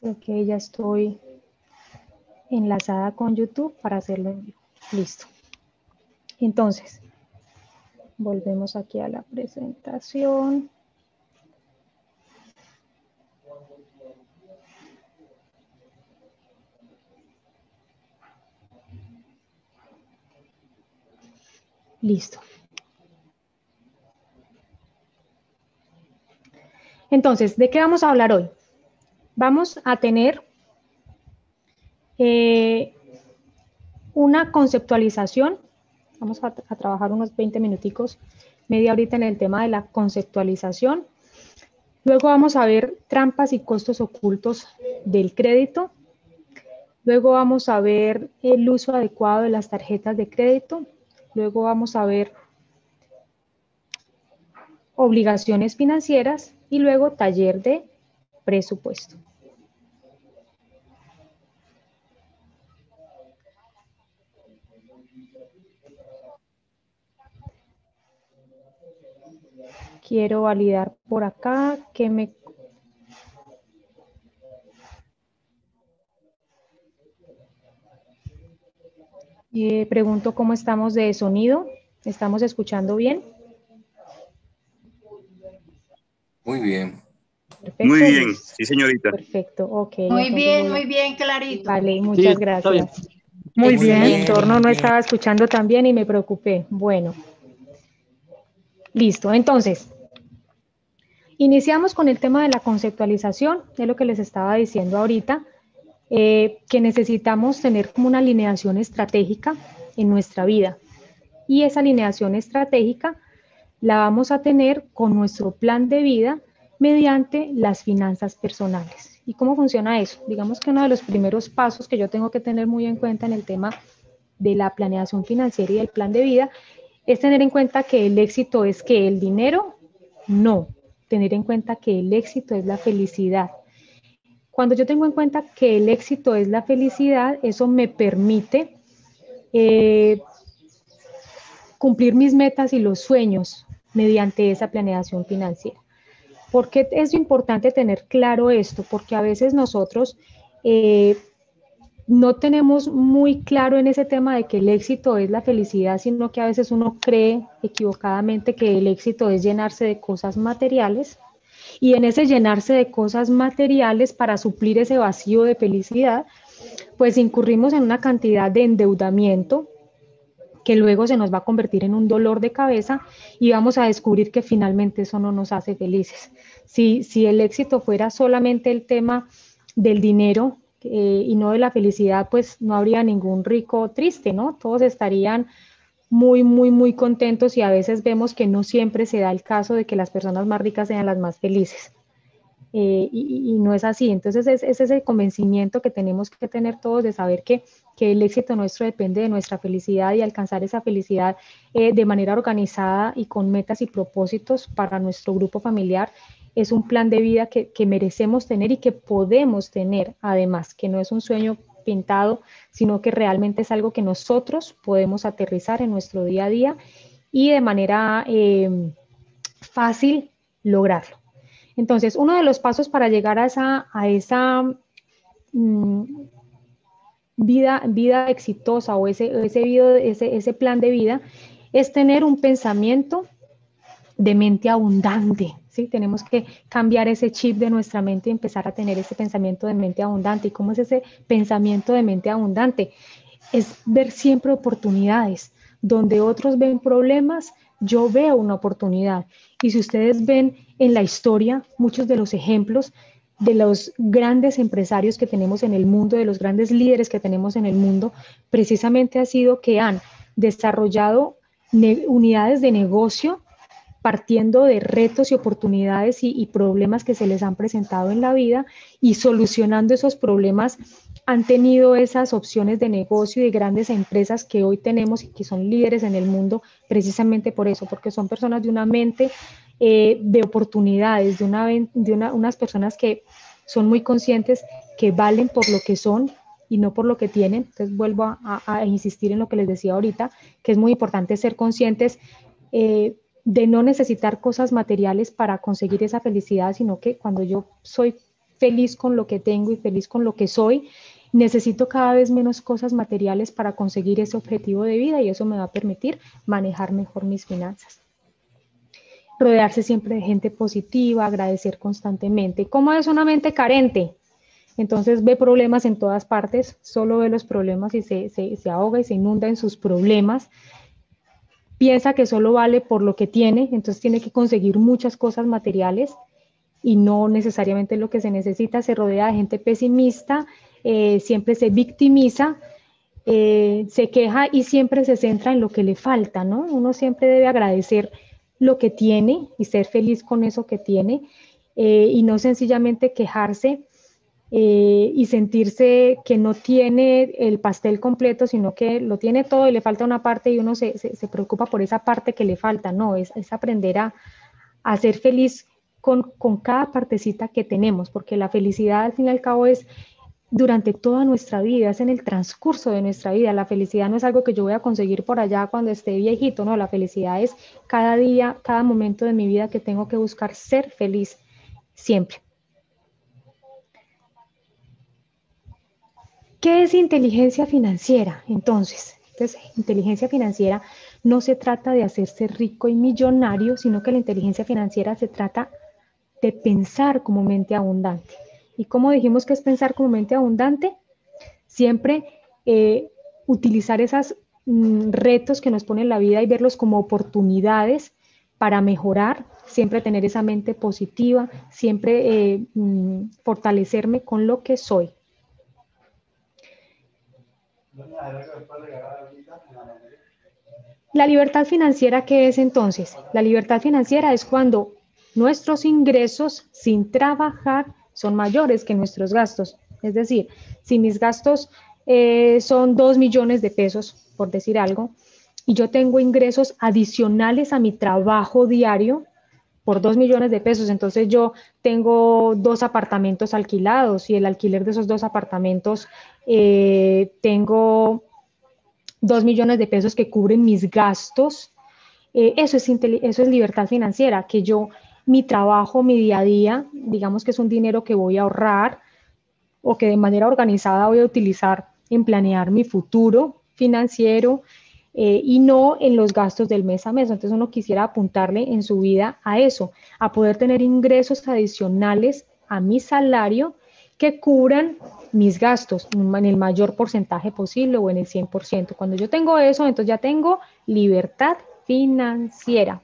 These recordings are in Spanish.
Creo que ya estoy enlazada con YouTube para hacerlo en vivo. Listo. Entonces, volvemos aquí a la presentación. Listo. Entonces, ¿de qué vamos a hablar hoy? Vamos a tener una conceptualización. Vamos a trabajar unos 20 minuticos, media horita en el tema de la conceptualización. Luego vamos a ver trampas y costos ocultos del crédito. Luego vamos a ver el uso adecuado de las tarjetas de crédito. Luego vamos a ver obligaciones financieras y luego taller de presupuesto. Quiero validar por acá que me... pregunto cómo estamos de sonido. ¿Estamos escuchando bien? Muy bien. Perfecto. Muy bien, sí señorita. Perfecto, ok. Muy bien, clarito. Vale, muchas gracias. Muy bien. Mi entorno no estaba escuchando tan bien y me preocupé. Bueno. Listo, entonces, iniciamos con el tema de la conceptualización, de lo que les estaba diciendo ahorita, que necesitamos tener como una alineación estratégica en nuestra vida. Y esa alineación estratégica la vamos a tener con nuestro plan de vida mediante las finanzas personales. ¿Y cómo funciona eso? Digamos que uno de los primeros pasos que yo tengo que tener muy en cuenta en el tema de la planeación financiera y del plan de vida es tener en cuenta que el éxito es que el dinero, no. Tener en cuenta que el éxito es la felicidad. Cuando yo tengo en cuenta que el éxito es la felicidad, eso me permite cumplir mis metas y los sueños mediante esa planeación financiera. ¿Por qué es importante tener claro esto? Porque a veces nosotros no tenemos muy claro en ese tema de que el éxito es la felicidad, sino que a veces uno cree equivocadamente que el éxito es llenarse de cosas materiales, y en ese llenarse de cosas materiales para suplir ese vacío de felicidad, pues incurrimos en una cantidad de endeudamiento que luego se nos va a convertir en un dolor de cabeza y vamos a descubrir que finalmente eso no nos hace felices. Si el éxito fuera solamente el tema del dinero y no de la felicidad, pues no habría ningún rico triste, ¿no? Todos estarían muy contentos y a veces vemos que no siempre se da el caso de que las personas más ricas sean las más felices. Y no es así. Entonces es ese convencimiento que tenemos que tener todos de saber que el éxito nuestro depende de nuestra felicidad y alcanzar esa felicidad de manera organizada y con metas y propósitos para nuestro grupo familiar es un plan de vida que merecemos tener y que podemos tener, además, que no es un sueño pintado, sino que realmente es algo que nosotros podemos aterrizar en nuestro día a día y de manera fácil lograrlo. Entonces, uno de los pasos para llegar a esa vida exitosa o ese plan de vida es tener un pensamiento de mente abundante, ¿sí? Tenemos que cambiar ese chip de nuestra mente y empezar a tener ese pensamiento de mente abundante. ¿Y cómo es ese pensamiento de mente abundante? Es ver siempre oportunidades. Donde otros ven problemas, yo veo una oportunidad. Y si ustedes ven en la historia, muchos de los ejemplos de los grandes empresarios que tenemos en el mundo, de los grandes líderes que tenemos en el mundo, precisamente ha sido que han desarrollado unidades de negocio partiendo de retos y oportunidades y problemas que se les han presentado en la vida y solucionando esos problemas han tenido esas opciones de negocio y de grandes empresas que hoy tenemos y que son líderes en el mundo precisamente por eso, porque son personas de una mente de oportunidades, unas personas que son muy conscientes que valen por lo que son y no por lo que tienen. Entonces vuelvo a insistir en lo que les decía ahorita, que es muy importante ser conscientes de no necesitar cosas materiales para conseguir esa felicidad, sino que cuando yo soy feliz con lo que tengo y feliz con lo que soy, necesito cada vez menos cosas materiales para conseguir ese objetivo de vida y eso me va a permitir manejar mejor mis finanzas. Rodearse siempre de gente positiva, agradecer constantemente. ¿Cómo es una mente carente? Entonces ve problemas en todas partes, solo ve los problemas y se ahoga y se inunda en sus problemas. Piensa que solo vale por lo que tiene, entonces tiene que conseguir muchas cosas materiales y no necesariamente lo que se necesita. Se rodea de gente pesimista, siempre se victimiza, se queja y siempre se centra en lo que le falta, ¿no? Uno siempre debe agradecer lo que tiene y ser feliz con eso que tiene y no sencillamente quejarse y sentirse que no tiene el pastel completo, sino que lo tiene todo y le falta una parte y uno se preocupa por esa parte que le falta. No, es aprender a ser feliz con cada partecita que tenemos, porque la felicidad al fin y al cabo es durante toda nuestra vida, es en el transcurso de nuestra vida. La felicidad no es algo que yo voy a conseguir por allá cuando esté viejito, no, la felicidad es cada día, cada momento de mi vida que tengo que buscar ser feliz siempre. ¿Qué es inteligencia financiera? Entonces, inteligencia financiera no se trata de hacerse rico y millonario, sino que la inteligencia financiera se trata de pensar como mente abundante. ¿Y cómo dijimos que es pensar como mente abundante? Siempre utilizar esos retos que nos pone la vida y verlos como oportunidades para mejorar, siempre tener esa mente positiva, siempre fortalecerme con lo que soy. La libertad financiera, ¿qué es entonces? La libertad financiera es cuando nuestros ingresos sin trabajar son mayores que nuestros gastos. Es decir, si mis gastos son 2 millones de pesos, por decir algo, y yo tengo ingresos adicionales a mi trabajo diario por 2 millones de pesos, entonces yo tengo 2 apartamentos alquilados y el alquiler de esos 2 apartamentos tengo 2 millones de pesos que cubren mis gastos. Eso es libertad financiera, que yo, mi trabajo, mi día a día, digamos que es un dinero que voy a ahorrar o que de manera organizada voy a utilizar en planear mi futuro financiero y no en los gastos del mes a mes. Entonces uno quisiera apuntarle en su vida a eso, a poder tener ingresos adicionales a mi salario que cubran mis gastos en el mayor porcentaje posible o en el 100%. Cuando yo tengo eso, entonces ya tengo libertad financiera.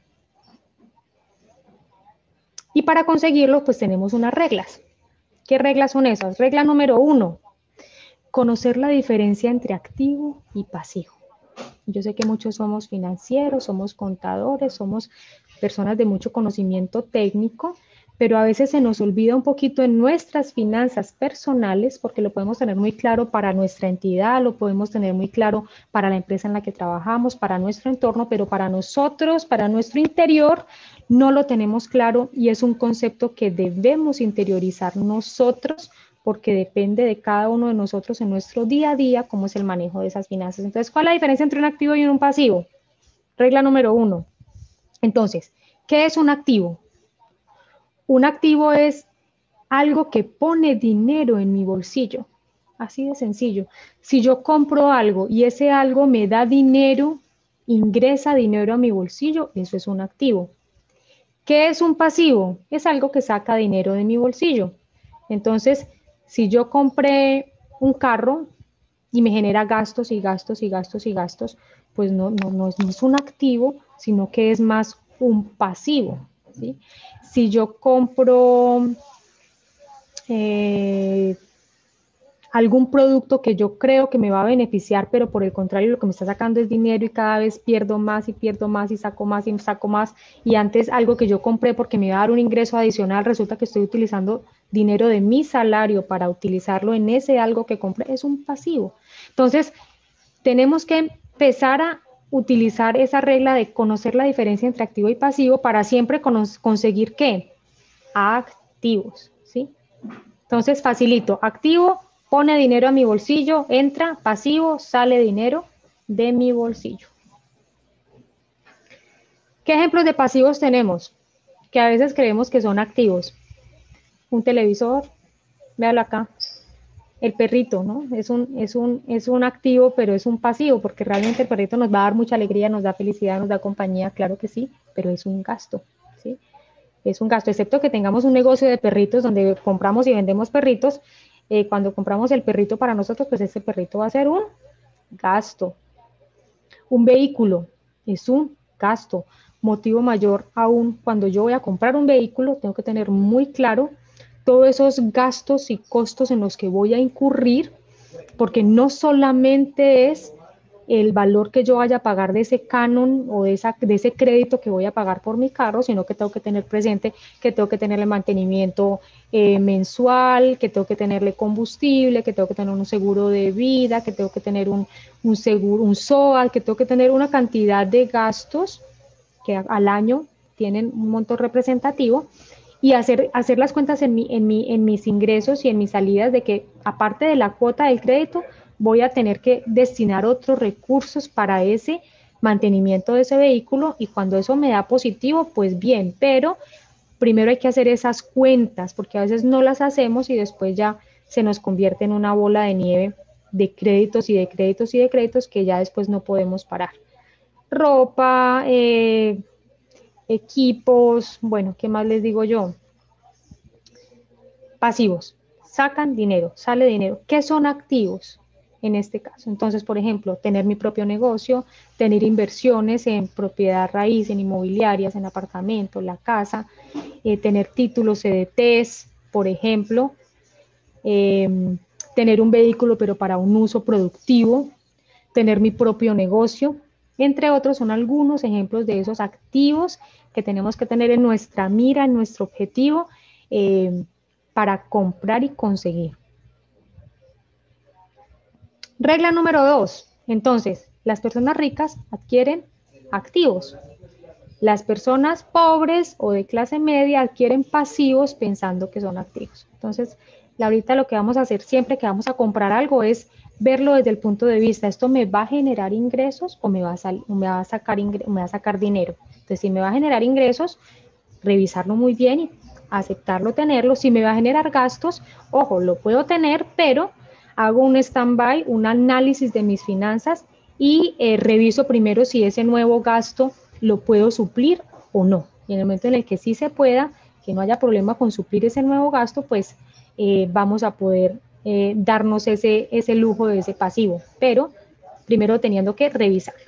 Y para conseguirlo, pues tenemos unas reglas. ¿Qué reglas son esas? Regla número 1, conocer la diferencia entre activo y pasivo. Yo sé que muchos somos financieros, somos contadores, somos personas de mucho conocimiento técnico, pero a veces se nos olvida un poquito en nuestras finanzas personales, porque lo podemos tener muy claro para nuestra entidad, lo podemos tener muy claro para la empresa en la que trabajamos, para nuestro entorno, pero para nosotros, para nuestro interior, no lo tenemos claro y es un concepto que debemos interiorizar nosotros porque depende de cada uno de nosotros en nuestro día a día cómo es el manejo de esas finanzas. Entonces, ¿cuál es la diferencia entre un activo y un pasivo? Regla número 1. Entonces, ¿qué es un activo? Un activo es algo que pone dinero en mi bolsillo. Así de sencillo. Si yo compro algo y ese algo me da dinero, ingresa dinero a mi bolsillo, eso es un activo. ¿Qué es un pasivo? Es algo que saca dinero de mi bolsillo. Entonces, si yo compré un carro y me genera gastos y gastos y gastos y gastos, pues no es un activo, sino que es más un pasivo, ¿sí? Si yo compro algún producto que yo creo que me va a beneficiar, pero por el contrario lo que me está sacando es dinero y cada vez pierdo más y pierdo más y saco más y saco más, y antes algo que yo compré porque me iba a dar un ingreso adicional, resulta que estoy utilizando dinero de mi salario para utilizarlo en ese algo que compré, es un pasivo. Entonces, tenemos que empezar a utilizar esa regla de conocer la diferencia entre activo y pasivo para siempre conseguir ¿qué? Activos, ¿sí? Entonces, facilito, activo, pone dinero a mi bolsillo, entra, pasivo, sale dinero de mi bolsillo. ¿Qué ejemplos de pasivos tenemos? Que a veces creemos que son activos. Un televisor, véalo acá, el perrito, ¿no? Es un activo, pero es un pasivo, porque realmente el perrito nos va a dar mucha alegría, nos da felicidad, nos da compañía, claro que sí, pero es un gasto, ¿sí? Es un gasto, excepto que tengamos un negocio de perritos donde compramos y vendemos perritos. Cuando compramos el perrito para nosotros, pues ese perrito va a ser un gasto. Un vehículo es un gasto. Motivo mayor aún, cuando yo voy a comprar un vehículo, tengo que tener muy claro todos esos gastos y costos en los que voy a incurrir, porque no solamente es el valor que yo vaya a pagar de ese canon o de ese crédito que voy a pagar por mi carro, sino que tengo que tener presente que tengo que tenerle mantenimiento mensual, que tengo que tenerle combustible, que tengo que tener un seguro de vida, que tengo que tener un seguro, un SOAT, que tengo que tener una cantidad de gastos que al año tienen un monto representativo, y hacer las cuentas en mis ingresos y en mis salidas de que aparte de la cuota del crédito voy a tener que destinar otros recursos para ese mantenimiento de ese vehículo, y cuando eso me da positivo, pues bien, pero primero hay que hacer esas cuentas porque a veces no las hacemos y después ya se nos convierte en una bola de nieve de créditos y de créditos y de créditos que ya después no podemos parar. Ropa, equipos, bueno, ¿qué más les digo yo? Pasivos, sacan dinero, sale dinero. ¿Qué son activos en este caso? Entonces, por ejemplo, tener mi propio negocio, tener inversiones en propiedad raíz, en inmobiliarias, en apartamentos, la casa, tener títulos CDTs, por ejemplo, tener un vehículo pero para un uso productivo, tener mi propio negocio, entre otros, son algunos ejemplos de esos activos que tenemos que tener en nuestra mira, en nuestro objetivo, para comprar y conseguir. Regla número 2. Entonces, las personas ricas adquieren activos. Las personas pobres o de clase media adquieren pasivos pensando que son activos. Entonces, ahorita lo que vamos a hacer siempre que vamos a comprar algo es verlo desde el punto de vista, ¿esto me va a generar ingresos o me va a sacar dinero? Entonces, si me va a generar ingresos, revisarlo muy bien y aceptarlo, tenerlo. Si me va a generar gastos, ojo, lo puedo tener, pero hago un stand-by, un análisis de mis finanzas y reviso primero si ese nuevo gasto lo puedo suplir o no. Y en el momento en el que sí se pueda, que no haya problema con suplir ese nuevo gasto, pues vamos a poder darnos ese lujo de ese pasivo, pero primero teniendo que revisarlo.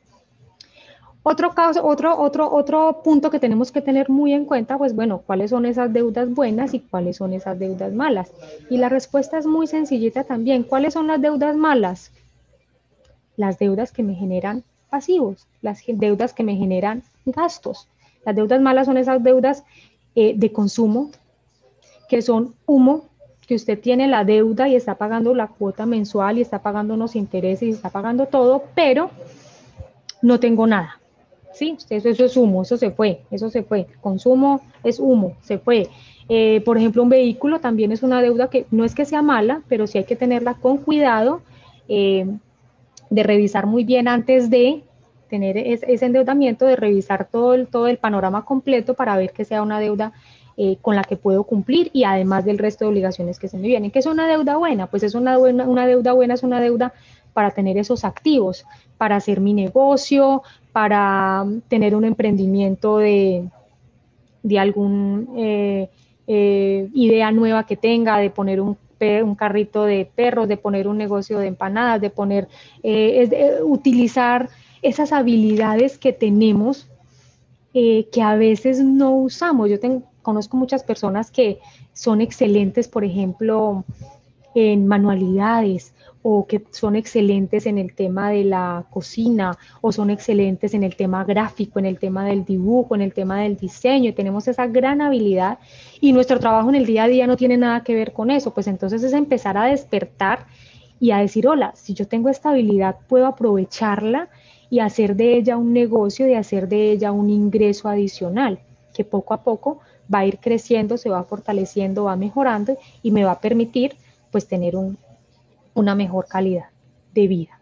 Otro punto que tenemos que tener muy en cuenta, pues bueno, ¿cuáles son esas deudas buenas y cuáles son esas deudas malas? Y la respuesta es muy sencillita también. ¿Cuáles son las deudas malas? Las deudas que me generan pasivos, las deudas que me generan gastos. Las deudas malas son esas deudas de consumo, que son humo, que usted tiene la deuda y está pagando la cuota mensual y está pagando unos intereses y está pagando todo, pero no tengo nada. Sí, eso es humo, eso se fue. Consumo es humo, se fue. Por ejemplo, un vehículo también es una deuda que no es que sea mala, pero sí hay que tenerla con cuidado, de revisar muy bien antes de tener ese endeudamiento, de revisar todo el panorama completo para ver que sea una deuda con la que puedo cumplir y además del resto de obligaciones que se me vienen. ¿Qué es una deuda buena? Pues es una deuda buena, es una deuda para tener esos activos, para hacer mi negocio, para tener un emprendimiento de algún idea nueva que tenga, de poner un carrito de perros, de poner un negocio de empanadas, de poner, utilizar esas habilidades que tenemos, que a veces no usamos. Conozco muchas personas que son excelentes, por ejemplo, en manualidades, o que son excelentes en el tema de la cocina, o son excelentes en el tema gráfico, en el tema del dibujo, en el tema del diseño, y tenemos esa gran habilidad y nuestro trabajo en el día a día no tiene nada que ver con eso. Pues entonces es empezar a despertar y a decir, hola, si yo tengo esta habilidad, puedo aprovecharla y hacer de ella un negocio, y hacer de ella un ingreso adicional, que poco a poco va a ir creciendo, se va fortaleciendo, va mejorando y me va a permitir pues tener una mejor calidad de vida.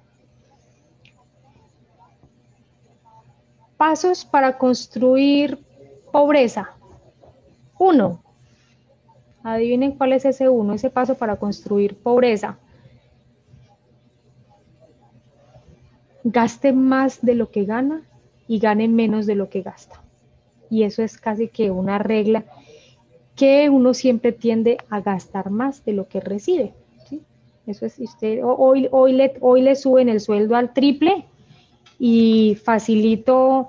Pasos para construir pobreza. 1. Adivinen cuál es ese uno, ese paso para construir pobreza. Gaste más de lo que gana y gane menos de lo que gasta. Y eso es casi que una regla que uno siempre tiende a gastar más de lo que recibe. ¿Sí? Eso es, usted, hoy le suben el sueldo al triple y facilito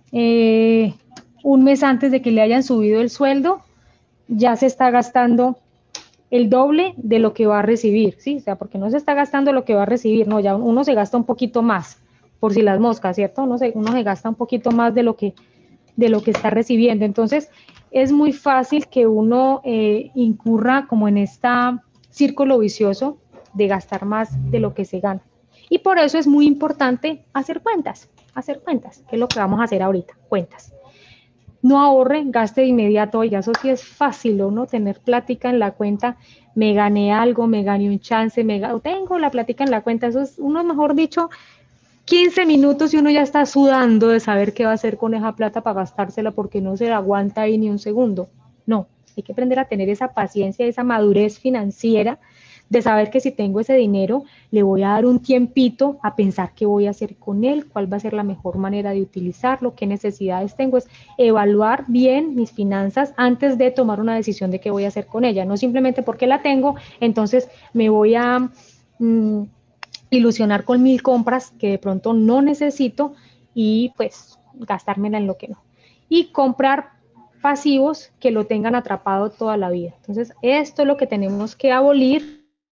un mes antes de que le hayan subido el sueldo, ya se está gastando el doble de lo que va a recibir, ¿sí? O sea, porque no se está gastando lo que va a recibir, no, ya uno se gasta un poquito más, por si las moscas, ¿cierto? Uno se gasta un poquito más de lo que está recibiendo. Entonces, es muy fácil que uno incurra como en este círculo vicioso de gastar más de lo que se gana. Y por eso es muy importante hacer cuentas, que es lo que vamos a hacer ahorita, cuentas. No ahorre, gaste de inmediato, oiga, eso sí es fácil, ¿no? Tener plática en la cuenta, me gané algo, me gané un chance, tengo la plática en la cuenta, eso es, uno mejor dicho, 15 minutos y uno ya está sudando de saber qué va a hacer con esa plata para gastársela porque no se la aguanta ahí ni un segundo. No, hay que aprender a tener esa paciencia, esa madurez financiera de saber que si tengo ese dinero, le voy a dar un tiempito a pensar qué voy a hacer con él, cuál va a ser la mejor manera de utilizarlo, qué necesidades tengo, es evaluar bien mis finanzas antes de tomar una decisión de qué voy a hacer con ella, no simplemente porque la tengo, entonces me voy a ilusionar con 1000 compras que de pronto no necesito y pues gastármela en lo que no. Y comprar pasivos que lo tengan atrapado toda la vida. Entonces, esto es lo que tenemos que abolir.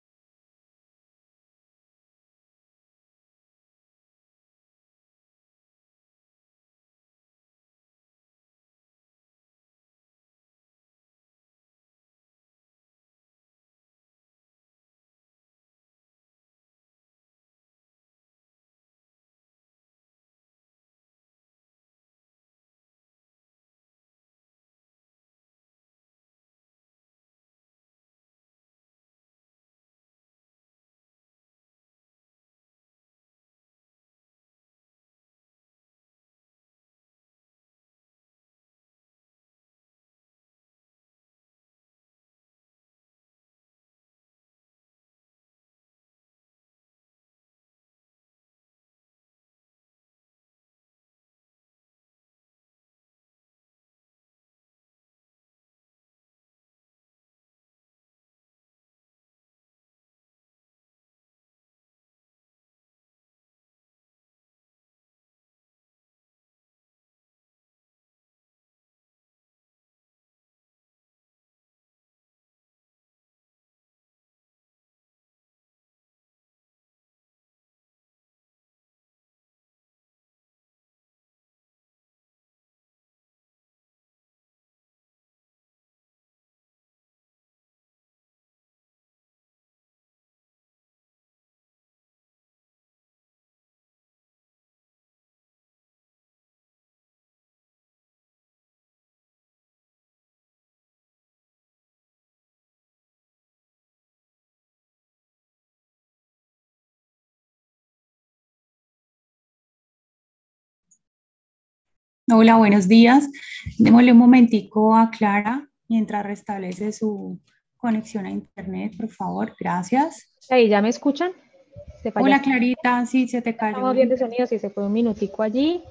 Hola, buenos días. Démosle un momentico a Clara mientras restablece su conexión a internet, por favor. Gracias. Ahí, ¿ya me escuchan? Hola, Clarita. Sí, se te cayó. Estamos bien de sonido, sí, se fue un minutico allí.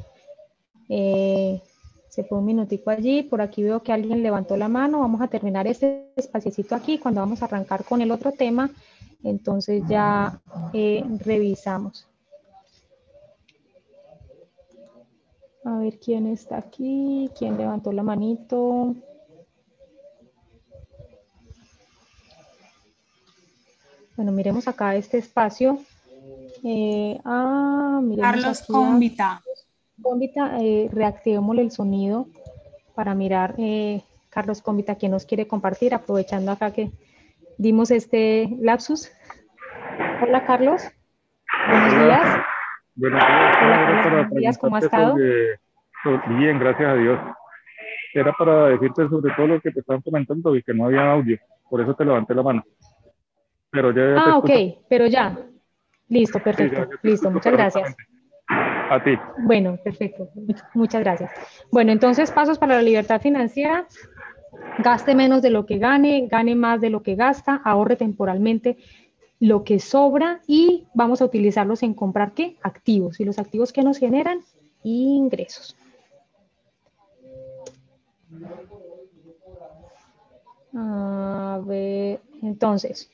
Se fue un minutico allí. Por aquí veo que alguien levantó la mano. Vamos a terminar este espaciecito aquí cuando vamos a arrancar con el otro tema. Entonces ya revisamos. A ver quién está aquí, quién levantó la manito. Bueno, miremos acá este espacio. Miremos Carlos aquí Cómbita. Cómbita, reactivémosle el sonido para mirar Carlos Cómbita, quien nos quiere compartir, aprovechando acá que dimos este lapsus. Hola, Carlos. Buenos días. Buenos días. Hola, Carlos. Buenos días. ¿Cómo ha estado? Bien, gracias a Dios. Era para decirte sobre todo lo que te estaban comentando y que no había audio. Por eso te levanté la mano. Pero ya te ok, escucho. pero ya. Listo, perfecto. Sí, ya te Listo, escucho muchas gracias. A ti. Bueno, perfecto. Muchas gracias. Bueno, entonces, pasos para la libertad financiera. Gaste menos de lo que gane, gane más de lo que gasta, ahorre temporalmente lo que sobra y vamos a utilizarlos en comprar ¿qué? Activos. Y los activos que nos generan ingresos. A ver, entonces,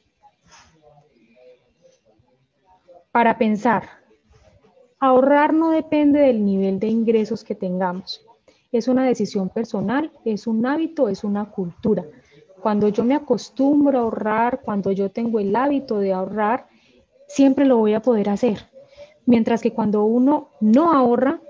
para pensar, ahorrar no depende del nivel de ingresos que tengamos. Es una decisión personal, es un hábito, es una cultura. Cuando yo me acostumbro a ahorrar, cuando yo tengo el hábito de ahorrar, siempre lo voy a poder hacer. Mientras que cuando uno no ahorra,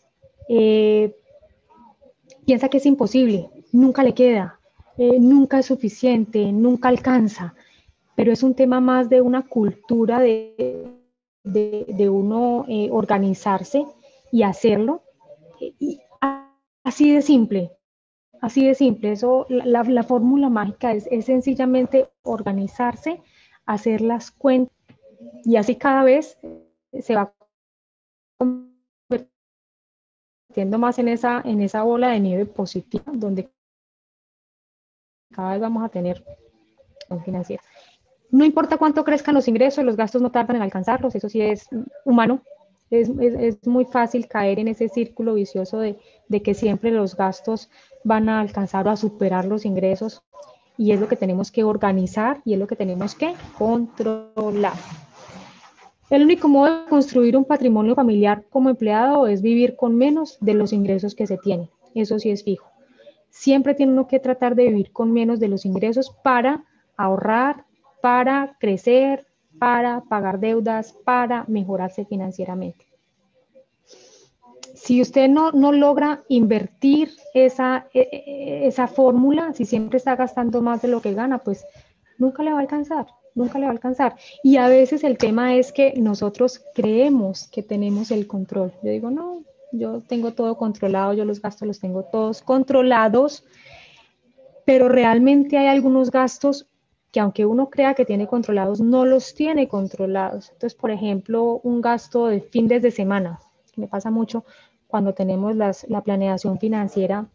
piensa que es imposible, nunca le queda, nunca es suficiente, nunca alcanza. Pero es un tema más de una cultura de uno organizarse y hacerlo. Y así de simple, así de simple. Eso, la fórmula mágica es sencillamente organizarse, hacer las cuentas y así cada vez se va convirtiendo más en esa bola de nieve positiva donde cada vez vamos a tener financiera. No importa cuánto crezcan los ingresos, los gastos no tardan en alcanzarlos, eso sí es humano. Es muy fácil caer en ese círculo vicioso de que siempre los gastos van a alcanzar o a superar los ingresos y es lo que tenemos que organizar y es lo que tenemos que controlar. El único modo de construir un patrimonio familiar como empleado es vivir con menos de los ingresos que se tienen. Eso sí es fijo. Siempre tiene uno que tratar de vivir con menos de los ingresos para ahorrar, para crecer, para pagar deudas, para mejorarse financieramente. Si usted no logra invertir esa fórmula, si siempre está gastando más de lo que gana, pues nunca le va a alcanzar, nunca le va a alcanzar. Y a veces el tema es que nosotros creemos que tenemos el control. Yo digo, no, yo tengo todo controlado, yo los gastos los tengo todos controlados, pero realmente hay algunos gastos que aunque uno crea que tiene controlados, no los tiene controlados. Entonces, por ejemplo, un gasto de fines de semana, que me pasa mucho cuando tenemos la planeación financiera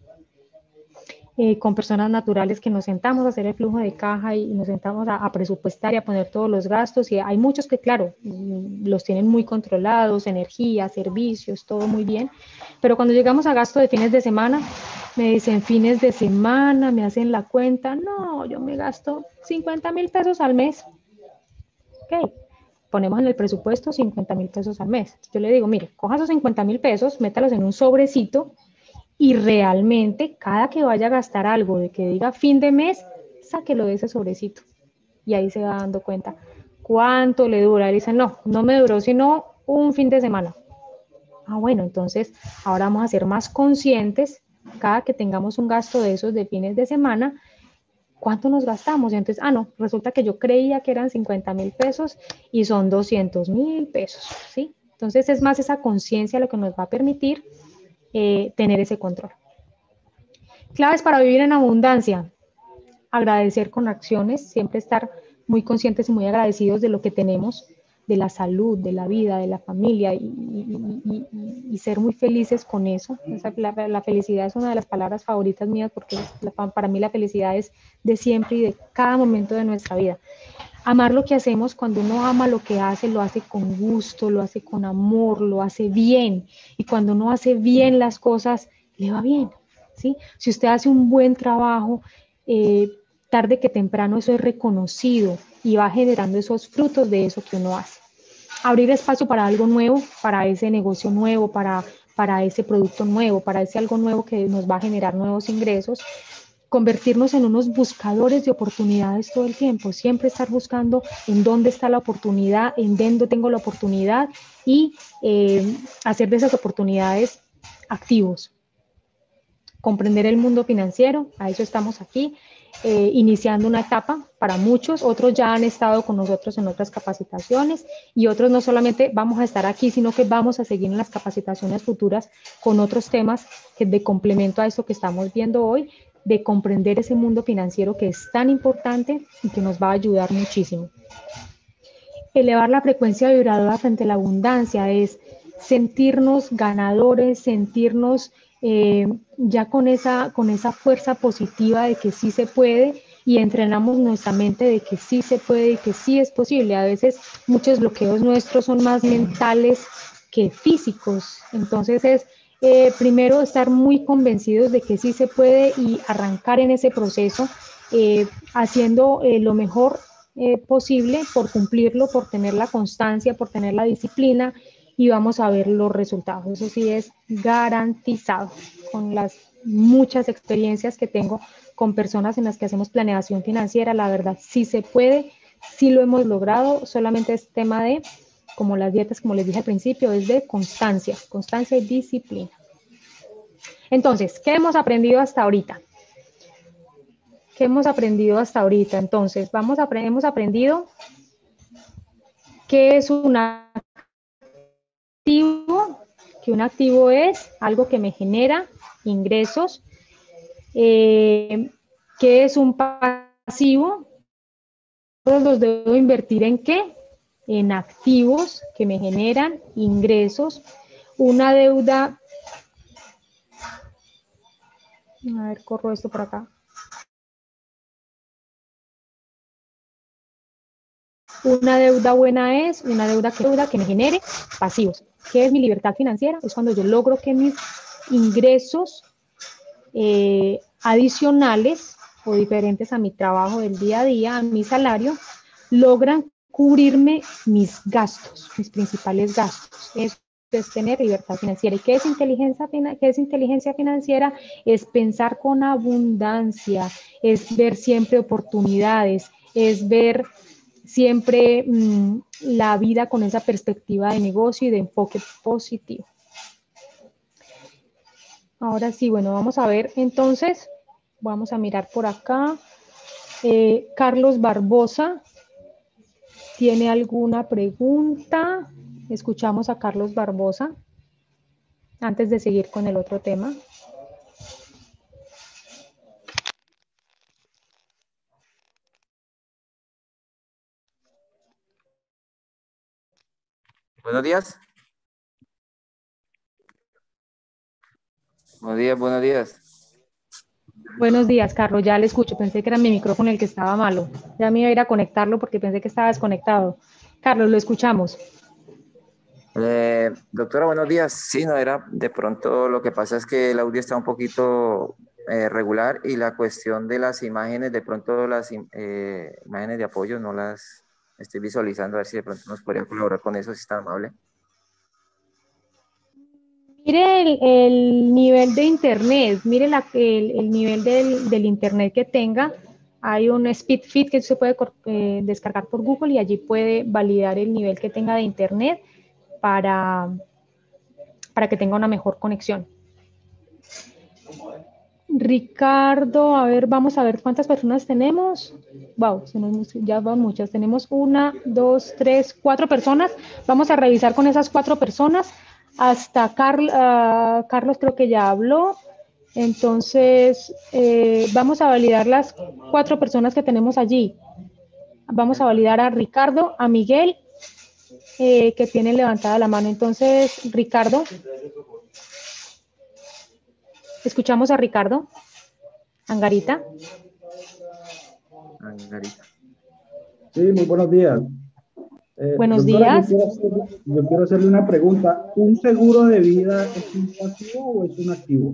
con personas naturales que nos sentamos a hacer el flujo de caja y nos sentamos a presupuestar y a poner todos los gastos. Y hay muchos que, claro, los tienen muy controlados, energía, servicios, todo muy bien. Pero cuando llegamos a gasto de fines de semana, me dicen fines de semana, me hacen la cuenta. No, yo me gasto 50,000 pesos al mes. Ok, ponemos en el presupuesto 50,000 pesos al mes. Yo le digo, mire, coja esos 50,000 pesos, métalos en un sobrecito y realmente cada que vaya a gastar algo de que diga fin de mes, sáquelo de ese sobrecito. Y ahí se va dando cuenta cuánto le dura. Y dicen, no, no me duró sino un fin de semana. Ah, bueno, entonces ahora vamos a ser más conscientes cada que tengamos un gasto de esos de fines de semana, ¿cuánto nos gastamos? Y entonces, no, resulta que yo creía que eran 50,000 pesos y son 200,000 pesos, ¿sí? Entonces es más esa conciencia lo que nos va a permitir tener ese control. Claves para vivir en abundancia. Agradecer con acciones, siempre estar muy conscientes y muy agradecidos de lo que tenemos, de la salud, de la vida, de la familia y ser muy felices con eso. La felicidad es una de las palabras favoritas mías porque para mí la felicidad es de siempre y de cada momento de nuestra vida. Amar lo que hacemos, cuando uno ama lo que hace, lo hace con gusto, lo hace con amor, lo hace bien. Y cuando uno hace bien las cosas, le va bien, ¿sí? Si usted hace un buen trabajo, tarde que temprano eso es reconocido y va generando esos frutos de eso que uno hace. Abrir espacio para algo nuevo, para ese negocio nuevo, para ese producto nuevo, para ese algo nuevo que nos va a generar nuevos ingresos. Convertirnos en unos buscadores de oportunidades todo el tiempo, siempre estar buscando en dónde está la oportunidad, en dónde tengo la oportunidad y hacer de esas oportunidades activos. Comprender el mundo financiero, a eso estamos aquí, iniciando una etapa para muchos, otros ya han estado con nosotros en otras capacitaciones y otros no solamente vamos a estar aquí, sino que vamos a seguir en las capacitaciones futuras con otros temas que de complemento a esto que estamos viendo hoy, de comprender ese mundo financiero que es tan importante y que nos va a ayudar muchísimo. Elevar la frecuencia vibradora frente a la abundancia es sentirnos ganadores, sentirnos ya con esa fuerza positiva de que sí se puede, y entrenamos nuestra mente de que sí se puede y que sí es posible. A veces muchos bloqueos nuestros son más mentales que físicos. Entonces es primero estar muy convencidos de que sí se puede y arrancar en ese proceso haciendo lo mejor posible por cumplirlo, por tener la constancia, por tener la disciplina, y vamos a ver los resultados. Eso sí es garantizado con las muchas experiencias que tengo con personas en las que hacemos planeación financiera. La verdad, sí se puede, sí lo hemos logrado, solamente es tema de, como las dietas, como les dije al principio, es de constancia y disciplina. Entonces, ¿qué hemos aprendido hasta ahorita? ¿Qué hemos aprendido hasta ahorita? Entonces, hemos aprendido qué es un activo, que un activo es algo que me genera ingresos. ¿Qué es un pasivo? Todos los debo invertir ¿en qué? En activos que me generan ingresos. Una deuda, a ver, corro esto por acá. Una deuda buena es una deuda que me genere pasivos. ¿Qué es mi libertad financiera? Es cuando yo logro que mis ingresos adicionales o diferentes a mi trabajo del día a día, a mi salario, logran cubrirme mis gastos, mis principales gastos. Eso es tener libertad financiera. ¿Y qué es inteligencia financiera? Es pensar con abundancia, es ver siempre oportunidades, es ver siempre la vida con esa perspectiva de negocio y de enfoque positivo. Ahora sí, bueno, vamos a ver entonces, vamos a mirar por acá. Carlos Barbosa, ¿tiene alguna pregunta? Escuchamos a Carlos Barbosa antes de seguir con el otro tema. Buenos días. Buenos días, buenos días. Buenos días, Carlos, ya le escucho. Pensé que era mi micrófono el que estaba malo. Ya me iba a ir a conectarlo porque pensé que estaba desconectado. Carlos, lo escuchamos. Doctora, buenos días. Sí, no era, de pronto lo que pasa es que el audio está un poquito regular y la cuestión de las imágenes, de pronto las imágenes de apoyo no las estoy visualizando, a ver si de pronto nos podrían colaborar con eso, si está amable. Mire el nivel de internet, mire el nivel del internet que tenga. Hay un SpeedFit que se puede descargar por Google y allí puede validar el nivel que tenga de internet para que tenga una mejor conexión. Ricardo, a ver, vamos a ver cuántas personas tenemos. Wow, ya van muchas. Tenemos 1, 2, 3, 4 personas. Vamos a revisar con esas 4 personas. Hasta Carlos creo que ya habló. Entonces, vamos a validar las 4 personas que tenemos allí. Vamos a validar a Ricardo, a Miguel, que tienen levantada la mano. Entonces, Ricardo. Escuchamos a Ricardo. Angarita. Angarita. Sí, muy buenos días. Buenos doctora, días. Yo quiero hacerle una pregunta. ¿Un seguro de vida es un pasivo o es un activo?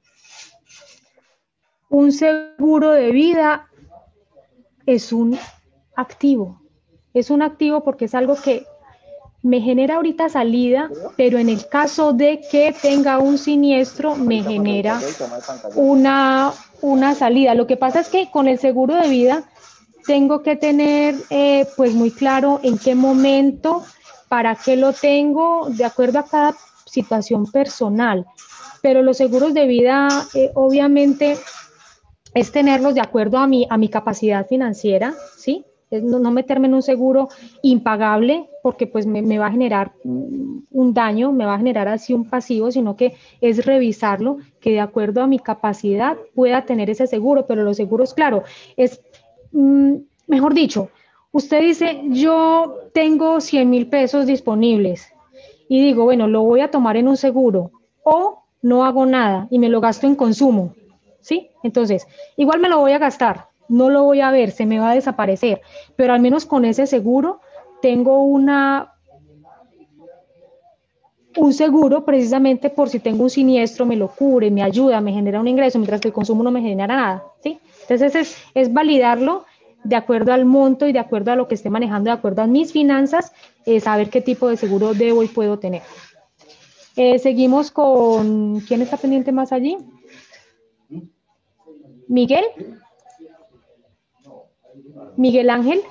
Un seguro de vida es un activo. Es un activo porque es algo que me genera ahorita salida, pero en el caso de que tenga un siniestro, me genera una salida. Lo que pasa es que con el seguro de vida tengo que tener pues muy claro en qué momento, para qué lo tengo, de acuerdo a cada situación personal. Pero los seguros de vida obviamente es tenerlos de acuerdo a mi capacidad financiera, ¿sí? No meterme en un seguro impagable porque pues me va a generar un daño, me va a generar así un pasivo, sino que es revisarlo, que de acuerdo a mi capacidad pueda tener ese seguro. Pero los seguros, claro, es, mejor dicho, usted dice, yo tengo 100,000 pesos disponibles y digo, bueno, lo voy a tomar en un seguro, o no hago nada y me lo gasto en consumo, ¿sí? Entonces, igual me lo voy a gastar, no lo voy a ver, se me va a desaparecer, pero al menos con ese seguro tengo un seguro precisamente por si tengo un siniestro, me lo cubre, me ayuda, me genera un ingreso, mientras que el consumo no me genera nada, ¿sí? Entonces es validarlo de acuerdo al monto y de acuerdo a lo que esté manejando, de acuerdo a mis finanzas, saber qué tipo de seguro debo y puedo tener. Seguimos con, ¿quién está pendiente más allí? ¿Miguel? ¿Miguel Ángel?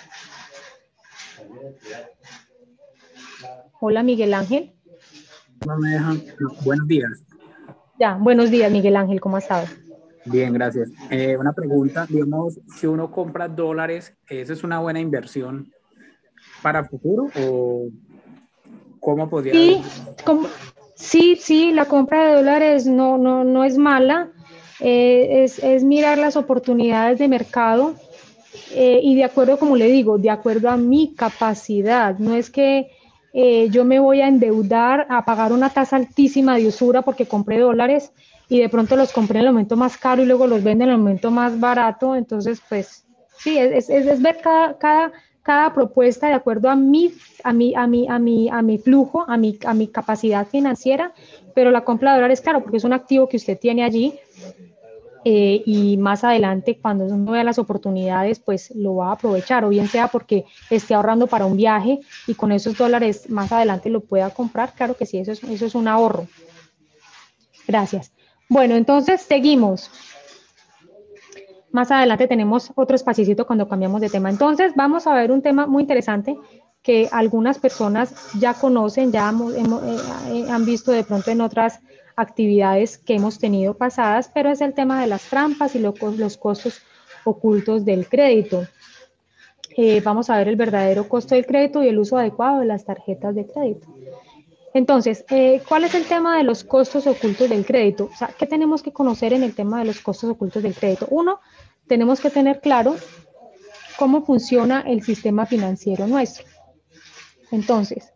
Hola, Miguel Ángel. No me dejan. No, buenos días. Ya, buenos días, Miguel Ángel, ¿cómo ha estado? Bien, gracias. Una pregunta, digamos, si uno compra dólares, ¿eso es una buena inversión para futuro o cómo podría ver? Sí, sí, la compra de dólares no es mala, es mirar las oportunidades de mercado y de acuerdo, como le digo, de acuerdo a mi capacidad, no es que yo me voy a endeudar a pagar una tasa altísima de usura porque compré dólares y de pronto los compré en el momento más caro y luego los venden en el momento más barato, entonces pues sí, es ver cada propuesta de acuerdo a mi flujo, a mi capacidad financiera, pero la compra de dólares, claro, porque es un activo que usted tiene allí y más adelante cuando uno vea las oportunidades, pues lo va a aprovechar, o bien sea porque esté ahorrando para un viaje y con esos dólares más adelante lo pueda comprar, claro que sí, eso es un ahorro. Gracias. Bueno, entonces seguimos. Más adelante tenemos otro espacito cuando cambiamos de tema. Entonces vamos a ver un tema muy interesante que algunas personas ya conocen, ya han visto de pronto en otras actividades que hemos tenido pasadas, pero es el tema de las trampas y los costos ocultos del crédito. Vamos a ver el verdadero costo del crédito y el uso adecuado de las tarjetas de crédito. Entonces, ¿cuál es el tema de los costos ocultos del crédito? O sea, ¿qué tenemos que conocer en el tema de los costos ocultos del crédito? Uno, tenemos que tener claro cómo funciona el sistema financiero nuestro. Entonces,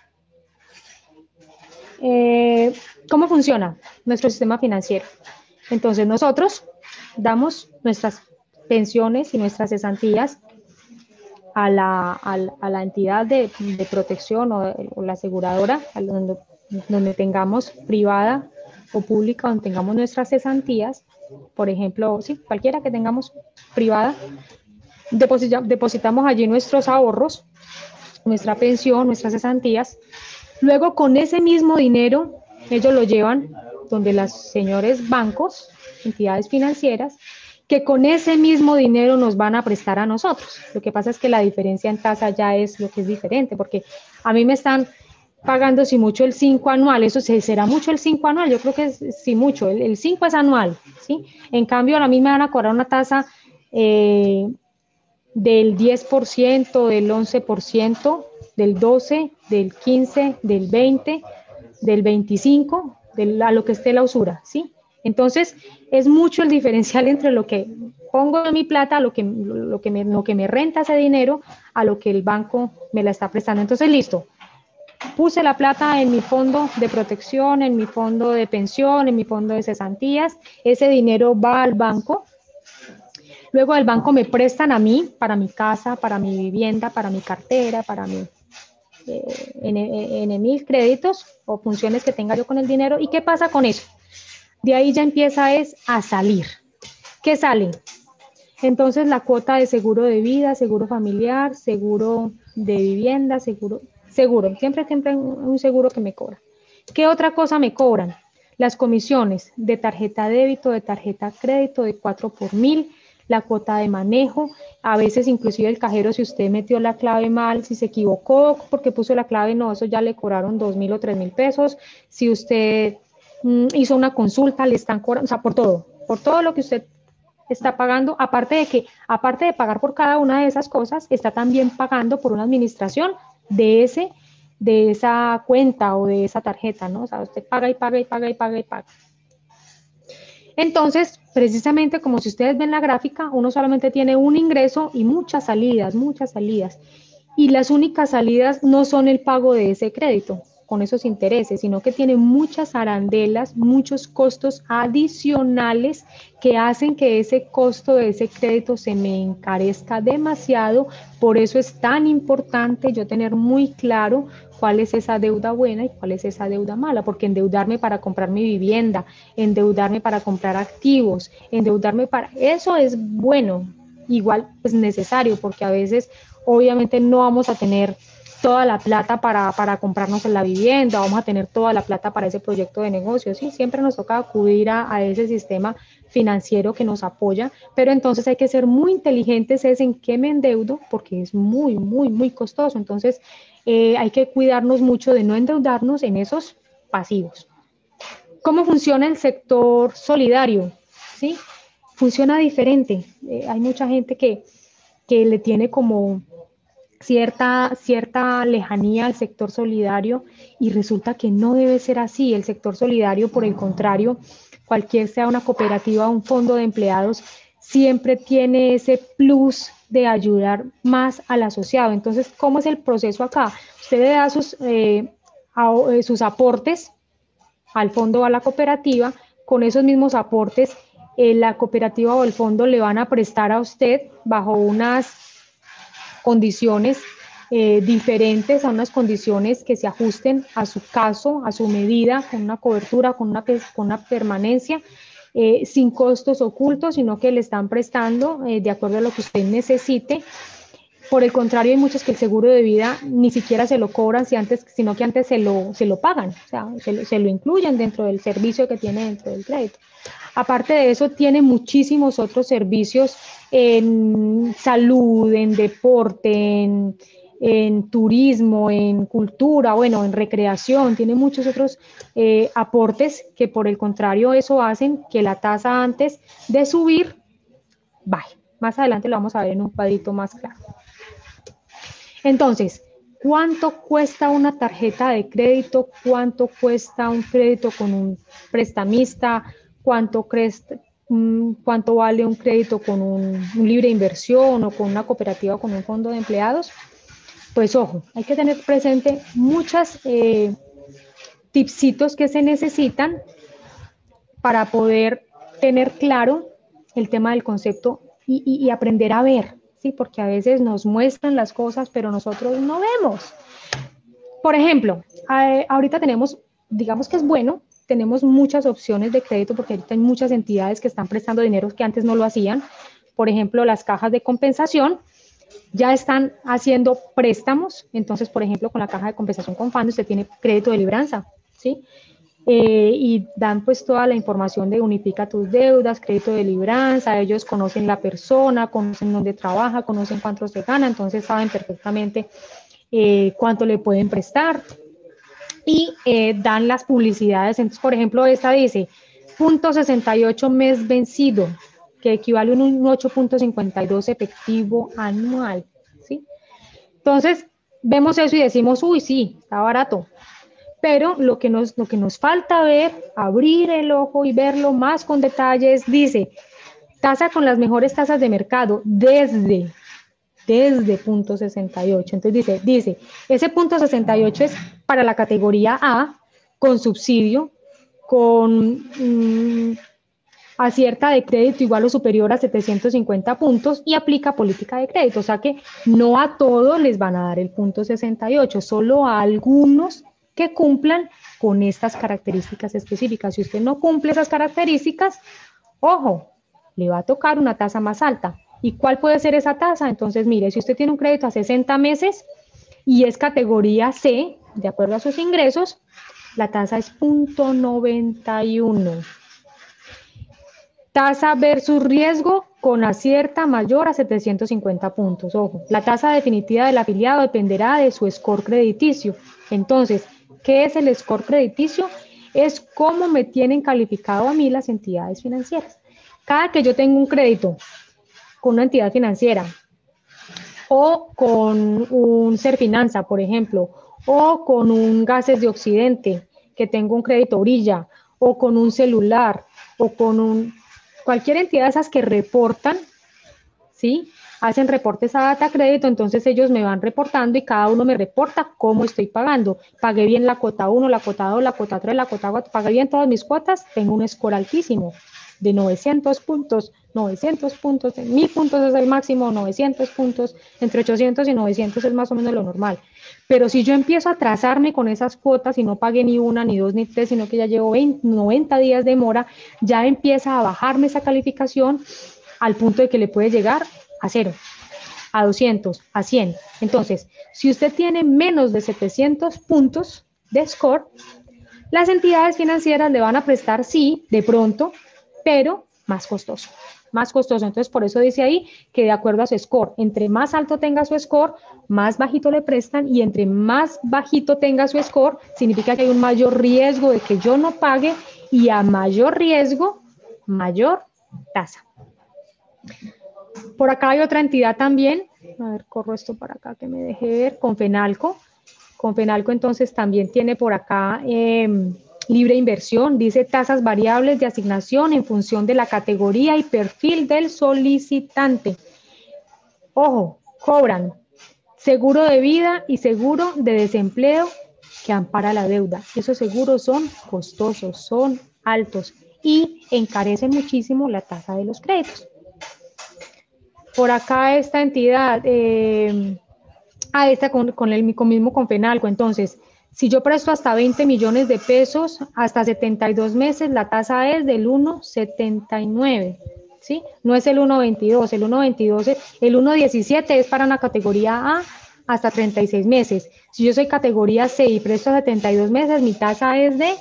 ¿cómo funciona nuestro sistema financiero? Entonces, nosotros damos nuestras pensiones y nuestras cesantías a la entidad de protección o la aseguradora, donde tengamos privada o pública, donde tengamos nuestras cesantías, por ejemplo, sí, cualquiera que tengamos privada, depositamos allí nuestros ahorros, nuestra pensión, nuestras cesantías. Luego, con ese mismo dinero, ellos lo llevan donde los señores bancos, entidades financieras, que con ese mismo dinero nos van a prestar a nosotros. Lo que pasa es que la diferencia en tasa ya es lo que es diferente, porque a mí me están pagando si mucho el 5 anual, eso será mucho el 5 anual, yo creo que es si mucho, el 5 es anual, ¿sí? En cambio, a mí me van a cobrar una tasa del 10%, del 11%, del 12%, del 15%, del 20%, del 25%, a lo que esté la usura, ¿sí? Entonces, es mucho el diferencial entre lo que pongo de mi plata, lo que me renta ese dinero, a lo que el banco me la está prestando. Entonces, listo. Puse la plata en mi fondo de protección, en mi fondo de pensión, en mi fondo de cesantías. Ese dinero va al banco. Luego del banco me prestan a mí para mi casa, para mi vivienda, para mi cartera, para mi en mis créditos o funciones que tenga yo con el dinero. ¿Y qué pasa con eso? De ahí ya empieza a salir. ¿Qué sale? Entonces la cuota de seguro de vida, seguro familiar, seguro de vivienda, seguro, siempre un seguro que me cobra. ¿Qué otra cosa me cobran? Las comisiones de tarjeta débito, de tarjeta crédito, de 4 por 1000, la cuota de manejo, a veces inclusive el cajero, si usted metió la clave mal, si se equivocó porque puso la clave, no, eso ya le cobraron 2.000 o 3.000 pesos. Si usted hizo una consulta, le están cobrando, o sea, por todo lo que usted está pagando, aparte de pagar por cada una de esas cosas, está también pagando por una administración de esa cuenta o de esa tarjeta, ¿no? O sea, usted paga y paga y paga y paga y paga. Entonces, precisamente como si ustedes ven la gráfica, uno solamente tiene un ingreso y muchas salidas. Y las únicas salidas no son el pago de ese crédito. con esos intereses, sino que tiene muchas arandelas, muchos costos adicionales que hacen que ese costo de ese crédito se me encarezca demasiado. Por eso es tan importante yo tener muy claro cuál es esa deuda buena y cuál es esa deuda mala, porque endeudarme para comprar mi vivienda, endeudarme para comprar activos, endeudarme para... Eso es bueno, igual es necesario, porque a veces obviamente no vamos a tener toda la plata para comprarnos en la vivienda, vamos a tener toda la plata para ese proyecto de negocio, sí, siempre nos toca acudir a ese sistema financiero que nos apoya, pero entonces hay que ser muy inteligentes es en qué me endeudo, porque es muy, muy, muy costoso, entonces hay que cuidarnos mucho de no endeudarnos en esos pasivos. ¿Cómo funciona el sector solidario? ¿Sí? Funciona diferente. Hay mucha gente que le tiene como cierta lejanía al sector solidario y resulta que no debe ser así. El sector solidario, por el contrario, cualquier sea una cooperativa o un fondo de empleados, siempre tiene ese plus de ayudar más al asociado. Entonces, ¿cómo es el proceso acá? Usted le da sus aportes al fondo o a la cooperativa, con esos mismos aportes, la cooperativa o el fondo le van a prestar a usted bajo unas condiciones diferentes, a unas condiciones que se ajusten a su caso, a su medida, con una cobertura, con una permanencia, sin costos ocultos, sino que le están prestando de acuerdo a lo que usted necesite. Por el contrario, hay muchos que el seguro de vida ni siquiera se lo cobran, sino que antes se lo pagan, o sea, se lo incluyen dentro del servicio que tiene dentro del crédito. Aparte de eso, tiene muchísimos otros servicios en salud, en deporte, en turismo, en cultura, bueno, en recreación, tiene muchos otros aportes que por el contrario eso hacen que la tasa antes de subir baje. Más adelante lo vamos a ver en un cuadrito más claro. Entonces, ¿cuánto cuesta una tarjeta de crédito? ¿Cuánto cuesta un crédito con un prestamista? ¿Cuánto vale un crédito con un libre inversión o con una cooperativa o con un fondo de empleados? Pues ojo, hay que tener presente muchos tipsitos que se necesitan para poder tener claro el tema del concepto y aprender a ver, ¿sí? Porque a veces nos muestran las cosas, pero nosotros no vemos. Por ejemplo, ahorita tenemos, digamos que es bueno, tenemos muchas opciones de crédito porque ahorita hay muchas entidades que están prestando dinero que antes no lo hacían. Por ejemplo, las cajas de compensación ya están haciendo préstamos. Entonces, por ejemplo, con la caja de compensación Confando usted tiene crédito de libranza, ¿sí? Y dan pues toda la información de unifica tus deudas, crédito de libranza, ellos conocen la persona, conocen dónde trabaja, conocen cuánto se gana, entonces saben perfectamente cuánto le pueden prestar y dan las publicidades. Entonces, por ejemplo, esta dice, .68 mes vencido, que equivale a un 8.52 efectivo anual, ¿sí? Entonces, vemos eso y decimos, uy, sí, está barato. Pero lo que nos falta ver, abrir el ojo y verlo más con detalles, dice, tasa con las mejores tasas de mercado desde .68. Entonces dice, ese .68 es para la categoría A, con subsidio, con acierta de crédito igual o superior a 750 puntos y aplica política de crédito. O sea que no a todos les van a dar el .68, solo a algunos que cumplan con estas características específicas. Si usted no cumple esas características, ojo, le va a tocar una tasa más alta. ¿Y cuál puede ser esa tasa? Entonces, mire, si usted tiene un crédito a 60 meses y es categoría C, de acuerdo a sus ingresos, la tasa es .91. Tasa versus riesgo con acierta mayor a 750 puntos. Ojo, la tasa definitiva del afiliado dependerá de su score crediticio. Entonces, ¿qué es el score crediticio? Es cómo me tienen calificado a mí las entidades financieras. Cada que yo tengo un crédito con una entidad financiera o con un Serfinanza, por ejemplo, o con un Gases de Occidente, que tengo un crédito Orilla, o con un celular, o con cualquier entidad de esas que reportan, ¿sí? hacen reportes a Data Crédito, entonces ellos me van reportando y cada uno me reporta cómo estoy pagando. Pagué bien la cuota 1, la cuota 2, la cuota 3, la cuota 4, pagué bien todas mis cuotas, tengo un score altísimo de 900 puntos, 900 puntos, 1000 puntos es el máximo, 900 puntos, entre 800 y 900 es más o menos lo normal. Pero si yo empiezo a atrasarme con esas cuotas y no pagué ni una, ni dos, ni tres, sino que ya llevo 90 días de mora, ya empieza a bajarme esa calificación al punto de que le puede llegar a 0, a 200, a 100. Entonces, si usted tiene menos de 700 puntos de score, las entidades financieras le van a prestar, sí, de pronto, pero más costoso, más costoso. Entonces, por eso dice ahí que de acuerdo a su score, entre más alto tenga su score, más bajito le prestan, y entre más bajito tenga su score, significa que hay un mayor riesgo de que yo no pague, y a mayor riesgo, mayor tasa. Por acá hay otra entidad también, a ver, corro esto para acá que me deje ver, Confenalco. Confenalco entonces también tiene por acá libre inversión, dice tasas variables de asignación en función de la categoría y perfil del solicitante. Ojo, cobran seguro de vida y seguro de desempleo que ampara la deuda. Esos seguros son costosos, son altos y encarecen muchísimo la tasa de los créditos. Por acá esta entidad, esta con el mismo Confenalco, entonces, si yo presto hasta 20 millones de pesos, hasta 72 meses, la tasa es del 1,79, ¿sí? No es el 1,22, el 1,22, el 1,17 es para una categoría A hasta 36 meses. Si yo soy categoría C y presto a 72 meses, mi tasa es de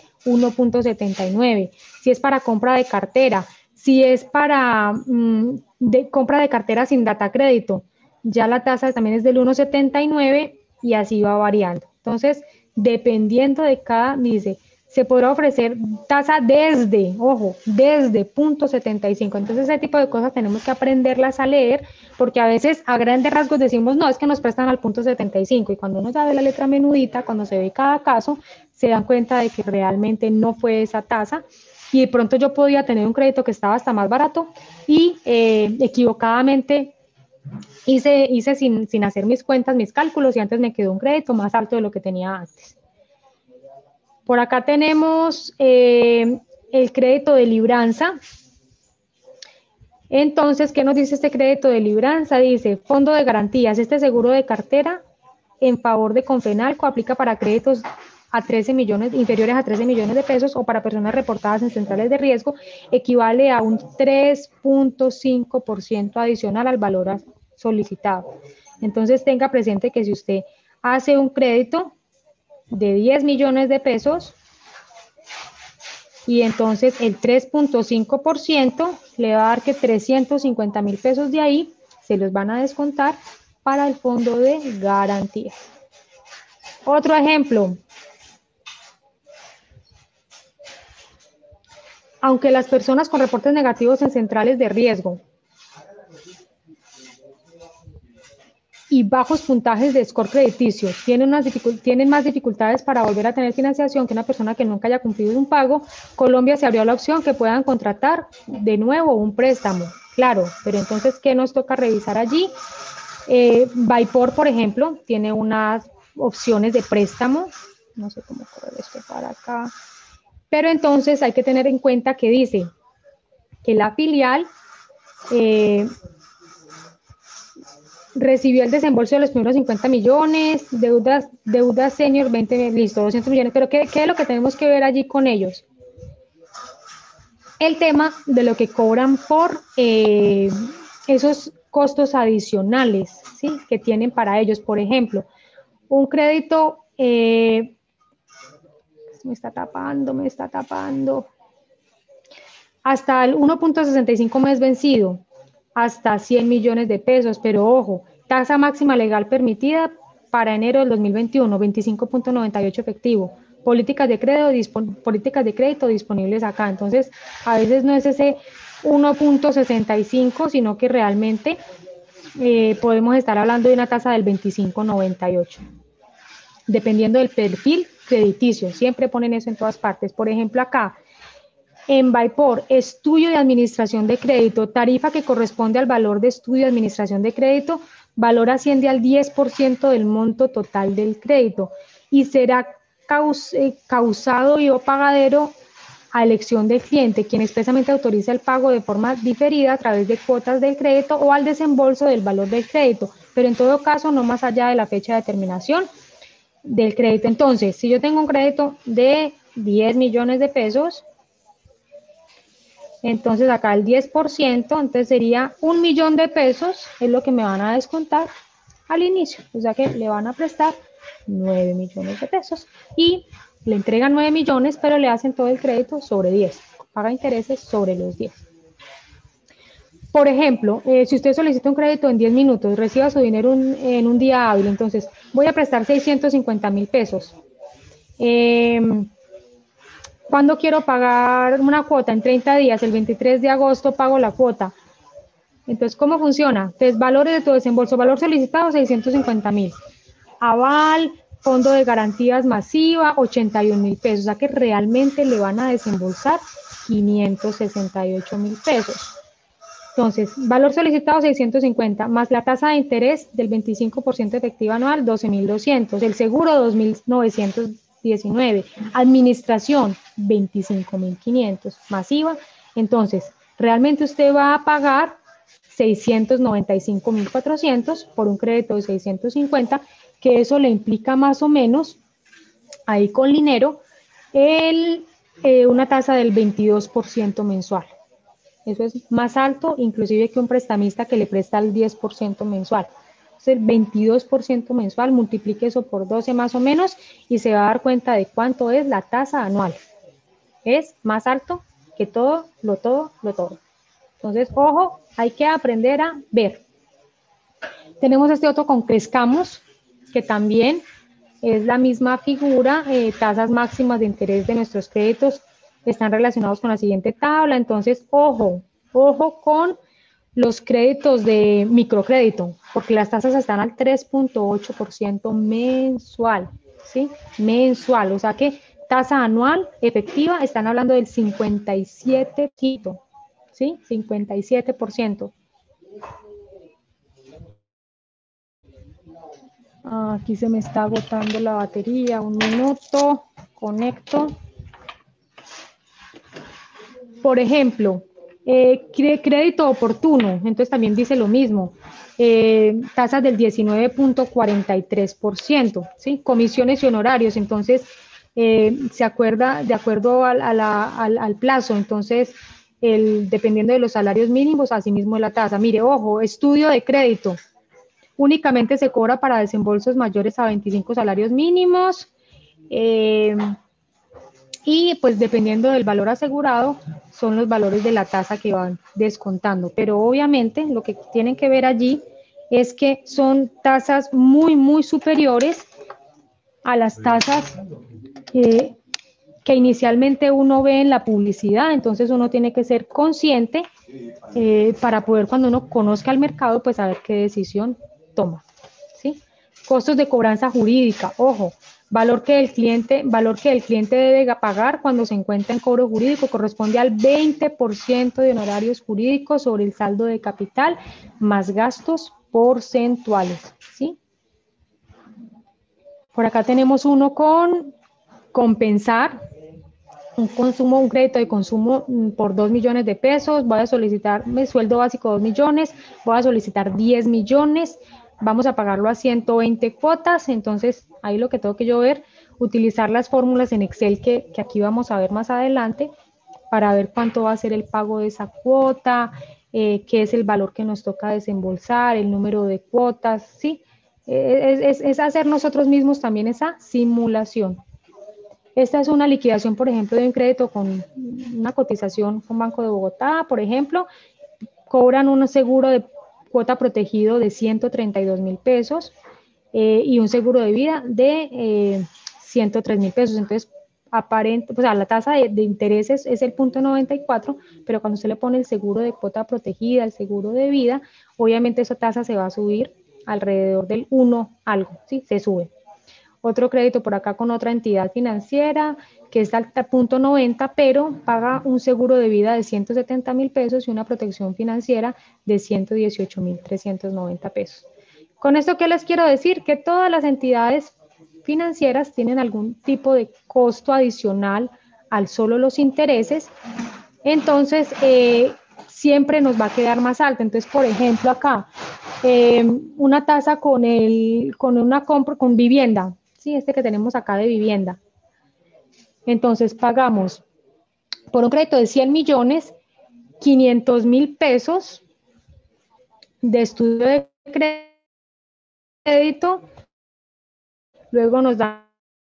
1,79. Si es para compra de cartera, si es para compra de cartera sin data crédito, ya la tasa también es del 1,79 y así va variando. Entonces, dependiendo de cada, dice, se podrá ofrecer tasa desde, ojo, desde 0.75. Entonces, ese tipo de cosas tenemos que aprenderlas a leer, porque a veces a grandes rasgos decimos, no, es que nos prestan al 0.75, y cuando uno sabe la letra menudita, cuando se ve cada caso, se dan cuenta de que realmente no fue esa tasa, y de pronto yo podía tener un crédito que estaba hasta más barato, y equivocadamente hice sin hacer mis cuentas, mis cálculos, y antes me quedó un crédito más alto de lo que tenía antes. Por acá tenemos el crédito de libranza. Entonces, ¿qué nos dice este crédito de libranza? Dice, fondo de garantías. Este seguro de cartera en favor de Confenalco aplica para créditos a 13 millones, inferiores a 13 millones de pesos, o para personas reportadas en centrales de riesgo, equivale a un 3.5% adicional al valor solicitado. Entonces, tenga presente que si usted hace un crédito de 10 millones de pesos, y entonces el 3.5% le va a dar que 350,000 pesos de ahí se los van a descontar para el fondo de garantía. Otro ejemplo. Aunque las personas con reportes negativos en centrales de riesgo y bajos puntajes de score crediticio tienen más dificultades para volver a tener financiación que una persona que nunca haya cumplido un pago, Colombia se abrió la opción que puedan contratar de nuevo un préstamo. Claro, pero entonces, ¿qué nos toca revisar allí? Vaipor, por ejemplo, tiene unas opciones de préstamo. No sé cómo correr esto para acá. Pero entonces hay que tener en cuenta que dice que la filial recibió el desembolso de los primeros 50 millones, deudas senior 20, listo, 200 millones, pero ¿qué es lo que tenemos que ver allí con ellos? El tema de lo que cobran por esos costos adicionales, ¿sí?, que tienen para ellos. Por ejemplo, un crédito, me está tapando, hasta el 1.65 mes vencido, hasta 100 millones de pesos, pero ojo, tasa máxima legal permitida para enero del 2021, 25.98 efectivo, políticas de crédito disponibles acá. Entonces, a veces no es ese 1.65, sino que realmente podemos estar hablando de una tasa del 25.98, dependiendo del perfil crediticio. Siempre ponen eso en todas partes. Por ejemplo, acá, En Baipor, estudio de administración de crédito, tarifa que corresponde al valor de estudio de administración de crédito, valor asciende al 10% del monto total del crédito y será causado y o pagadero a elección del cliente, quien expresamente autoriza el pago de forma diferida a través de cuotas del crédito o al desembolso del valor del crédito, pero en todo caso no más allá de la fecha de terminación del crédito. Entonces, si yo tengo un crédito de 10 millones de pesos, entonces acá el 10%, entonces sería 1 millón de pesos, es lo que me van a descontar al inicio, o sea que le van a prestar 9 millones de pesos y le entregan 9 millones, pero le hacen todo el crédito sobre 10, paga intereses sobre los 10. Por ejemplo, si usted solicita un crédito en 10 minutos, reciba su dinero en un día hábil, entonces voy a prestar 650.000 pesos. ¿Cuándo quiero pagar una cuota? En 30 días, el 23 de agosto pago la cuota. Entonces, ¿cómo funciona? Entonces, valores de tu desembolso, valor solicitado, 650.000. Aval, fondo de garantías masiva, 81.000 pesos. O sea que realmente le van a desembolsar 568.000 pesos. Entonces, valor solicitado 650, más la tasa de interés del 25% efectiva anual, 12.200. El seguro, 2.919. Administración, 25.500. Masiva. Entonces, realmente usted va a pagar 695.400 por un crédito de 650, que eso le implica más o menos, ahí con dinero, una tasa del 22% mensual. Eso es más alto inclusive que un prestamista que le presta el 10% mensual. Entonces, el 22% mensual, multiplique eso por 12 más o menos y se va a dar cuenta de cuánto es la tasa anual. Es más alto que todo. Entonces, ojo, hay que aprender a ver. Tenemos este otro con Crezcamos, que también es la misma figura, tasas máximas de interés de nuestros créditos están relacionados con la siguiente tabla. Entonces, ojo con los créditos de microcrédito, porque las tasas están al 3.8% mensual, ¿sí? Mensual, o sea que tasa anual efectiva, están hablando del 57%, ¿sí? 57%. Aquí se me está agotando la batería, un minuto, conecto. Por ejemplo, crédito oportuno, entonces también dice lo mismo, tasas del 19.43%, ¿sí? Comisiones y honorarios, entonces se acuerda de acuerdo al plazo, entonces dependiendo de los salarios mínimos, asimismo la tasa. Mire, ojo, estudio de crédito, únicamente se cobra para desembolsos mayores a 25 salarios mínimos, y pues dependiendo del valor asegurado son los valores de la tasa que van descontando, pero obviamente lo que tienen que ver allí es que son tasas muy superiores a las tasas que inicialmente uno ve en la publicidad. Entonces uno tiene que ser consciente para poder, cuando uno conozca el mercado, pues saber qué decisión toma, ¿sí? Costos de cobranza jurídica, ojo, valor que el cliente debe pagar cuando se encuentra en cobro jurídico corresponde al 20% de honorarios jurídicos sobre el saldo de capital más gastos porcentuales, ¿sí? Por acá tenemos uno con compensar un crédito de consumo por 2 millones de pesos, voy a solicitar mi sueldo básico 2 millones, voy a solicitar 10 millones, vamos a pagarlo a 120 cuotas, entonces ahí lo que tengo que yo ver, utilizar las fórmulas en Excel que aquí vamos a ver más adelante para ver cuánto va a ser el pago de esa cuota, qué es el valor que nos toca desembolsar, el número de cuotas, ¿sí? Es hacer nosotros mismos también esa simulación. Esta es una liquidación, por ejemplo, de un crédito con una cotización con Banco de Bogotá, por ejemplo, cobran un seguro de cuota protegido de 132.000 pesos y un seguro de vida de 103.000 pesos. Entonces, pues la tasa de intereses es el 0.94, pero cuando se le pone el seguro de cuota protegida, el seguro de vida, obviamente esa tasa se va a subir alrededor del 1 algo, ¿sí? Se sube. otro crédito por acá con otra entidad financiera que es al punto 90, pero paga un seguro de vida de 170.000 pesos y una protección financiera de 118.390 pesos. Con esto, ¿qué les quiero decir? Que todas las entidades financieras tienen algún tipo de costo adicional al solo los intereses, entonces siempre nos va a quedar más alta. Entonces, por ejemplo, acá, una tasa con una compra con vivienda, ¿sí? Este que tenemos acá de vivienda. Entonces, pagamos por un crédito de 100 millones, 500.000 pesos de estudio de crédito, luego nos dan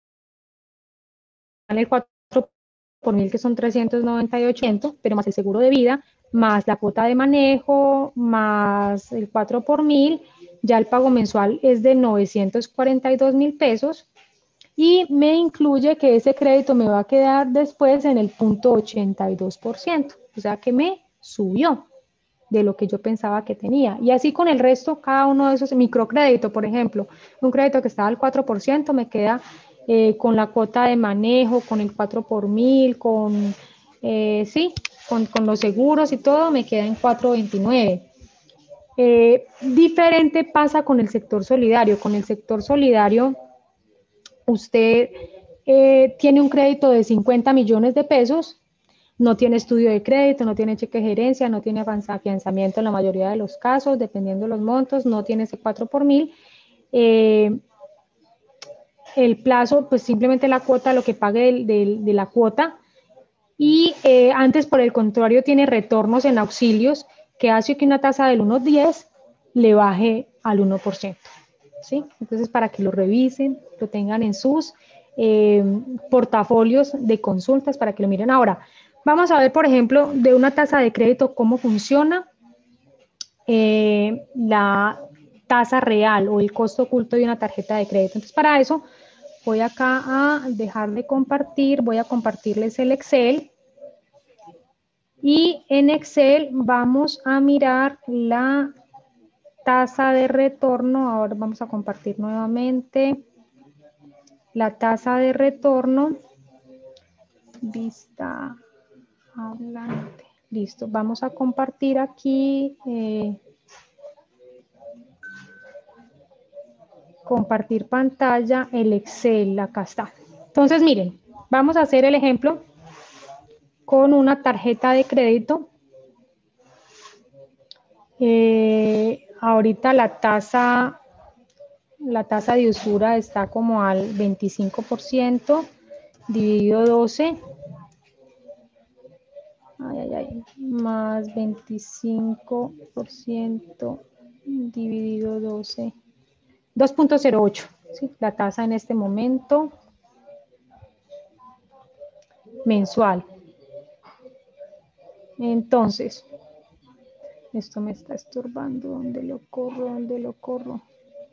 el 4 por mil, que son 398, pero más el seguro de vida, más la cuota de manejo, más el 4 por mil, ya el pago mensual es de 942.000 pesos y me incluye que ese crédito me va a quedar después en el punto 82%, o sea que me subió de lo que yo pensaba que tenía. Y así con el resto, cada uno de esos microcréditos, por ejemplo, un crédito que estaba al 4% me queda con la cuota de manejo, con el 4 por mil, con los seguros y todo, me queda en 4.29. Diferente pasa con el sector solidario. Con el sector solidario, usted tiene un crédito de 50 millones de pesos, no tiene estudio de crédito, no tiene cheque de gerencia, no tiene afianzamiento en la mayoría de los casos, dependiendo de los montos, no tiene ese 4 por mil. El plazo, pues simplemente la cuota, lo que pague de la cuota. Y antes, por el contrario, tiene retornos en auxilios que hace que una tasa del 1.10 le baje al 1%. ¿Sí? Entonces, para que lo revisen, lo tengan en sus portafolios de consultas, para que lo miren. Ahora, vamos a ver, por ejemplo, de una tasa de crédito, cómo funciona la tasa real o el costo oculto de una tarjeta de crédito. Entonces, para eso, voy acá a dejar de compartir, voy a compartirles el Excel. Y en Excel vamos a mirar la tasa de retorno. Ahora vamos a compartir nuevamente la tasa de retorno. Vista hablante. Listo, vamos a compartir aquí. Compartir pantalla, el Excel, acá está. Entonces, miren, vamos a hacer el ejemplo con una tarjeta de crédito. Ahorita la tasa de usura está como al 25%, dividido 12. Más 25% dividido 12. 2.08, ¿sí? La tasa en este momento mensual. Entonces, esto me está estorbando. ¿Dónde lo corro? ¿Dónde lo corro?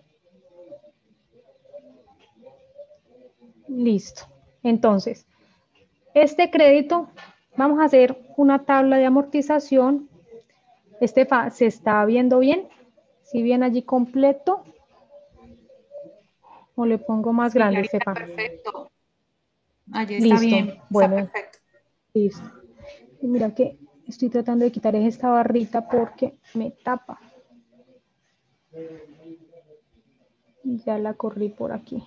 Listo. Entonces, este crédito, vamos a hacer una tabla de amortización. ¿Se está viendo bien? ¿Sí bien allí completo? ¿O le pongo más grande, Estefa? Perfecto. Allí está Listo. bien. Bueno, Está perfecto. Listo. Y mira que estoy tratando de quitar esta barrita porque me tapa. Ya la corrí por aquí.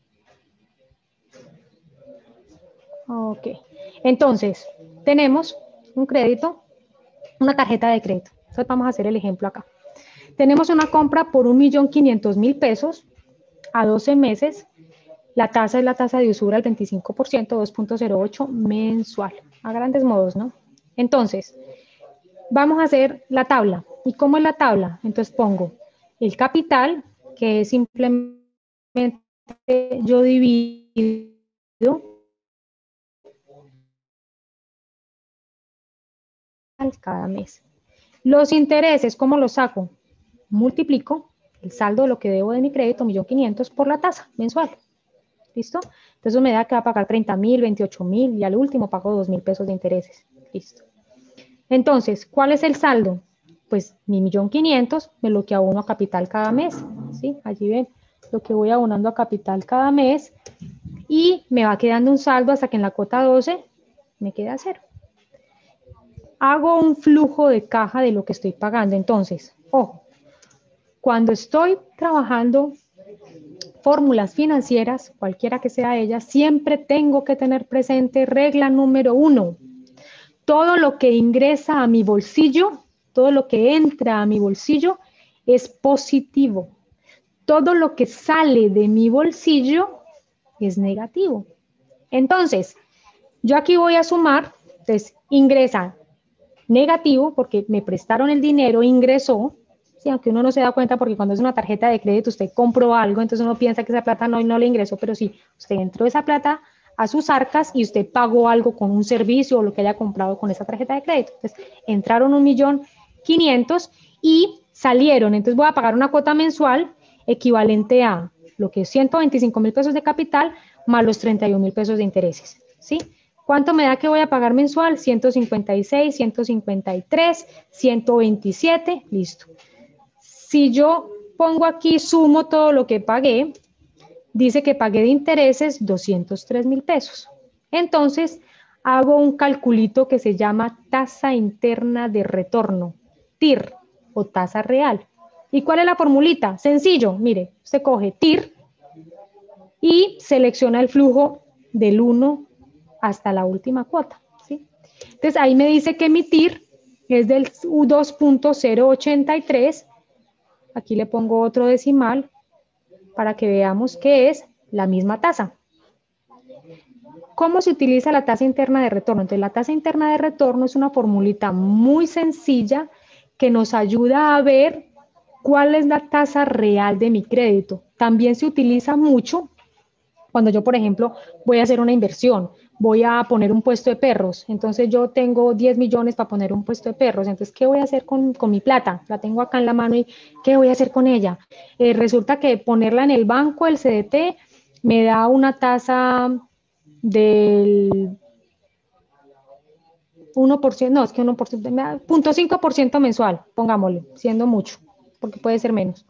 Ok. Entonces, tenemos un crédito, una tarjeta de crédito. Entonces vamos a hacer el ejemplo acá. Tenemos una compra por 1.500.000 pesos a 12 meses. La tasa es la tasa de usura, el 25%, 2.08 mensual. A grandes modos, ¿no? Entonces, vamos a hacer la tabla. ¿Y cómo es la tabla? Entonces pongo el capital, que es simplemente yo divido cada mes. Los intereses, ¿cómo los saco? Multiplico el saldo de lo que debo de mi crédito, 1.500.000, por la tasa mensual. ¿Listo? Entonces me da que va a pagar 30.000, 28.000 y al último pago 2.000 pesos de intereses. Listo. Entonces, ¿cuál es el saldo? Pues mi 1.500.000 me lo que abono a capital cada mes. ¿Sí? Allí ven lo que voy abonando a capital cada mes, y me va quedando un saldo hasta que en la cuota 12 me queda cero. Hago un flujo de caja de lo que estoy pagando. Entonces, ojo, cuando estoy trabajando fórmulas financieras, cualquiera que sea ella, siempre tengo que tener presente regla número 1. Todo lo que ingresa a mi bolsillo, todo lo que entra a mi bolsillo es positivo. Todo lo que sale de mi bolsillo es negativo. Entonces, yo aquí voy a sumar, entonces ingresa negativo porque me prestaron el dinero, ingresó, sí, aunque uno no se da cuenta porque cuando es una tarjeta de crédito usted compró algo, entonces uno piensa que esa plata no le ingresó, pero sí, usted entró esa plata a sus arcas y usted pagó algo con un servicio o lo que haya comprado con esa tarjeta de crédito. Entonces, entraron 1.500.000 y salieron, entonces voy a pagar una cuota mensual equivalente a lo que es 125.000 pesos de capital más los 31.000 pesos de intereses, ¿sí? ¿Cuánto me da que voy a pagar mensual? 156, 153, 127, listo. Si yo pongo aquí, sumo todo lo que pagué, dice que pagué de intereses 203.000 pesos. Entonces, hago un calculito que se llama tasa interna de retorno, TIR, o tasa real. ¿Y cuál es la formulita? Sencillo, mire, usted coge TIR y selecciona el flujo del 1 hasta la última cuota, ¿sí? Entonces, ahí me dice que mi TIR es del 2.083, aquí le pongo otro decimal para que veamos que es la misma tasa. ¿Cómo se utiliza la tasa interna de retorno? Entonces, la tasa interna de retorno es una formulita muy sencilla que nos ayuda a ver cuál es la tasa real de mi crédito. También se utiliza mucho cuando yo, por ejemplo, voy a hacer una inversión, voy a poner un puesto de perros, entonces yo tengo 10 millones para poner un puesto de perros, entonces, ¿qué voy a hacer con mi plata? La tengo acá en la mano y ¿qué voy a hacer con ella? Resulta que ponerla en el banco, el CDT, me da una tasa del 1%, no, es que 1%, me da 0.5% mensual, pongámosle, siendo mucho, porque puede ser menos.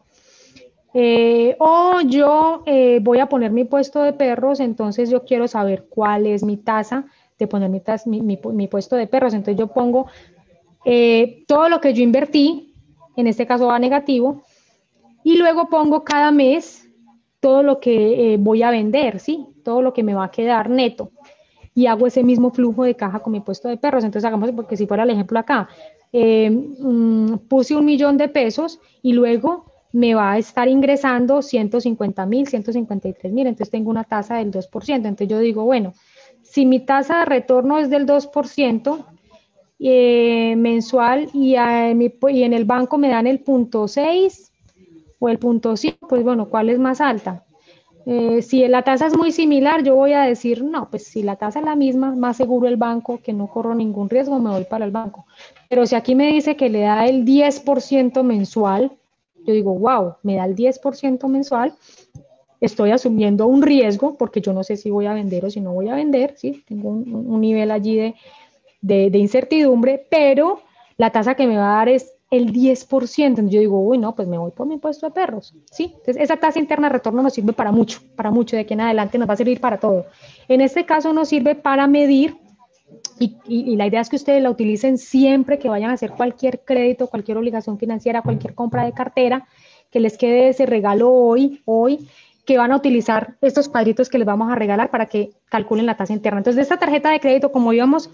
O yo voy a poner mi puesto de perros, entonces yo quiero saber cuál es mi tasa de poner mi puesto de perros. Entonces yo pongo todo lo que yo invertí, en este caso va negativo, y luego pongo cada mes todo lo que voy a vender, ¿sí? Todo lo que me va a quedar neto. Y hago ese mismo flujo de caja con mi puesto de perros. Entonces hagamos, porque si fuera el ejemplo acá, puse 1.000.000 de pesos y luego me va a estar ingresando 150.000, 153.000, entonces tengo una tasa del 2%. Entonces yo digo, bueno, si mi tasa de retorno es del 2% mensual y en el banco me dan el 0.6 o el 0.5, pues bueno, ¿cuál es más alta? Si la tasa es muy similar, yo voy a decir, no, pues si la tasa es la misma, más seguro el banco, que no corro ningún riesgo, me voy para el banco. Pero si aquí me dice que le da el 10% mensual, yo digo, wow, me da el 10% mensual, estoy asumiendo un riesgo porque yo no sé si voy a vender o si no voy a vender, ¿sí? Tengo un nivel allí de incertidumbre, pero la tasa que me va a dar es el 10%. Entonces yo digo, uy, no, pues me voy por mi puesto de perros, ¿sí? Entonces esa tasa interna de retorno nos sirve para mucho, de aquí en adelante nos va a servir para todo. En este caso nos sirve para medir. Y la idea es que ustedes la utilicen siempre que vayan a hacer cualquier crédito, cualquier obligación financiera, cualquier compra de cartera, que les quede ese regalo hoy, que van a utilizar estos cuadritos que les vamos a regalar para que calculen la tasa interna. Entonces, de esta tarjeta de crédito, como íbamos,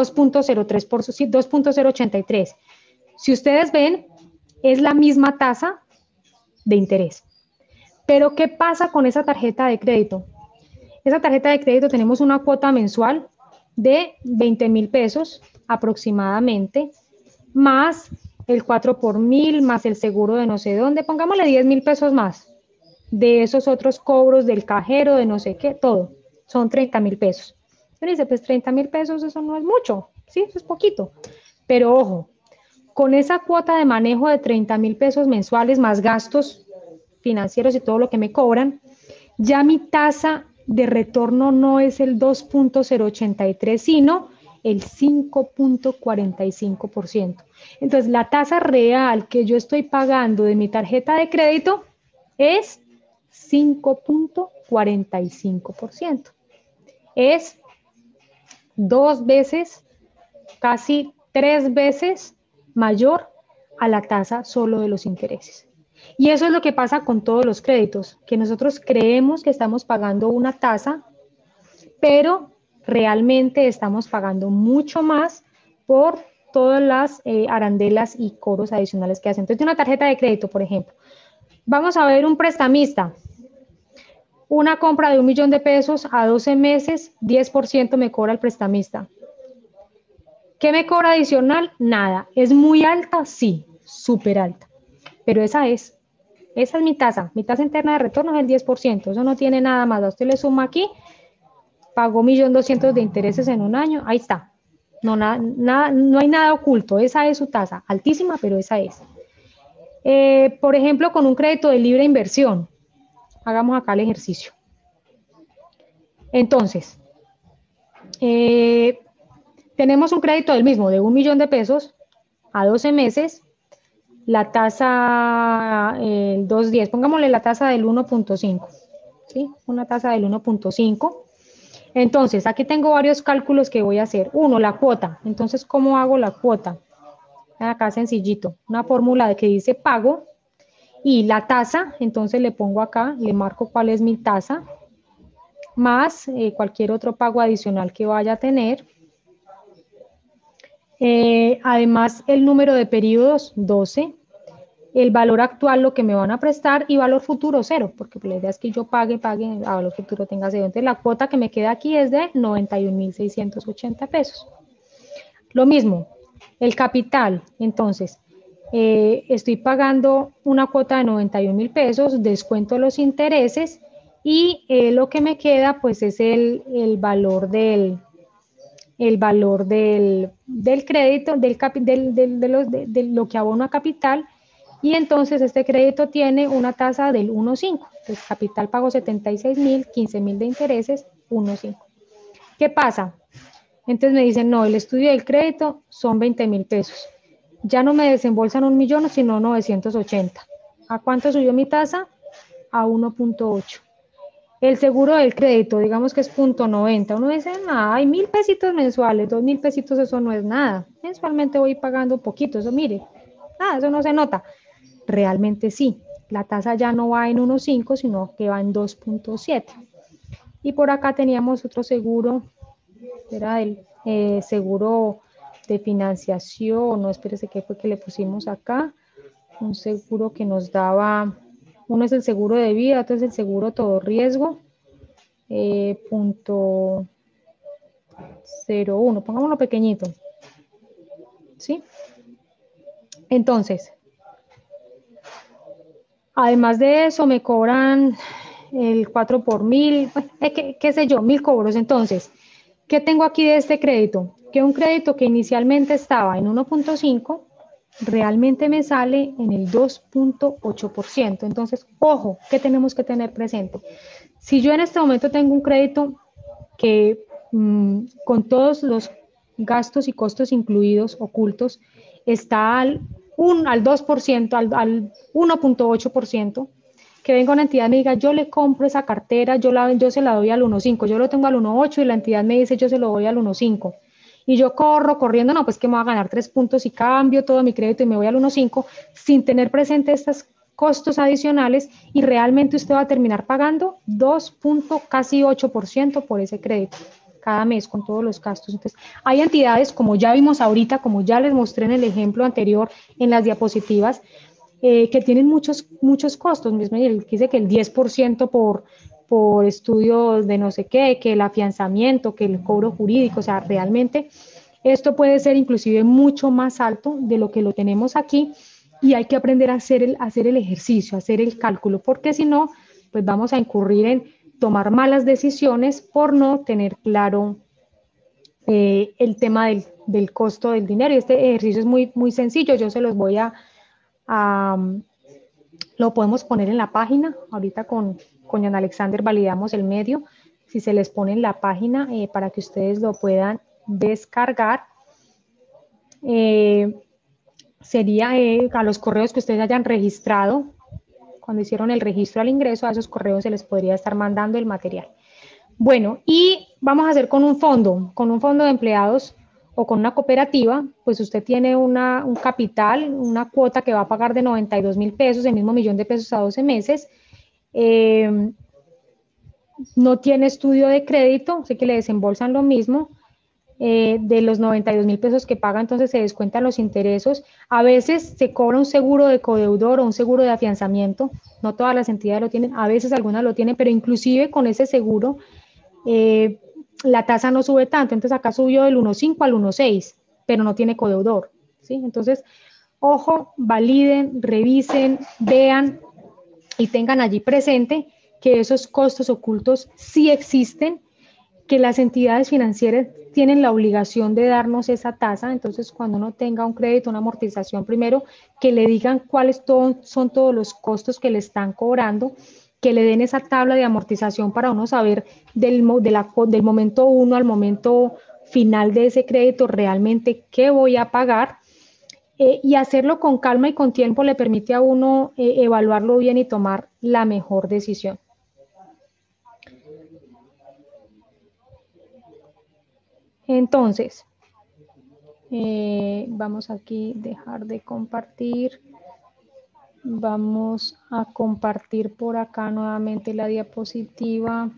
2.083. Si ustedes ven, es la misma tasa de interés. Pero, ¿qué pasa con esa tarjeta de crédito? Esa tarjeta de crédito tenemos una cuota mensual de 20.000 pesos aproximadamente, más el 4 por 1.000, más el seguro de no sé dónde, pongámosle 10.000 pesos más, de esos otros cobros del cajero, de no sé qué, todo, son 30.000 pesos. Pero dice, pues 30.000 pesos, eso no es mucho, sí, eso es poquito, pero ojo, con esa cuota de manejo de 30.000 pesos mensuales, más gastos financieros y todo lo que me cobran, ya mi tasa de retorno no es el 2.083, sino el 5.45%. Entonces, la tasa real que yo estoy pagando de mi tarjeta de crédito es 5.45%. Es 2 veces, casi 3 veces mayor a la tasa solo de los intereses. Y eso es lo que pasa con todos los créditos, que nosotros creemos que estamos pagando una tasa, pero realmente estamos pagando mucho más por todas las arandelas y cobros adicionales que hacen. Entonces, una tarjeta de crédito, por ejemplo. Vamos a ver un prestamista. Una compra de 1 millón de pesos a 12 meses, 10% me cobra el prestamista. ¿Qué me cobra adicional? Nada. ¿Es muy alta? Sí, súper alta. Pero esa es mi tasa. Mi tasa interna de retorno es el 10%. Eso no tiene nada más. A usted le suma aquí, pagó 1.200.000 de intereses en un año. Ahí está. No, no hay nada oculto. Esa es su tasa. Altísima, pero esa es. Por ejemplo, con un crédito de libre inversión. Hagamos acá el ejercicio. Entonces, tenemos un crédito del mismo de 1 millón de pesos a 12 meses. La tasa, el 2.10, pongámosle la tasa del 1.5, ¿sí? Una tasa del 1.5. Entonces, aquí tengo varios cálculos que voy a hacer. Uno, la cuota. Entonces, ¿cómo hago la cuota? Acá sencillito, una fórmula de que dice pago y la tasa. Entonces, le pongo acá, le marco cuál es mi tasa, más cualquier otro pago adicional que vaya a tener. Además, el número de periodos, 12. El valor actual, lo que me van a prestar, y valor futuro, 0, porque la idea es que yo pague, a valor futuro tenga 0. Entonces, la cuota que me queda aquí es de 91.680 pesos. Lo mismo, el capital. Entonces, estoy pagando una cuota de 91.000 pesos, descuento los intereses, y lo que me queda, pues, es el valor del crédito, de lo que abono a capital. Y entonces este crédito tiene una tasa del 1.5. El capital pagó 76.000, 15.000 de intereses, 1.5. ¿Qué pasa? Entonces me dicen, no, el estudio del crédito son 20.000 pesos. Ya no me desembolsan 1 millón, sino 980. ¿A cuánto subió mi tasa? A 1.8. El seguro del crédito, digamos que es 0.90. Uno dice, hay 1.000 pesitos mensuales, 2.000 pesitos, eso no es nada. Mensualmente voy pagando poquito, eso mire, eso no se nota. Realmente sí, la tasa ya no va en 1.5, sino que va en 2.7. Y por acá teníamos otro seguro, era el seguro de financiación, no, espérese qué fue que le pusimos acá, un seguro que nos daba, uno es el seguro de vida, otro es el seguro todo riesgo, .01, pongámoslo pequeñito, ¿sí? Entonces, además de eso, me cobran el 4 por 1.000, qué sé yo, 1.000 cobros. Entonces, ¿qué tengo aquí de este crédito? Que un crédito que inicialmente estaba en 1.5, realmente me sale en el 2.8%. Entonces, ojo, ¿qué tenemos que tener presente? Si yo en este momento tengo un crédito que con todos los gastos y costos incluidos, ocultos, está al 2%, al 1.8%, que venga una entidad y me diga, yo le compro esa cartera, yo se la doy al 1.5, yo lo tengo al 1.8 y la entidad me dice, yo se lo doy al 1.5. Y yo corriendo, no, pues que me va a ganar 3 puntos y cambio todo mi crédito y me voy al 1.5 sin tener presente estos costos adicionales, y realmente usted va a terminar pagando casi 8% por ese crédito cada mes con todos los gastos. Entonces, hay entidades, como ya vimos ahorita, como ya les mostré en el ejemplo anterior en las diapositivas, que tienen muchos costos. Mismo dice que el 10% por estudios de no sé qué, que el afianzamiento, que el cobro jurídico, o sea, realmente esto puede ser inclusive mucho más alto de lo que lo tenemos aquí, y hay que aprender a hacer el ejercicio, a hacer el cálculo, porque si no, pues vamos a incurrir en tomar malas decisiones por no tener claro el tema del costo del dinero. Y este ejercicio es muy, muy sencillo, yo se los voy lo podemos poner en la página, ahorita con John Alexander validamos el medio, si se les pone en la página para que ustedes lo puedan descargar. Sería a los correos que ustedes hayan registrado cuando hicieron el registro al ingreso, a esos correos se les podría estar mandando el material. Bueno, y vamos a hacer con un fondo de empleados o con una cooperativa, pues usted tiene un capital, una cuota que va a pagar de 92.000 pesos, el mismo millón de pesos a 12 meses. No tiene estudio de crédito, sé que le desembolsan lo mismo. De los 92.000 pesos que paga, entonces se descuentan los intereses. A veces se cobra un seguro de codeudor o un seguro de afianzamiento, no todas las entidades lo tienen, a veces algunas lo tienen, pero inclusive con ese seguro la tasa no sube tanto, entonces acá subió del 1.5 al 1.6, pero no tiene codeudor, ¿sí? Entonces, ojo, validen, revisen, vean y tengan allí presente que esos costos ocultos sí existen, que las entidades financieras tienen la obligación de darnos esa tasa. Entonces cuando uno tenga un crédito, una amortización, primero que le digan cuáles son todos los costos que le están cobrando, que le den esa tabla de amortización para uno saber del momento 1 al momento final de ese crédito realmente qué voy a pagar, y hacerlo con calma y con tiempo le permite a uno evaluarlo bien y tomar la mejor decisión. Entonces, vamos aquí a dejar de compartir. Vamos a compartir por acá nuevamente la diapositiva.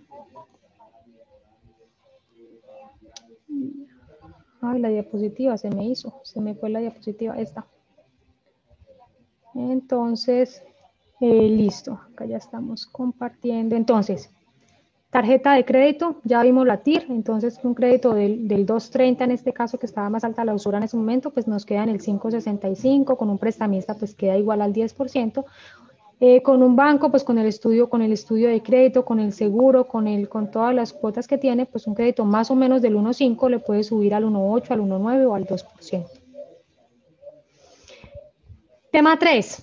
Ay, la diapositiva se me fue la diapositiva, esta. Entonces, listo, acá ya estamos compartiendo. Entonces, tarjeta de crédito, ya vimos la TIR, entonces un crédito del 2.30 en este caso, que estaba más alta la usura en ese momento, pues nos queda en el 5.65, con un prestamista pues queda igual al 10%, con un banco pues con el estudio de crédito, con el seguro, con todas las cuotas que tiene, pues un crédito más o menos del 1.5 le puede subir al 1.8, al 1.9 o al 2%. Tema 3.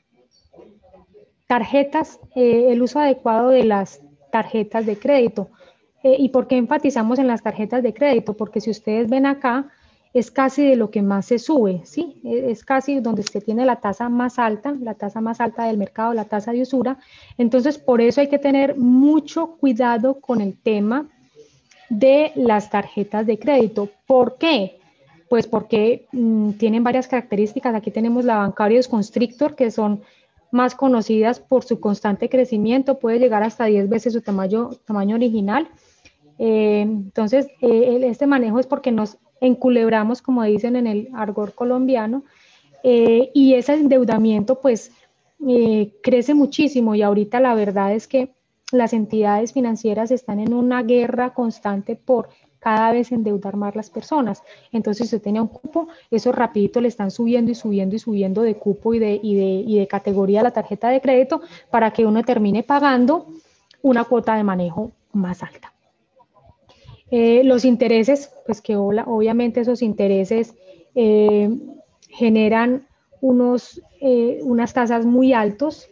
Tarjetas, el uso adecuado de las tarjetas de crédito. ¿Y por qué enfatizamos en las tarjetas de crédito? Porque si ustedes ven acá, es casi de lo que más se sube, ¿sí? Es casi donde se tiene la tasa más alta del mercado, la tasa de usura. Entonces, por eso hay que tener mucho cuidado con el tema de las tarjetas de crédito. ¿Por qué? Pues porque tienen varias características. Aquí tenemos la Bancarios Constrictor, que son más conocidas por su constante crecimiento, puede llegar hasta 10 veces su tamaño original. Entonces, este manejo es porque nos enculebramos, como dicen en el argot colombiano, y ese endeudamiento pues crece muchísimo, y ahorita la verdad es que las entidades financieras están en una guerra constante por cada vez endeudar más las personas. Entonces, si usted tenía un cupo, eso rapidito le están subiendo y subiendo y subiendo de cupo y de categoría a la tarjeta de crédito para que uno termine pagando una cuota de manejo más alta. Los intereses, pues que obviamente esos intereses generan unas tasas muy altos,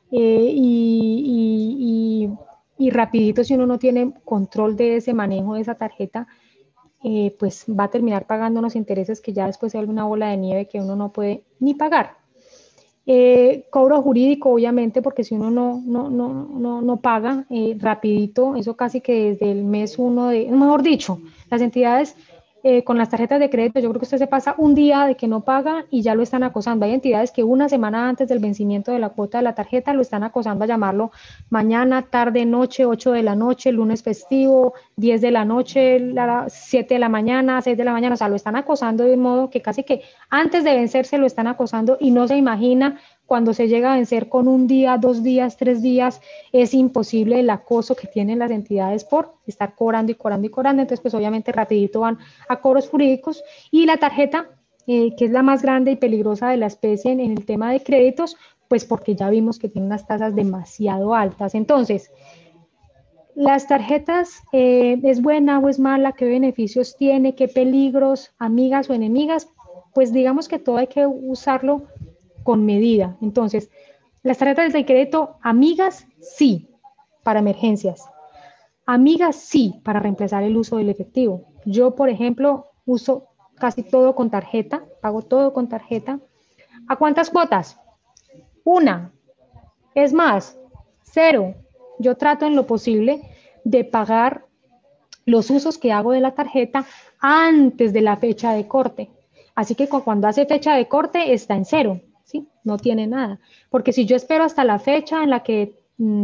y rapidito, si uno no tiene control de ese manejo de esa tarjeta, pues va a terminar pagando unos intereses que ya después se vuelve una bola de nieve que uno no puede ni pagar. Cobro jurídico, obviamente, porque si uno no paga rapidito, eso casi que desde el mes 1 mejor dicho, las entidades con las tarjetas de crédito, yo creo que usted se pasa un día de que no paga y ya lo están acosando. Hay entidades que una semana antes del vencimiento de la cuota de la tarjeta lo están acosando a llamarlo mañana, tarde, noche, 8 de la noche, lunes festivo, 10 de la noche, 7 de la mañana, 6 de la mañana, o sea, lo están acosando de un modo que casi que antes de vencerse lo están acosando, y no se imagina cuando se llega a vencer con un día, 2 días, 3 días, es imposible el acoso que tienen las entidades por estar cobrando y cobrando y cobrando. Entonces, pues obviamente rapidito van a cobros jurídicos. Y la tarjeta, que es la más grande y peligrosa de la especie en el tema de créditos, pues porque ya vimos que tiene unas tasas demasiado altas. Entonces, las tarjetas, ¿es buena o es mala? ¿Qué beneficios tiene? ¿Qué peligros? ¿Amigas o enemigas? Pues digamos que todo hay que usarlo con medida. Entonces, las tarjetas de crédito, amigas, sí, para emergencias. Amigas, sí, para reemplazar el uso del efectivo. Yo, por ejemplo, uso casi todo con tarjeta, pago todo con tarjeta. ¿A cuántas cuotas? Una. Es más, cero. Yo trato en lo posible de pagar los usos que hago de la tarjeta antes de la fecha de corte. Así que cuando hace fecha de corte está en cero, ¿sí? No tiene nada. Porque si yo espero hasta la fecha en la que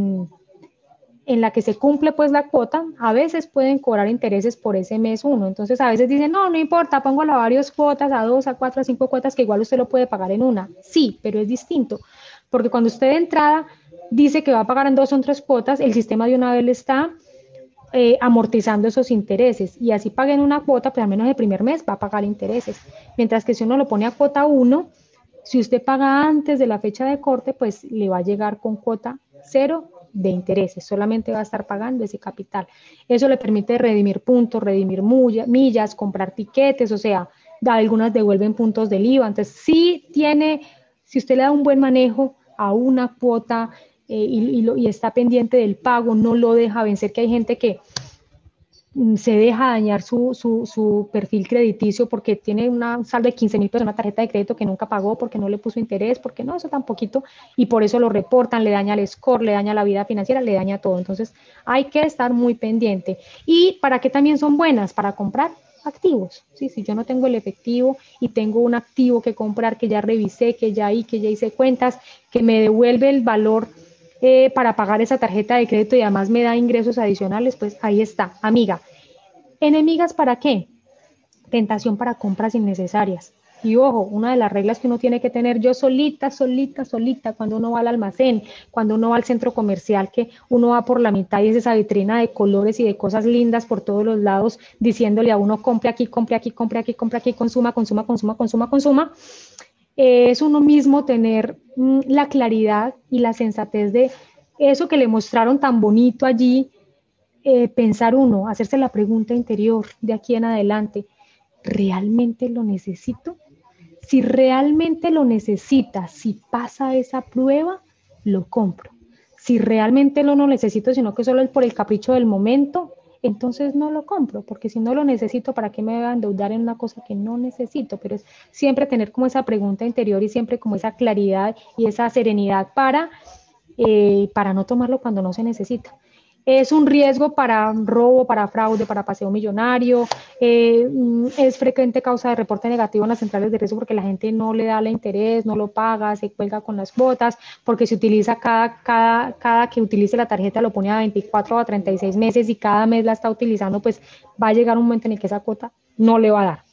se cumple pues la cuota, a veces pueden cobrar intereses por ese mes uno. Entonces a veces dicen, no, no importa, pongo a varias cuotas, a 2, a 4, a 5 cuotas, que igual usted lo puede pagar en una. Sí, pero es distinto. Porque cuando usted de entrada dice que va a pagar en 2 o 3 cuotas, el sistema de una vez le está amortizando esos intereses, y así paguen una cuota, pues al menos el primer mes va a pagar intereses, mientras que si uno lo pone a cuota 1, si usted paga antes de la fecha de corte, pues le va a llegar con cuota 0 de intereses, solamente va a estar pagando ese capital. Eso le permite redimir puntos, redimir millas, comprar tiquetes, o sea, algunas devuelven puntos del IVA. Entonces sí tiene, si usted le da un buen manejo a una cuota y está pendiente del pago, no lo deja vencer, que hay gente que se deja dañar su perfil crediticio porque tiene un saldo de 15.000 pesos en una tarjeta de crédito que nunca pagó porque no le puso interés, porque no, eso tan poquito, y por eso lo reportan, le daña el score, le daña la vida financiera, le daña todo. Entonces hay que estar muy pendiente. ¿Y para qué también son buenas? Para comprar activos. ¿Sí? Si yo no tengo el efectivo y tengo un activo que comprar, que ya revisé, que ya hice cuentas, que me devuelve el valor para pagar esa tarjeta de crédito y además me da ingresos adicionales, pues ahí está, amiga. ¿Enemigas para qué? Tentación para compras innecesarias. Y ojo, una de las reglas que uno tiene que tener, yo solita, cuando uno va al almacén, cuando uno va al centro comercial, que uno va por la mitad y es esa vitrina de colores y de cosas lindas por todos los lados, diciéndole a uno, compre aquí, compre aquí, compre aquí, compre aquí, consuma, consuma, consuma, consuma, consuma. Es uno mismo tener la claridad y la sensatez de eso que le mostraron tan bonito allí, pensar uno, hacerse la pregunta interior de aquí en adelante, ¿realmente lo necesito? Si realmente lo necesita, si pasa esa prueba, lo compro. Si realmente no lo necesito, sino que solo es por el capricho del momento, entonces no lo compro, porque si no lo necesito, ¿para qué me voy a endeudar en una cosa que no necesito? Pero es siempre tener como esa pregunta interior y siempre como esa claridad y esa serenidad para no tomarlo cuando no se necesita. Es un riesgo para robo, para fraude, para paseo millonario, es frecuente causa de reporte negativo en las centrales de riesgo porque la gente no le da el interés, no lo paga, se cuelga con las cuotas, porque se utiliza cada que utilice la tarjeta lo pone a 24 o a 36 meses y cada mes la está utilizando, pues va a llegar un momento en el que esa cuota no le va a dar.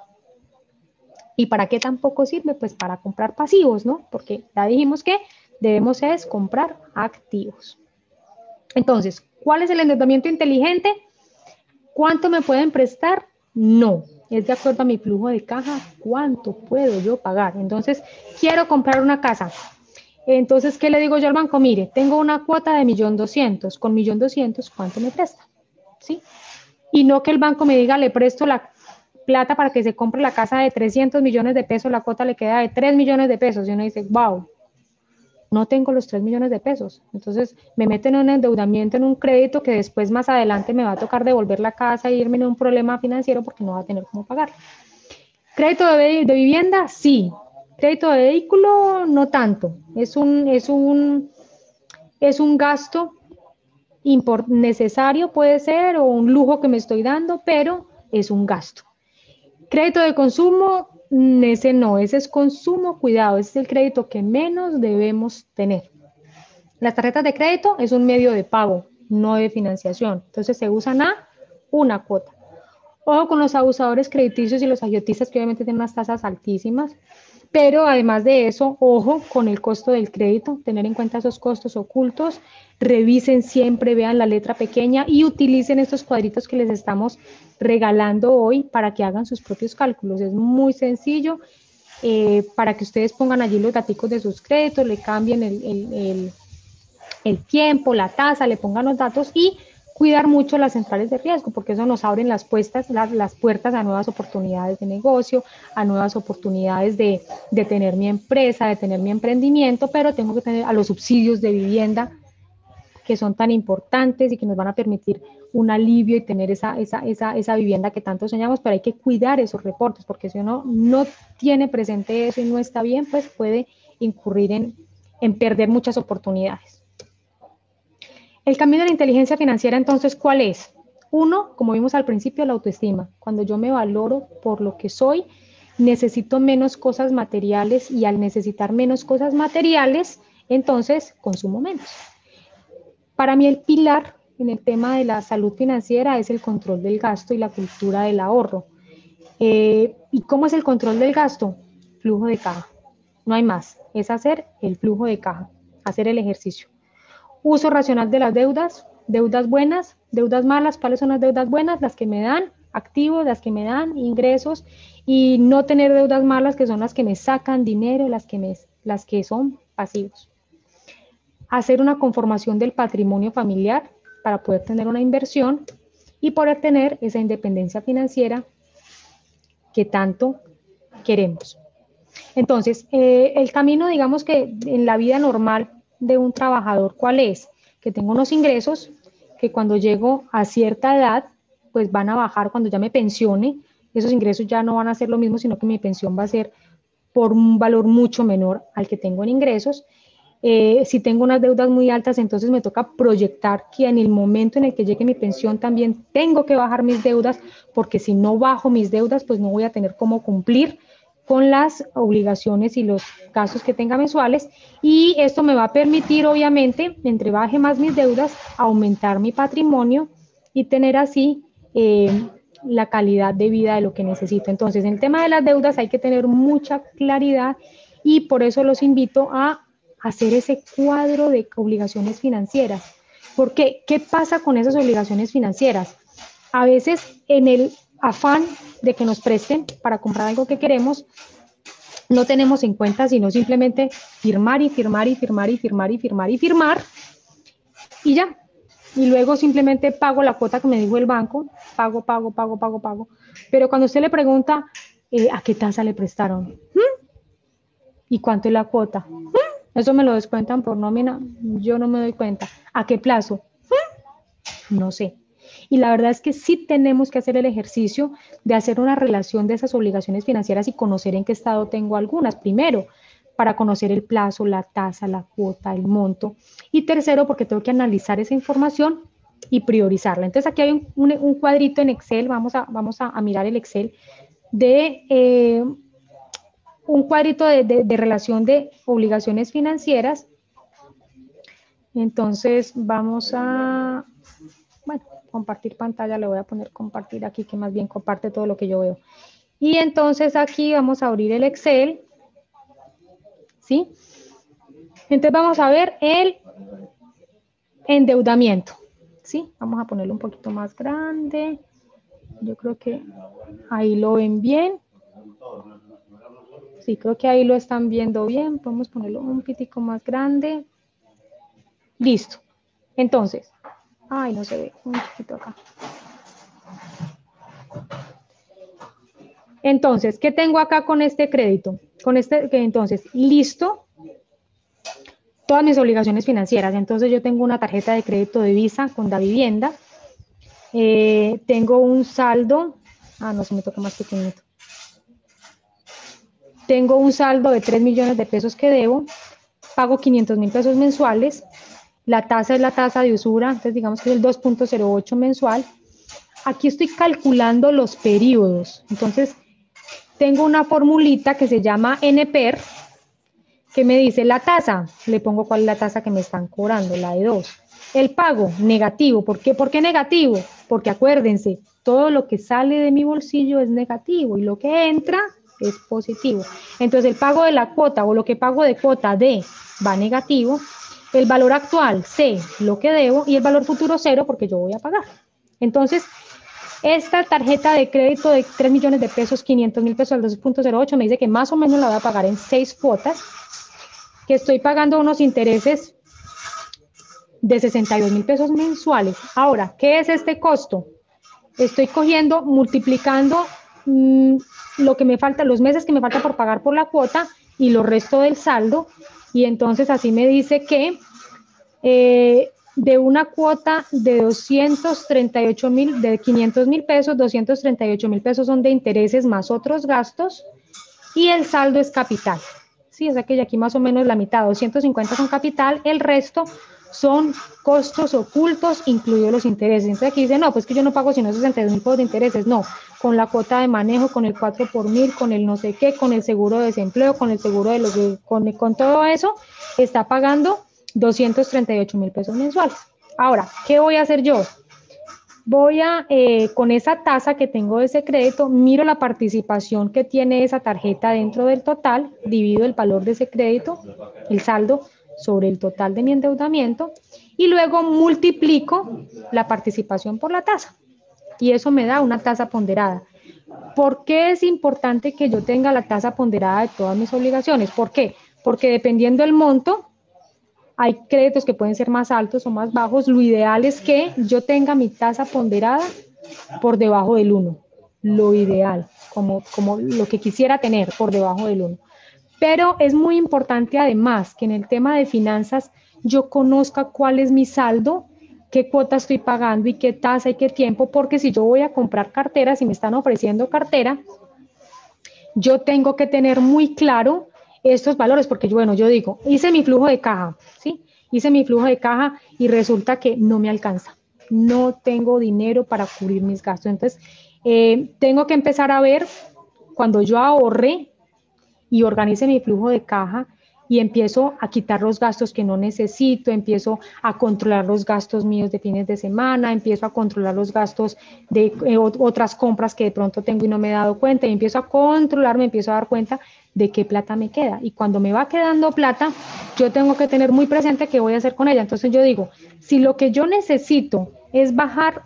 ¿Y para qué tampoco sirve? Pues para comprar pasivos, ¿no? Porque ya dijimos que debemos es comprar activos. Entonces, ¿cuál es el endeudamiento inteligente? ¿Cuánto me pueden prestar? No, es de acuerdo a mi flujo de caja, ¿cuánto puedo yo pagar? Entonces, quiero comprar una casa. Entonces, ¿qué le digo yo al banco? Mire, tengo una cuota de 1.200.000, con 1.200.000, ¿cuánto me presta? ¿Sí? Y no que el banco me diga, le presto la plata para que se compre la casa de 300 millones de pesos, la cuota le queda de 3 millones de pesos, y uno dice, wow, no tengo los 3 millones de pesos. Entonces me meten en un endeudamiento, en un crédito que después más adelante me va a tocar devolver la casa y irme en un problema financiero porque no va a tener cómo pagar. ¿Crédito de vivienda? Sí. ¿Crédito de vehículo? No tanto. Es un gasto necesario, puede ser, o un lujo que me estoy dando, pero es un gasto. Crédito de consumo, ese no, ese es consumo, cuidado, ese es el crédito que menos debemos tener. Las tarjetas de crédito es un medio de pago, no de financiación, entonces se usan a una cuota. Ojo con los abusadores crediticios y los agiotistas que obviamente tienen unas tasas altísimas, pero además de eso, ojo con el costo del crédito, tener en cuenta esos costos ocultos, revisen siempre, vean la letra pequeña y utilicen estos cuadritos que les estamos regalando hoy para que hagan sus propios cálculos. Es muy sencillo, para que ustedes pongan allí los daticos de sus créditos, le cambien el tiempo, la tasa, le pongan los datos y cuidar mucho las centrales de riesgo, porque eso nos abren las puertas a nuevas oportunidades de negocio, a nuevas oportunidades de tener mi empresa, de tener mi emprendimiento, pero tengo que tener a los subsidios de vivienda que son tan importantes y que nos van a permitir un alivio y tener esa vivienda que tanto soñamos, pero hay que cuidar esos reportes, porque si uno no tiene presente eso y no está bien, pues puede incurrir en perder muchas oportunidades. El camino de la inteligencia financiera, entonces, ¿cuál es? Uno, como vimos al principio, la autoestima. Cuando yo me valoro por lo que soy, necesito menos cosas materiales y al necesitar menos cosas materiales, entonces consumo menos. Para mí el pilar en el tema de la salud financiera es el control del gasto y la cultura del ahorro. ¿Y cómo es el control del gasto? Flujo de caja. No hay más. Es hacer el flujo de caja, hacer el ejercicio. Uso racional de las deudas, deudas buenas, deudas malas. ¿Cuáles son las deudas buenas? Las que me dan activos, las que me dan ingresos, y no tener deudas malas, que son las que me sacan dinero, las que son pasivos. Hacer una conformación del patrimonio familiar para poder tener una inversión y poder tener esa independencia financiera que tanto queremos. Entonces, el camino, digamos que en la vida normal de un trabajador, ¿cuál es? Que tengo unos ingresos que cuando llego a cierta edad, pues van a bajar cuando ya me pensione. Esos ingresos ya no van a ser lo mismo, sino que mi pensión va a ser por un valor mucho menor al que tengo en ingresos. Si tengo unas deudas muy altas, entonces me toca proyectar que en el momento en el que llegue mi pensión también tengo que bajar mis deudas, porque si no bajo mis deudas, pues no voy a tener cómo cumplir con las obligaciones y los gastos que tenga mensuales, y esto me va a permitir, obviamente, entre baje más mis deudas, aumentar mi patrimonio y tener así la calidad de vida de lo que necesito. Entonces, en el tema de las deudas hay que tener mucha claridad y por eso los invito a hacer ese cuadro de obligaciones financieras. Porque, ¿qué pasa con esas obligaciones financieras? A veces, en el afán de que nos presten para comprar algo que queremos, no tenemos en cuenta sino simplemente firmar y firmar y firmar y firmar y firmar y firmar y ya. Y luego simplemente pago la cuota que me dijo el banco, pago. Pero cuando usted le pregunta, ¿a qué tasa le prestaron? ¿Y cuánto es la cuota? Eso me lo descuentan por nómina, yo no me doy cuenta. ¿A qué plazo? No sé. Y la verdad es que sí tenemos que hacer el ejercicio de hacer una relación de esas obligaciones financieras y conocer en qué estado tengo algunas. Primero, para conocer el plazo, la tasa, la cuota, el monto. Y tercero, porque tengo que analizar esa información y priorizarla. Entonces aquí hay un cuadrito en Excel, vamos a mirar el Excel, de un cuadrito de relación de obligaciones financieras. Entonces vamos a, bueno, compartir pantalla, le voy a poner compartir aquí, que más bien comparte todo lo que yo veo. Y entonces aquí vamos a abrir el Excel, ¿sí? Entonces vamos a ver el endeudamiento, ¿sí? Vamos a ponerlo un poquito más grande. Yo creo que ahí lo ven bien. Sí, creo que ahí lo están viendo bien. Podemos ponerlo un poquitico más grande. Listo. Entonces, ay, no se ve, un poquito acá. Entonces, ¿qué tengo acá con este crédito? Entonces, listo, todas mis obligaciones financieras. Entonces, yo tengo una tarjeta de crédito de Visa con Davivienda. Tengo un saldo, no, se me toca más pequeñito. Tengo un saldo de 3 millones de pesos que debo, pago 500,000 pesos mensuales, la tasa es la tasa de usura, entonces digamos que es el 2.08 mensual. Aquí estoy calculando los periodos, entonces tengo una formulita que se llama NPER, que me dice la tasa, le pongo cuál es la tasa que me están cobrando, la de 2. El pago, negativo. ¿Por qué? ¿Por qué negativo? Porque acuérdense, todo lo que sale de mi bolsillo es negativo y lo que entra es positivo. Entonces el pago de la cuota o lo que pago de cuota D va negativo, el valor actual C, lo que debo, y el valor futuro 0 porque yo voy a pagar. Entonces, esta tarjeta de crédito de 3 millones de pesos, 500,000 pesos al 2.08, me dice que más o menos la voy a pagar en 6 cuotas, que estoy pagando unos intereses de 62,000 pesos mensuales. Ahora, ¿qué es este costo? Estoy cogiendo, multiplicando lo que me falta, los meses que me falta por pagar por la cuota y lo resto del saldo, y entonces así me dice que de una cuota de 238,000, de 500,000 pesos, 238,000 pesos son de intereses más otros gastos y el saldo es capital, ¿sí? O sea que ya aquí más o menos la mitad, 250 son capital, el resto son costos ocultos, incluidos los intereses. Entonces aquí dice, no, pues que yo no pago sino 62.000 pesos de intereses, no, con la cuota de manejo, con el 4 por mil, con el no sé qué, con el seguro de desempleo, con el seguro de los, con todo eso, está pagando 238.000 pesos mensuales. Ahora, ¿qué voy a hacer yo? Voy a, con esa tasa que tengo de ese crédito, miro la participación que tiene esa tarjeta dentro del total, divido el valor de ese crédito, el saldo, sobre el total de mi endeudamiento, y luego multiplico la participación por la tasa. Y eso me da una tasa ponderada. ¿Por qué es importante que yo tenga la tasa ponderada de todas mis obligaciones? ¿Por qué? Porque dependiendo del monto, hay créditos que pueden ser más altos o más bajos. Lo ideal es que yo tenga mi tasa ponderada por debajo del 1. Lo ideal, como lo que quisiera tener por debajo del 1. Pero es muy importante además que en el tema de finanzas yo conozca cuál es mi saldo, qué cuota estoy pagando y qué tasa y qué tiempo, porque si yo voy a comprar cartera, si me están ofreciendo cartera, yo tengo que tener muy claro estos valores, porque bueno, yo digo, hice mi flujo de caja, ¿sí? Hice mi flujo de caja y resulta que no me alcanza. No tengo dinero para cubrir mis gastos. Entonces, tengo que empezar a ver cuando yo ahorre y organice mi flujo de caja y empiezo a quitar los gastos que no necesito, empiezo a controlar los gastos míos de fines de semana, empiezo a controlar los gastos de otras compras que de pronto tengo y no me he dado cuenta, y empiezo a controlar, me empiezo a dar cuenta de qué plata me queda. Y cuando me va quedando plata, yo tengo que tener muy presente qué voy a hacer con ella. Entonces yo digo, si lo que yo necesito es bajar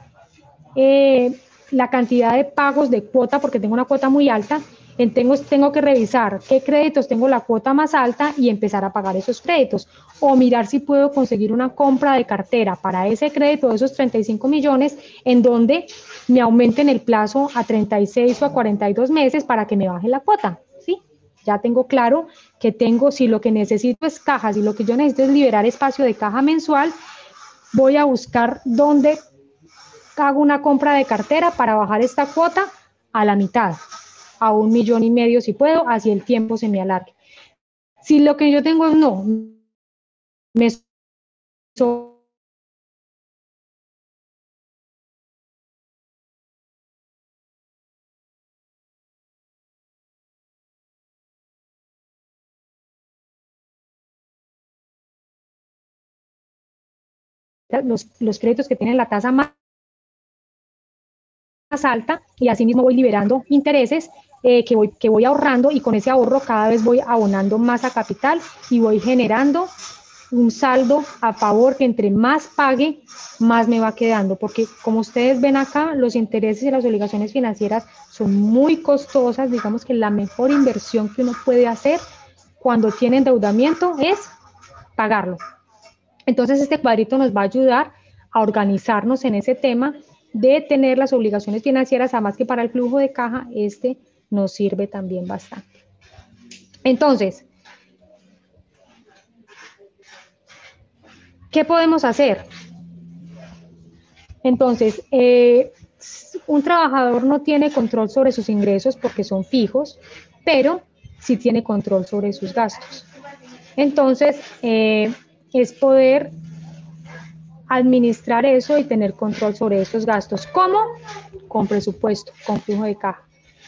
la cantidad de pagos de cuota, porque tengo una cuota muy alta, tengo que revisar qué créditos tengo la cuota más alta y empezar a pagar esos créditos, o mirar si puedo conseguir una compra de cartera para ese crédito de esos 35 millones en donde me aumenten el plazo a 36 o a 42 meses para que me baje la cuota, ¿sí? Ya tengo claro que si lo que necesito es caja, si lo que yo necesito es liberar espacio de caja mensual, voy a buscar dónde hago una compra de cartera para bajar esta cuota a la mitad, a 1,5 millones si puedo, así el tiempo se me alargue. Si lo que yo tengo es no, me los créditos que tienen la tasa más alta, y así mismo voy liberando intereses que voy ahorrando, y con ese ahorro cada vez voy abonando más a capital y voy generando un saldo a favor que entre más pague, más me va quedando, porque como ustedes ven acá, los intereses y las obligaciones financieras son muy costosas. Digamos que la mejor inversión que uno puede hacer cuando tiene endeudamiento es pagarlo. Entonces este cuadrito nos va a ayudar a organizarnos en ese tema de tener las obligaciones financieras, además que para el flujo de caja nos sirve también bastante. Entonces, ¿qué podemos hacer? Entonces, un trabajador no tiene control sobre sus ingresos porque son fijos, pero sí tiene control sobre sus gastos. Entonces, es poder administrar eso y tener control sobre esos gastos. ¿Cómo? Con presupuesto, con flujo de caja.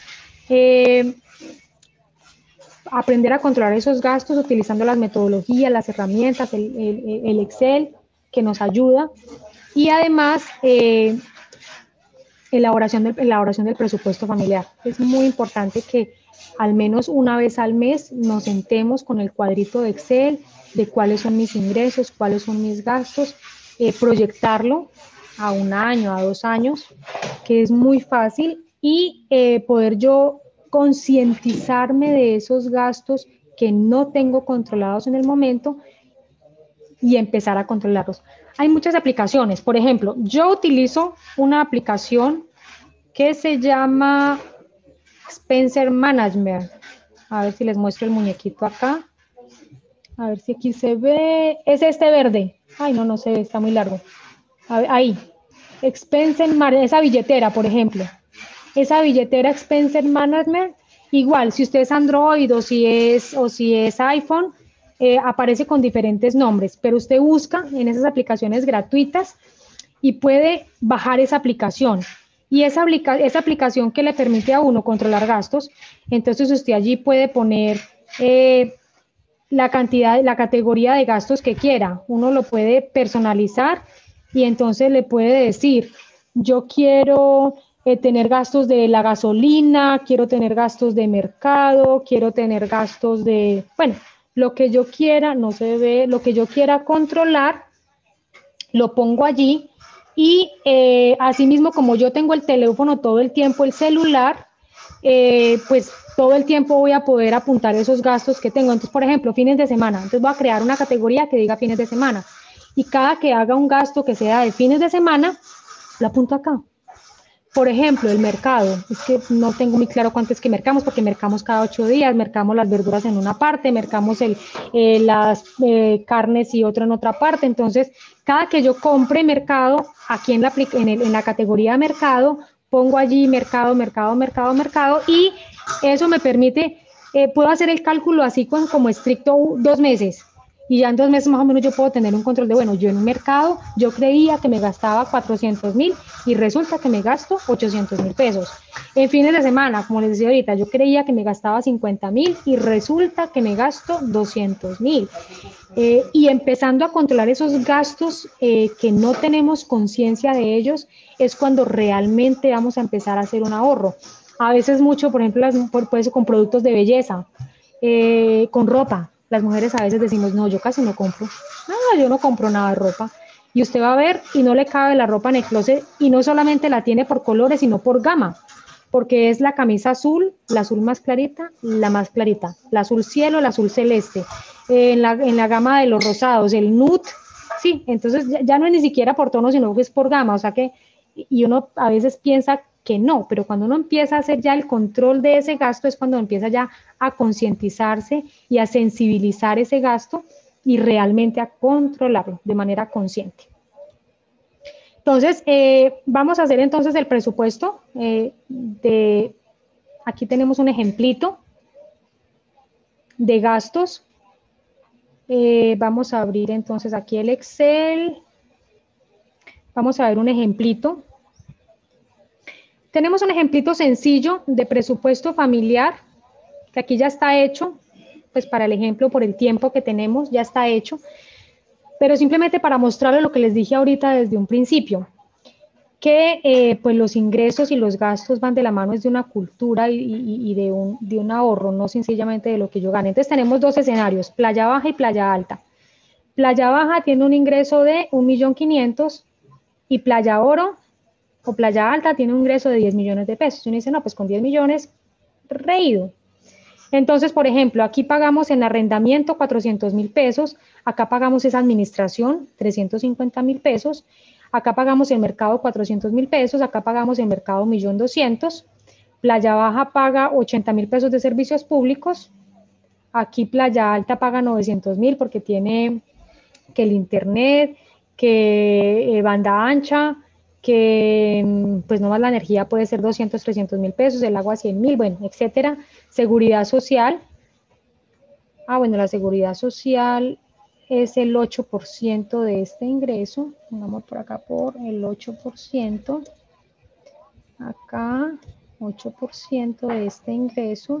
Aprender a controlar esos gastos utilizando las metodologías, las herramientas, el Excel, que nos ayuda, y además elaboración del presupuesto familiar. Es muy importante que al menos una vez al mes nos sentemos con el cuadrito de Excel de cuáles son mis ingresos, cuáles son mis gastos, proyectarlo a 1 año, a 2 años, que es muy fácil, y poder yo concientizarme de esos gastos que no tengo controlados en el momento y empezar a controlarlos. Hay muchas aplicaciones. Por ejemplo, yo utilizo una aplicación que se llama Expense Management. A ver si les muestro el muñequito acá. A ver si aquí se ve. Es este verde. Ay, no se ve, está muy largo. A ver, ahí. Expense Management, esa billetera, por ejemplo. Esa billetera Expense Management, Igual, si usted es Android o si es iPhone, aparece con diferentes nombres, pero usted busca en esas aplicaciones gratuitas y puede bajar esa aplicación. Y esa aplicación que le permite a uno controlar gastos, entonces usted allí puede poner la cantidad, la categoría de gastos que quiera. Uno lo puede personalizar y entonces le puede decir, yo quiero tener gastos de la gasolina, quiero tener gastos de mercado, quiero tener gastos de, bueno, lo que yo quiera, no se ve, lo que yo quiera controlar, lo pongo allí y asimismo como yo tengo el teléfono todo el tiempo, el celular, pues todo el tiempo voy a poder apuntar esos gastos que tengo. Entonces, por ejemplo, fines de semana, entonces voy a crear una categoría que diga fines de semana y cada que haga un gasto que sea de fines de semana, lo apunto acá. Por ejemplo, el mercado, es que no tengo muy claro cuánto es que mercamos, porque mercamos cada 8 días, mercamos las verduras en una parte, mercamos las carnes y otro en otra parte. Entonces, cada que yo compre mercado, aquí en la categoría mercado, pongo allí mercado, mercado, mercado, mercado, y eso me permite, puedo hacer el cálculo así como estricto 2 meses. Y ya en 2 meses más o menos yo puedo tener un control de, bueno, yo en un mercado, yo creía que me gastaba 400.000 y resulta que me gasto 800.000 pesos. En fines de semana, como les decía ahorita, yo creía que me gastaba 50.000 y resulta que me gasto 200.000. Y empezando a controlar esos gastos que no tenemos conciencia de ellos, es cuando realmente vamos a empezar a hacer un ahorro. A veces mucho, por ejemplo, puede ser con productos de belleza, con ropa. Las mujeres a veces decimos, no, yo casi no compro. No, yo no compro nada de ropa. Y usted va a ver y no le cabe la ropa en el closet y no solamente la tiene por colores, sino por gama. Porque es la camisa azul, la azul más clarita, la más clarita, la azul cielo, la azul celeste, en la gama de los rosados, el nude, sí, entonces ya no es ni siquiera por tono, sino que es por gama, o sea que, y uno a veces piensa que no, pero cuando uno empieza a hacer ya el control de ese gasto es cuando empieza ya a concientizarse y a sensibilizar ese gasto y realmente a controlarlo de manera consciente. Entonces, vamos a hacer entonces el presupuesto. Aquí tenemos un ejemplito de gastos. Vamos a abrir entonces aquí el Excel. Vamos a ver un ejemplito. Tenemos un ejemplito sencillo de presupuesto familiar, que aquí ya está hecho, pues para el ejemplo, por el tiempo que tenemos, ya está hecho. Pero simplemente para mostrarles lo que les dije ahorita desde un principio, que pues los ingresos y los gastos van de la mano desde una cultura y de un ahorro, no sencillamente de lo que yo gane. Entonces tenemos 2 escenarios, Playa Baja y Playa Alta. Playa Baja tiene un ingreso de 1.500.000 y Playa Oro o Playa Alta tiene un ingreso de 10 millones de pesos. Y uno dice, no, pues con 10 millones, reído. Entonces, por ejemplo, aquí pagamos en arrendamiento 400.000 pesos, acá pagamos esa administración 350.000 pesos, acá pagamos el mercado 400.000 pesos, acá pagamos el mercado 1.200.000, Playa Baja paga 80.000 pesos de servicios públicos, aquí Playa Alta paga 900.000 porque tiene que el internet, que banda ancha, que pues nomás la energía puede ser 200, 300.000 pesos, el agua 100.000, bueno, etcétera. Seguridad social, bueno, la seguridad social es el 8% de este ingreso, pongamos por acá por el 8%, acá 8% de este ingreso,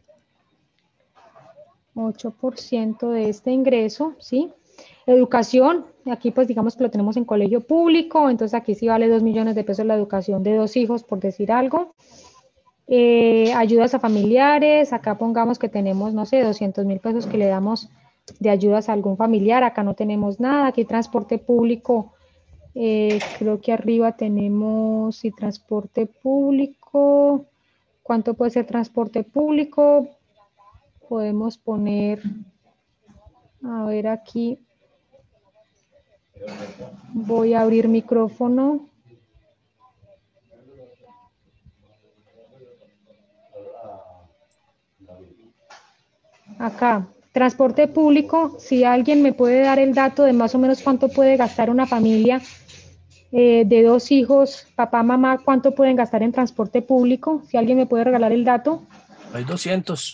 8% de este ingreso, ¿sí? Educación, aquí pues digamos que lo tenemos en colegio público, entonces aquí sí vale 2 millones de pesos la educación de 2 hijos, por decir algo. Ayudas a familiares, acá pongamos que tenemos, no sé, 200.000 pesos que le damos de ayudas a algún familiar, acá no tenemos nada, aquí transporte público, creo que arriba tenemos, sí, transporte público, ¿cuánto puede ser transporte público? Podemos poner, a ver aquí, voy a abrir micrófono. Acá, transporte público, si alguien me puede dar el dato de más o menos cuánto puede gastar una familia de 2 hijos, papá, mamá, cuánto pueden gastar en transporte público, si alguien me puede regalar el dato. Hay 200.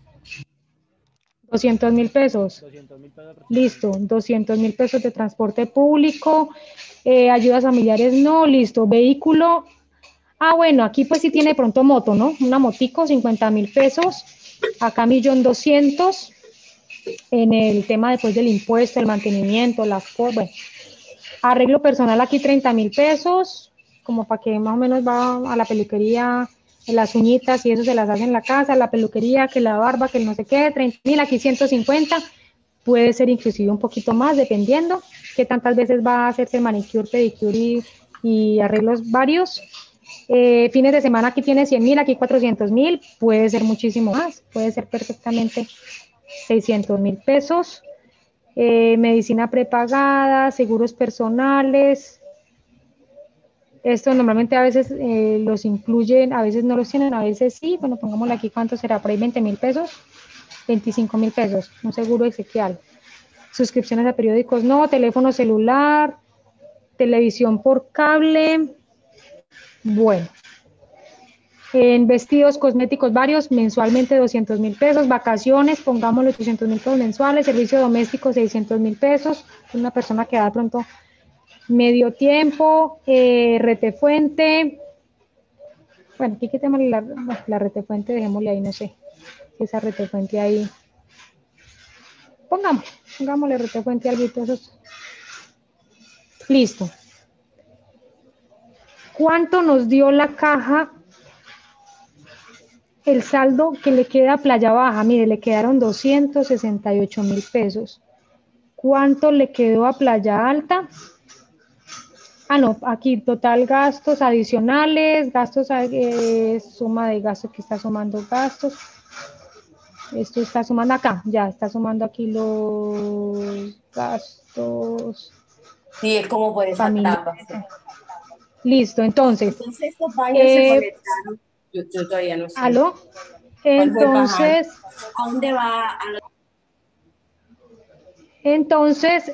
200.000 pesos. Listo, 200.000 pesos de transporte público, ayudas familiares no, listo, vehículo. Ah, bueno, aquí pues sí tiene pronto moto, ¿no? Una motico, 50.000 pesos, acá 1.200.000, en el tema después del impuesto, el mantenimiento, las cosas, bueno. Arreglo personal aquí 30.000 pesos, como para que más o menos va a la peluquería, las uñitas y eso se las hace en la casa, la peluquería, que la barba, que el no sé qué, 30.000, aquí 150, puede ser inclusive un poquito más, dependiendo que tantas veces va a hacerse manicure, pedicure y arreglos varios. Fines de semana aquí tiene 100.000, aquí 400.000, puede ser muchísimo más, puede ser perfectamente 600.000 pesos. Medicina prepagada, seguros personales. Esto normalmente a veces los incluyen, a veces no los tienen, a veces sí. Bueno, pongámosle aquí cuánto será, por ahí 20.000 pesos, 25.000 pesos, un seguro exequial. Suscripciones a periódicos no, teléfono celular, televisión por cable. Bueno, en vestidos cosméticos varios, mensualmente 200.000 pesos, vacaciones, pongámosle 800.000 pesos mensuales, servicio doméstico 600.000 pesos, una persona que da de pronto medio tiempo, retefuente, bueno, aquí quitemos la retefuente, dejémosle ahí, no sé, esa retefuente ahí, pongámosle retefuente algo, esos. Listo. ¿Cuánto nos dio la caja? El saldo que le queda a Playa Baja, mire, le quedaron 268.000 pesos. ¿Cuánto le quedó a Playa Alta? Ah, no, aquí total gastos adicionales, gastos, suma de gastos, que está sumando gastos. Esto está sumando acá, ya está sumando aquí los gastos. Sí, es como por esa etapa. Listo, entonces. Entonces estos baños se conectaron. Yo todavía no sé. ¿Aló? Entonces. ¿A dónde va? Entonces,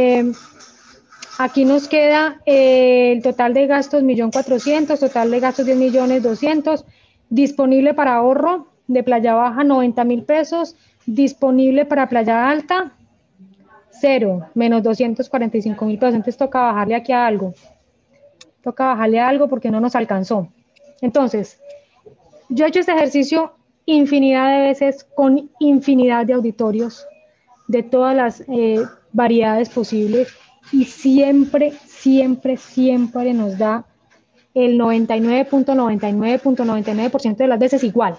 aquí nos queda el total de gastos 1.400.000, total de gastos 10.200.000, disponible para ahorro de Playa Baja 90.000 pesos, disponible para Playa Alta 0, menos 245.000 pesos. Entonces toca bajarle aquí a algo. Toca bajarle a algo porque no nos alcanzó. Entonces, yo he hecho este ejercicio infinidad de veces con infinidad de auditorios de todas las variedades posibles y siempre nos da el 99.99.99% de las veces igual.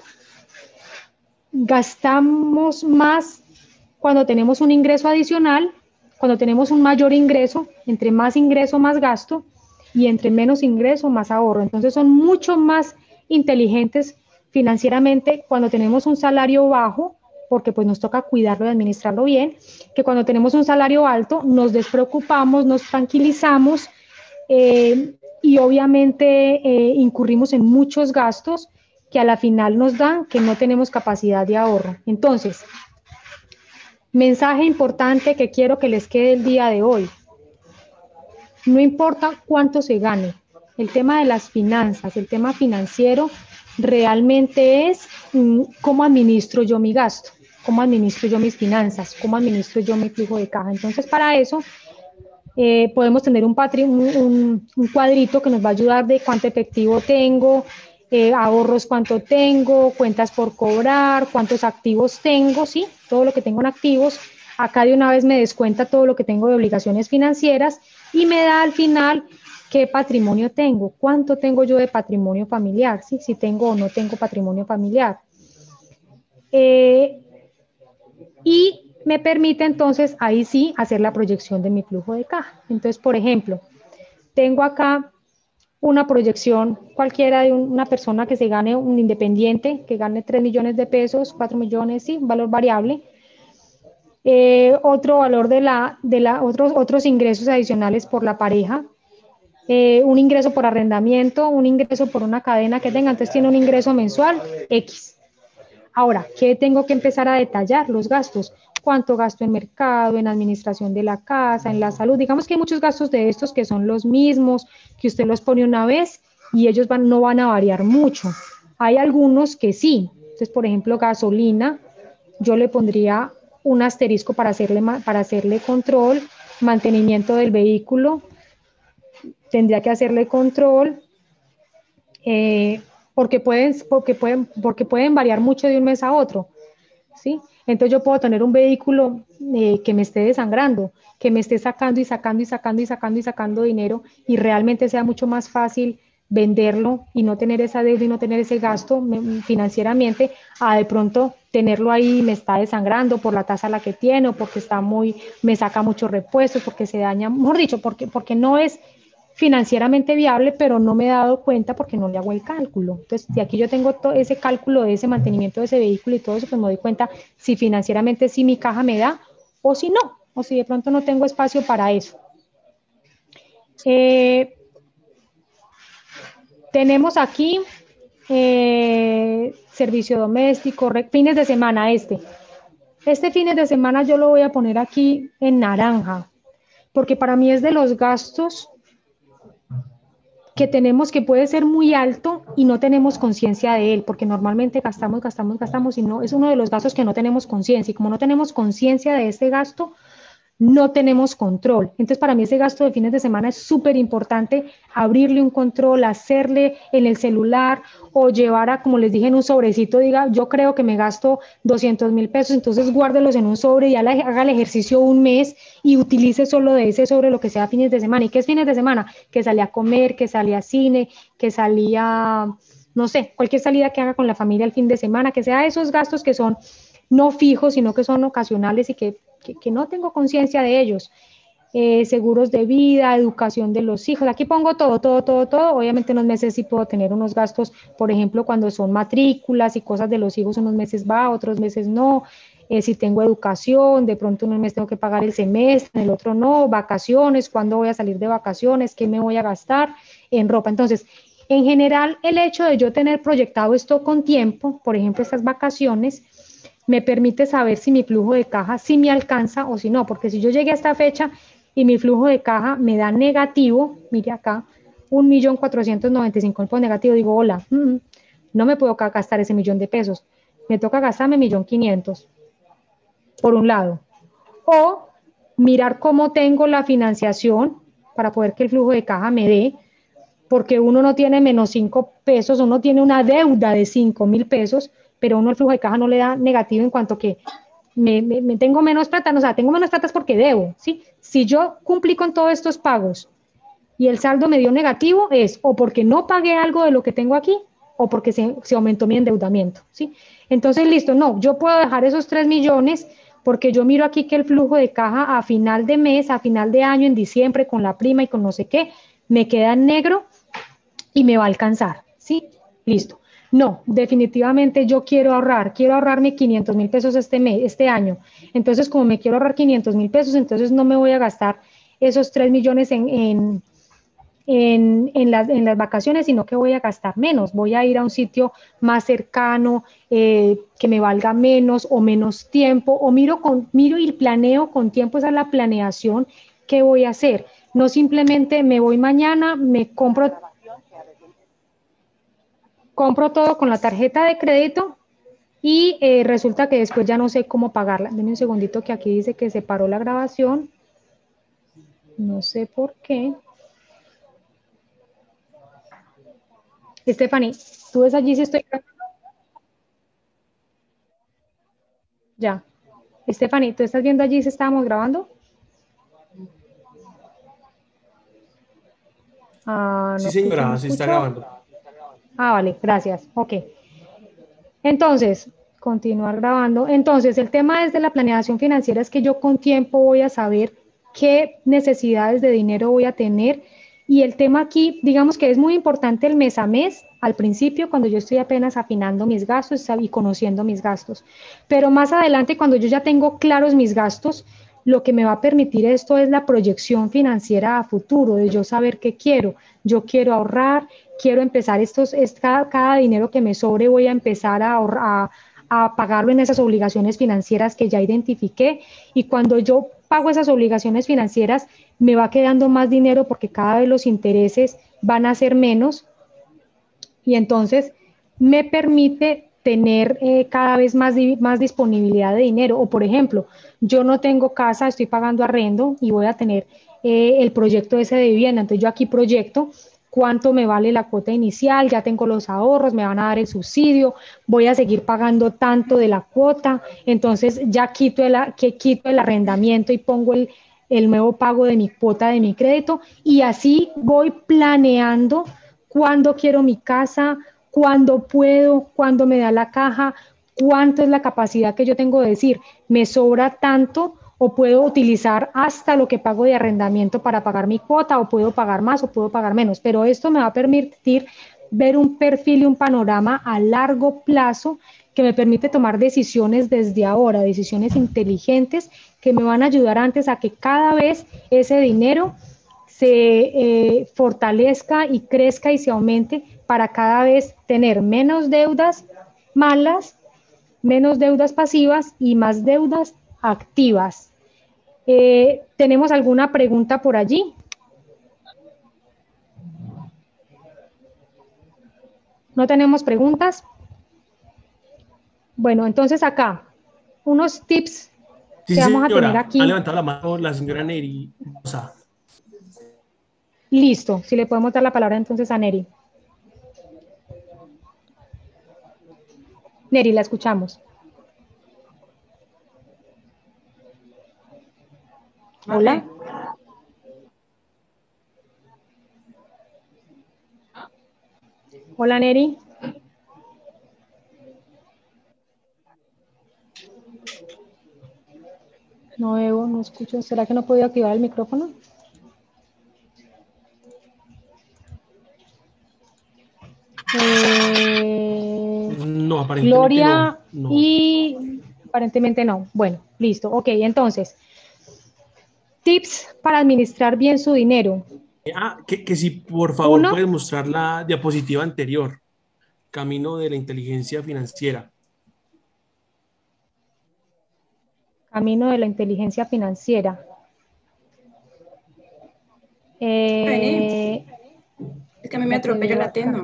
Gastamos más cuando tenemos un ingreso adicional, cuando tenemos un mayor ingreso, entre más ingreso más gasto y entre menos ingreso más ahorro. Entonces son mucho más inteligentes financieramente cuando tenemos un salario bajo, porque pues nos toca cuidarlo y administrarlo bien, que cuando tenemos un salario alto nos despreocupamos, nos tranquilizamos y obviamente incurrimos en muchos gastos que a la final nos dan que no tenemos capacidad de ahorro. Entonces, mensaje importante que quiero que les quede el día de hoy. No importa cuánto se gane, el tema de las finanzas, el tema financiero realmente es cómo administro yo mi gasto, cómo administro yo mis finanzas, cómo administro yo mi flujo de caja. Entonces, para eso podemos tener un cuadrito que nos va a ayudar de cuánto efectivo tengo, ahorros cuánto tengo, cuentas por cobrar, cuántos activos tengo, ¿sí? Todo lo que tengo en activos. Acá de una vez me descuenta todo lo que tengo de obligaciones financieras y me da al final qué patrimonio tengo, cuánto tengo yo de patrimonio familiar, ¿sí? Si tengo o no tengo patrimonio familiar. Y me permite entonces ahí sí hacer la proyección de mi flujo de caja. Entonces, por ejemplo, tengo acá una proyección cualquiera de una persona que se gane, un independiente, que gane 3 millones de pesos, 4 millones, sí, un valor variable. Otro valor otros ingresos adicionales por la pareja, un ingreso por arrendamiento, un ingreso por una cadena que tenga, entonces tiene un ingreso mensual X. Ahora, ¿qué tengo que empezar a detallar? Los gastos. ¿Cuánto gasto en mercado, en administración de la casa, en la salud? Digamos que hay muchos gastos de estos que son los mismos, que usted los pone una vez y ellos no van a variar mucho. Hay algunos que sí. Entonces, por ejemplo, gasolina, yo le pondría un asterisco para hacerle control, mantenimiento del vehículo, tendría que hacerle control, porque pueden variar mucho de un mes a otro, ¿sí? Entonces yo puedo tener un vehículo que me esté desangrando, que me esté sacando y sacando y sacando y sacando y sacando dinero, y realmente sea mucho más fácil venderlo y no tener esa deuda y no tener ese gasto financieramente, a de pronto tenerlo ahí y me está desangrando por la tasa a la que tiene, o porque me saca muchos repuestos, porque se daña, mejor dicho, porque no es financieramente viable, pero no me he dado cuenta porque no le hago el cálculo. Entonces, de aquí yo tengo todo ese cálculo de ese mantenimiento de ese vehículo y todo eso, pues me doy cuenta si financieramente sí mi caja me da o si no, o si de pronto no tengo espacio para eso. Tenemos aquí servicio doméstico, fines de semana Este fines de semana yo lo voy a poner aquí en naranja, porque para mí es de los gastos que tenemos, que puede ser muy alto y no tenemos conciencia de él, porque normalmente gastamos y no, es uno de los gastos que no tenemos conciencia, y como no tenemos conciencia de este gasto, no tenemos control. Entonces, para mí ese gasto de fines de semana es súper importante, abrirle un control, hacerle en el celular o llevar a, como les dije, en un sobrecito, diga, yo creo que me gasto 200,000 pesos, entonces guárdelos en un sobre y haga el ejercicio un mes y utilice solo de ese sobre lo que sea fines de semana. ¿Y qué es fines de semana? Que salí a comer, que salí a cine, que salí a, no sé, cualquier salida que haga con la familia el fin de semana, que sea esos gastos que son no fijos, sino que son ocasionales y que no tengo conciencia de ellos. Seguros de vida, educación de los hijos, aquí pongo todo. Obviamente unos meses sí puedo tener unos gastos, por ejemplo, cuando son matrículas y cosas de los hijos, unos meses va, otros meses no. Si tengo educación, de pronto un mes tengo que pagar el semestre, el otro no. Vacaciones, cuándo voy a salir de vacaciones, qué me voy a gastar en ropa. Entonces, en general, el hecho de yo tener proyectado esto con tiempo, por ejemplo, estas vacaciones, me permite saber si mi flujo de caja sí me alcanza o si no, porque si yo llegué a esta fecha y mi flujo de caja me da negativo, mire acá, 1.495.000 negativo, digo, hola, no me puedo gastar ese millón de pesos, me toca gastarme 1.500.000, por un lado, o mirar cómo tengo la financiación para poder que el flujo de caja me dé, porque uno no tiene menos 5 pesos, uno tiene una deuda de 5.000 pesos, pero uno el flujo de caja no le da negativo en cuanto que me tengo menos plata, o sea, tengo menos plata es porque debo, ¿sí? Si yo cumplí con todos estos pagos y el saldo me dio negativo, es o porque no pagué algo de lo que tengo aquí, o porque se aumentó mi endeudamiento, ¿sí? Entonces, listo, no, yo puedo dejar esos 3 millones porque yo miro aquí que el flujo de caja a final de mes, a final de año, en diciembre, con la prima y con no sé qué, me queda en negro y me va a alcanzar, ¿sí? Listo. No, definitivamente yo quiero ahorrarme 500,000 pesos este año. Entonces, como me quiero ahorrar 500,000 pesos, entonces no me voy a gastar esos 3 millones en las vacaciones, sino que voy a gastar menos. Voy a ir a un sitio más cercano, que me valga menos o menos tiempo, o miro y planeo con tiempo. Esa es la planeación que voy a hacer. No simplemente me voy mañana, me compro todo con la tarjeta de crédito y resulta que después ya no sé cómo pagarla. Denme un segundito que aquí dice que se paró la grabación. No sé por qué. Stephanie, ¿tú ves allí si estoy grabando? Ya. Stephanie, ¿tú estás viendo allí si estábamos grabando? No, sí, señora, se está grabando. Vale, gracias. Ok. Entonces, continuar grabando. Entonces, el tema es de la planeación financiera, es que yo con tiempo voy a saber qué necesidades de dinero voy a tener. Y el tema aquí, digamos que es muy importante el mes a mes, al principio, cuando yo estoy apenas afinando mis gastos y conociendo mis gastos. Pero más adelante, cuando yo ya tengo claros mis gastos, lo que me va a permitir esto es la proyección financiera a futuro, de yo saber qué quiero. Yo quiero ahorrar, quiero empezar cada dinero que me sobre voy a empezar a pagarlo en esas obligaciones financieras que ya identifiqué, y cuando yo pago esas obligaciones financieras me va quedando más dinero porque cada vez los intereses van a ser menos, y entonces me permite tener cada vez más disponibilidad de dinero. O por ejemplo, yo no tengo casa, estoy pagando arrendo y voy a tener el proyecto ese de vivienda. Entonces yo aquí proyecto cuánto me vale la cuota inicial, ya tengo los ahorros, me van a dar el subsidio, voy a seguir pagando tanto de la cuota, entonces ya quito el arrendamiento y pongo el nuevo pago de mi cuota de mi crédito, y así voy planeando cuándo quiero mi casa, cuándo puedo, cuándo me da la caja, cuánto es la capacidad que yo tengo de decir, me sobra tanto, o puedo utilizar hasta lo que pago de arrendamiento para pagar mi cuota, o puedo pagar más o puedo pagar menos, pero esto me va a permitir ver un perfil y un panorama a largo plazo que me permite tomar decisiones desde ahora, decisiones inteligentes que me van a ayudar antes a que cada vez ese dinero se fortalezca y crezca y se aumente para cada vez tener menos deudas malas, menos deudas pasivas y más deudas activas. ¿Tenemos alguna pregunta por allí? ¿No tenemos preguntas? Bueno, entonces acá, unos tips Sí, que vamos a tener señora, aquí. ha levantado la mano la señora Neri. Listo, si le podemos dar la palabra entonces a Neri. Neri, la escuchamos. Hola. Hola, Neri. No veo, no escucho. ¿Será que no puedo activar el micrófono? No, aparentemente Gloria no. Y aparentemente no. Bueno, listo. Ok, entonces, tips para administrar bien su dinero. Que si por favor puedes mostrar la diapositiva anterior, camino de la inteligencia financiera. Camino de la inteligencia financiera. Es que a mí me atropella la tienda.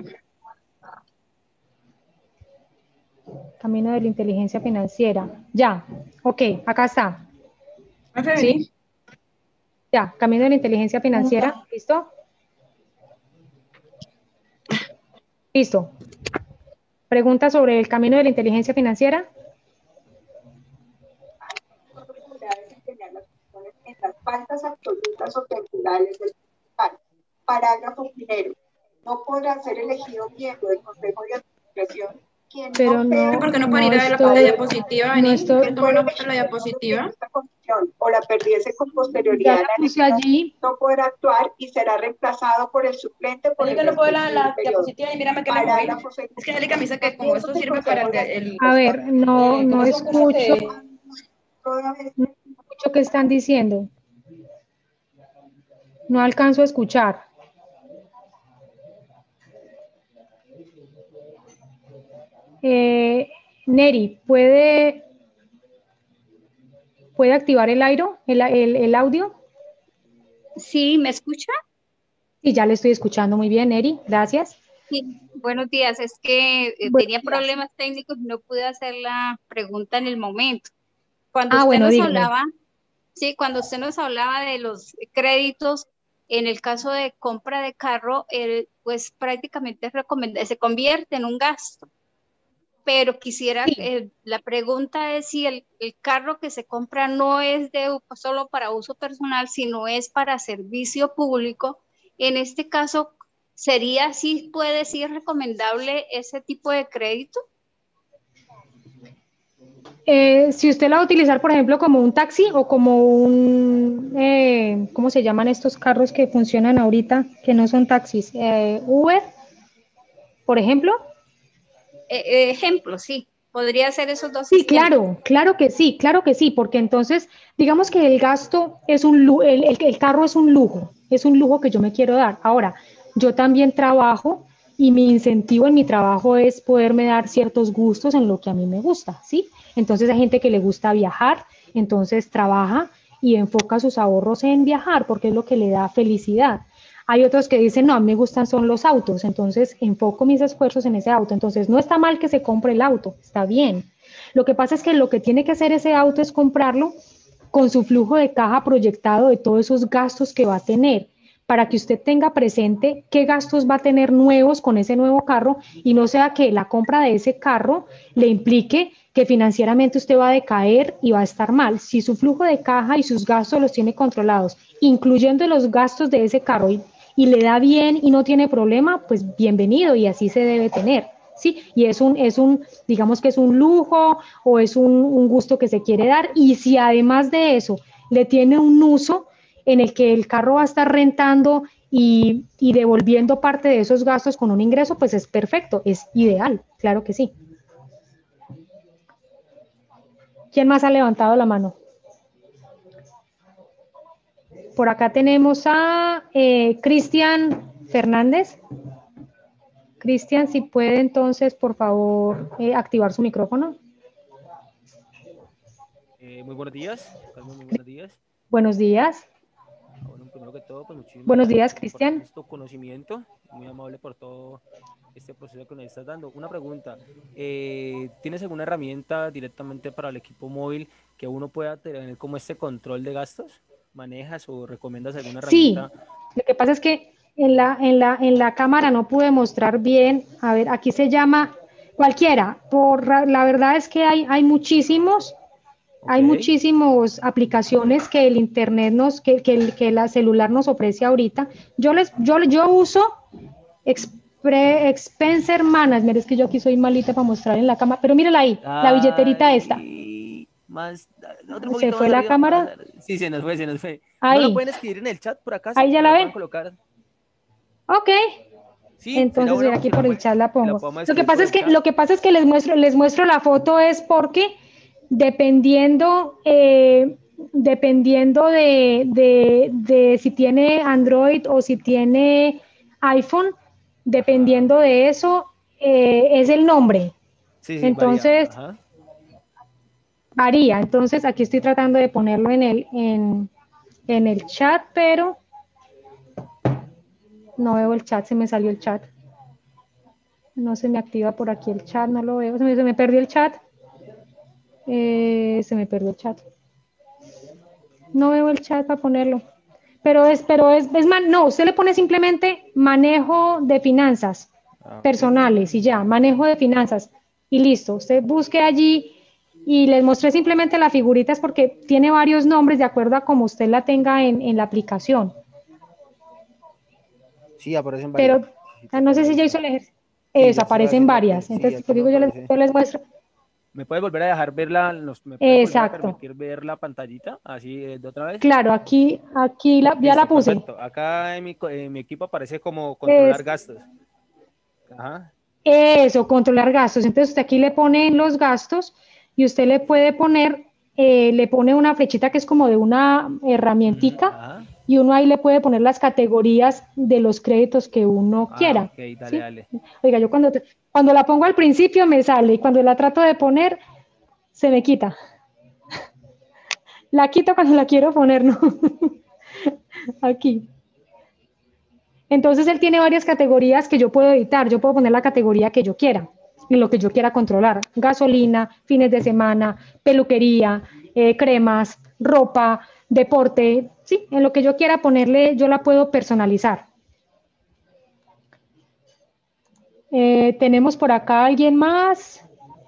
Camino de la inteligencia financiera. Ya, ok, acá está. ¿Sí? Ya, camino de la inteligencia financiera. ¿Listo? Listo. ¿Pregunta sobre el camino de la inteligencia financiera? En las faltas absolutas o temporales del principal. Parágrafo primero. No podrá ser elegido miembro del Consejo de Administración quien pero no... ¿Por qué no puede ir a la diapositiva, Ani? ¿Quiere tomar una foto de la diapositiva? O la perdiese con posterioridad la puse allí. No podrá actuar y será reemplazado por el suplente por el no puedo la diapositiva y mírame que le moví. Es que Angélica me dice que como esto sirve para el... A ver, no escucho. No escucho qué están diciendo. No alcanzo a escuchar. Neri, ¿puede activar el audio? Sí, ¿me escucha? Sí, ya le estoy escuchando muy bien, Neri, gracias. Sí, buenos días, es que tenía problemas técnicos y no pude hacer la pregunta en el momento. Cuando usted nos hablaba de los créditos, en el caso de compra de carro, pues prácticamente se convierte en un gasto. Pero quisiera, la pregunta es si el carro que se compra no es solo para uso personal, sino es para servicio público. En este caso, puede ser recomendable ese tipo de crédito? Si usted la va a utilizar, por ejemplo, como un taxi o como un, ¿cómo se llaman estos carros que funcionan ahorita, que no son taxis? Uber, por ejemplo. Ejemplo, sí. ¿Podría ser esos dos? Sí, claro que sí, porque entonces, digamos que el gasto es el carro es un lujo que yo me quiero dar. Ahora, yo también trabajo y mi incentivo en mi trabajo es poderme dar ciertos gustos en lo que a mí me gusta, ¿sí? Entonces hay gente que le gusta viajar, entonces trabaja y enfoca sus ahorros en viajar porque es lo que le da felicidad. Hay otros que dicen, no, a mí me gustan son los autos, entonces enfoco mis esfuerzos en ese auto. Entonces no está mal que se compre el auto, está bien. Lo que pasa es que lo que tiene que hacer ese auto es comprarlo con su flujo de caja proyectado de todos esos gastos que va a tener, para que usted tenga presente qué gastos va a tener nuevos con ese nuevo carro y no sea que la compra de ese carro le implique que financieramente usted va a decaer y va a estar mal. Si su flujo de caja y sus gastos los tiene controlados, incluyendo los gastos de ese carro y le da bien y no tiene problema, pues bienvenido y así se debe tener. Sí, y digamos que es un lujo o es un gusto que se quiere dar, y si además de eso le tiene un uso en el que el carro va a estar rentando y devolviendo parte de esos gastos con un ingreso, pues es perfecto, es ideal, claro que sí. ¿Quién más ha levantado la mano? Por acá tenemos a Cristian Fernández. Cristian, si puede entonces, por favor, activar su micrófono. Muy buenos días. Muy buenos días. Buenos días. Bueno, primero que todo, pues muchísimas buenos días, gracias Cristian. por tu conocimiento, muy amable por todo este proceso que nos estás dando. Una pregunta, ¿tienes alguna herramienta directamente para el equipo móvil que uno pueda tener como este control de gastos? ¿Manejas o recomiendas alguna herramienta? Sí, lo que pasa es que en la cámara no pude mostrar bien. A ver, aquí se llama cualquiera. La verdad es que hay muchísimos. Hay muchísimas aplicaciones que el internet que la celular nos ofrece ahorita. Yo uso Expenser Management, es que yo aquí soy malita para mostrar en la cámara, pero mírala ahí, la billeterita esta. ¿Se fue la cámara? Sí, se nos fue. Ahí. ¿No la pueden escribir en el chat por acá? Ahí ya la ven. Colocar? Ok. Sí, entonces aquí por el chat la pongo. Lo que pasa es que les muestro la foto es porque dependiendo de si tiene Android o si tiene iPhone, dependiendo de eso, es el nombre. Sí, entonces, varía. Entonces, aquí estoy tratando de ponerlo en el chat, pero no veo el chat, se me salió el chat. No se me activa por aquí el chat, no lo veo. Se me perdió el chat. Se me perdió el chat. No veo el chat para ponerlo. Pero no, usted le pone simplemente manejo de finanzas personales y ya, manejo de finanzas y listo. Usted busque allí y les mostré simplemente las figuritas porque tiene varios nombres de acuerdo a como usted la tenga en la aplicación. Sí, aparecen varias. Pero no sé si ya hizo el ejercicio. Eso, aparecen varias. Entonces, pues digo, yo les muestro. ¿Me puedes volver a dejar verla? ¿Me puedes volver a permitir ver la pantallita así de otra vez? Claro, aquí ya la puse. Perfecto. Acá en mi equipo aparece como controlar gastos. Ajá. Eso, controlar gastos. Entonces usted aquí le pone los gastos y usted le puede poner, le pone una flechita que es como de una herramientica y uno ahí le puede poner las categorías de los créditos que uno quiera. Ok, dale, ¿sí? dale. Oiga, yo cuando la pongo al principio me sale y cuando la trato de poner se me quita. La quito cuando la quiero poner, ¿no? Aquí. Entonces él tiene varias categorías que yo puedo editar. Yo puedo poner la categoría que yo quiera, en lo que yo quiera controlar. Gasolina, fines de semana, peluquería, cremas, ropa, deporte. Sí, en lo que yo quiera ponerle, yo la puedo personalizar. Tenemos por acá alguien más.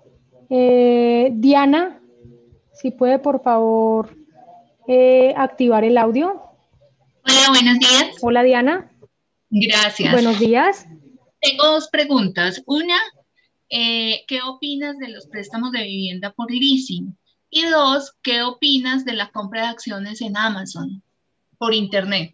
Diana, si puede por favor activar el audio. Hola, buenos días. Hola Diana. Gracias. Buenos días. Tengo dos preguntas. Una, ¿qué opinas de los préstamos de vivienda por leasing? Y dos, ¿qué opinas de la compra de acciones en Amazon por internet?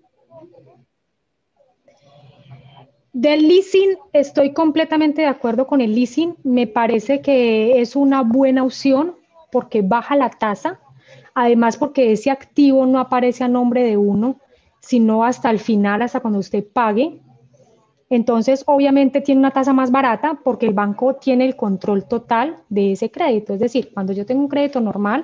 Del leasing, estoy completamente de acuerdo con el leasing. Me parece que es una buena opción porque baja la tasa. Además, porque ese activo no aparece a nombre de uno, sino hasta el final, hasta cuando usted pague. Entonces, obviamente tiene una tasa más barata porque el banco tiene el control total de ese crédito. Es decir, cuando yo tengo un crédito normal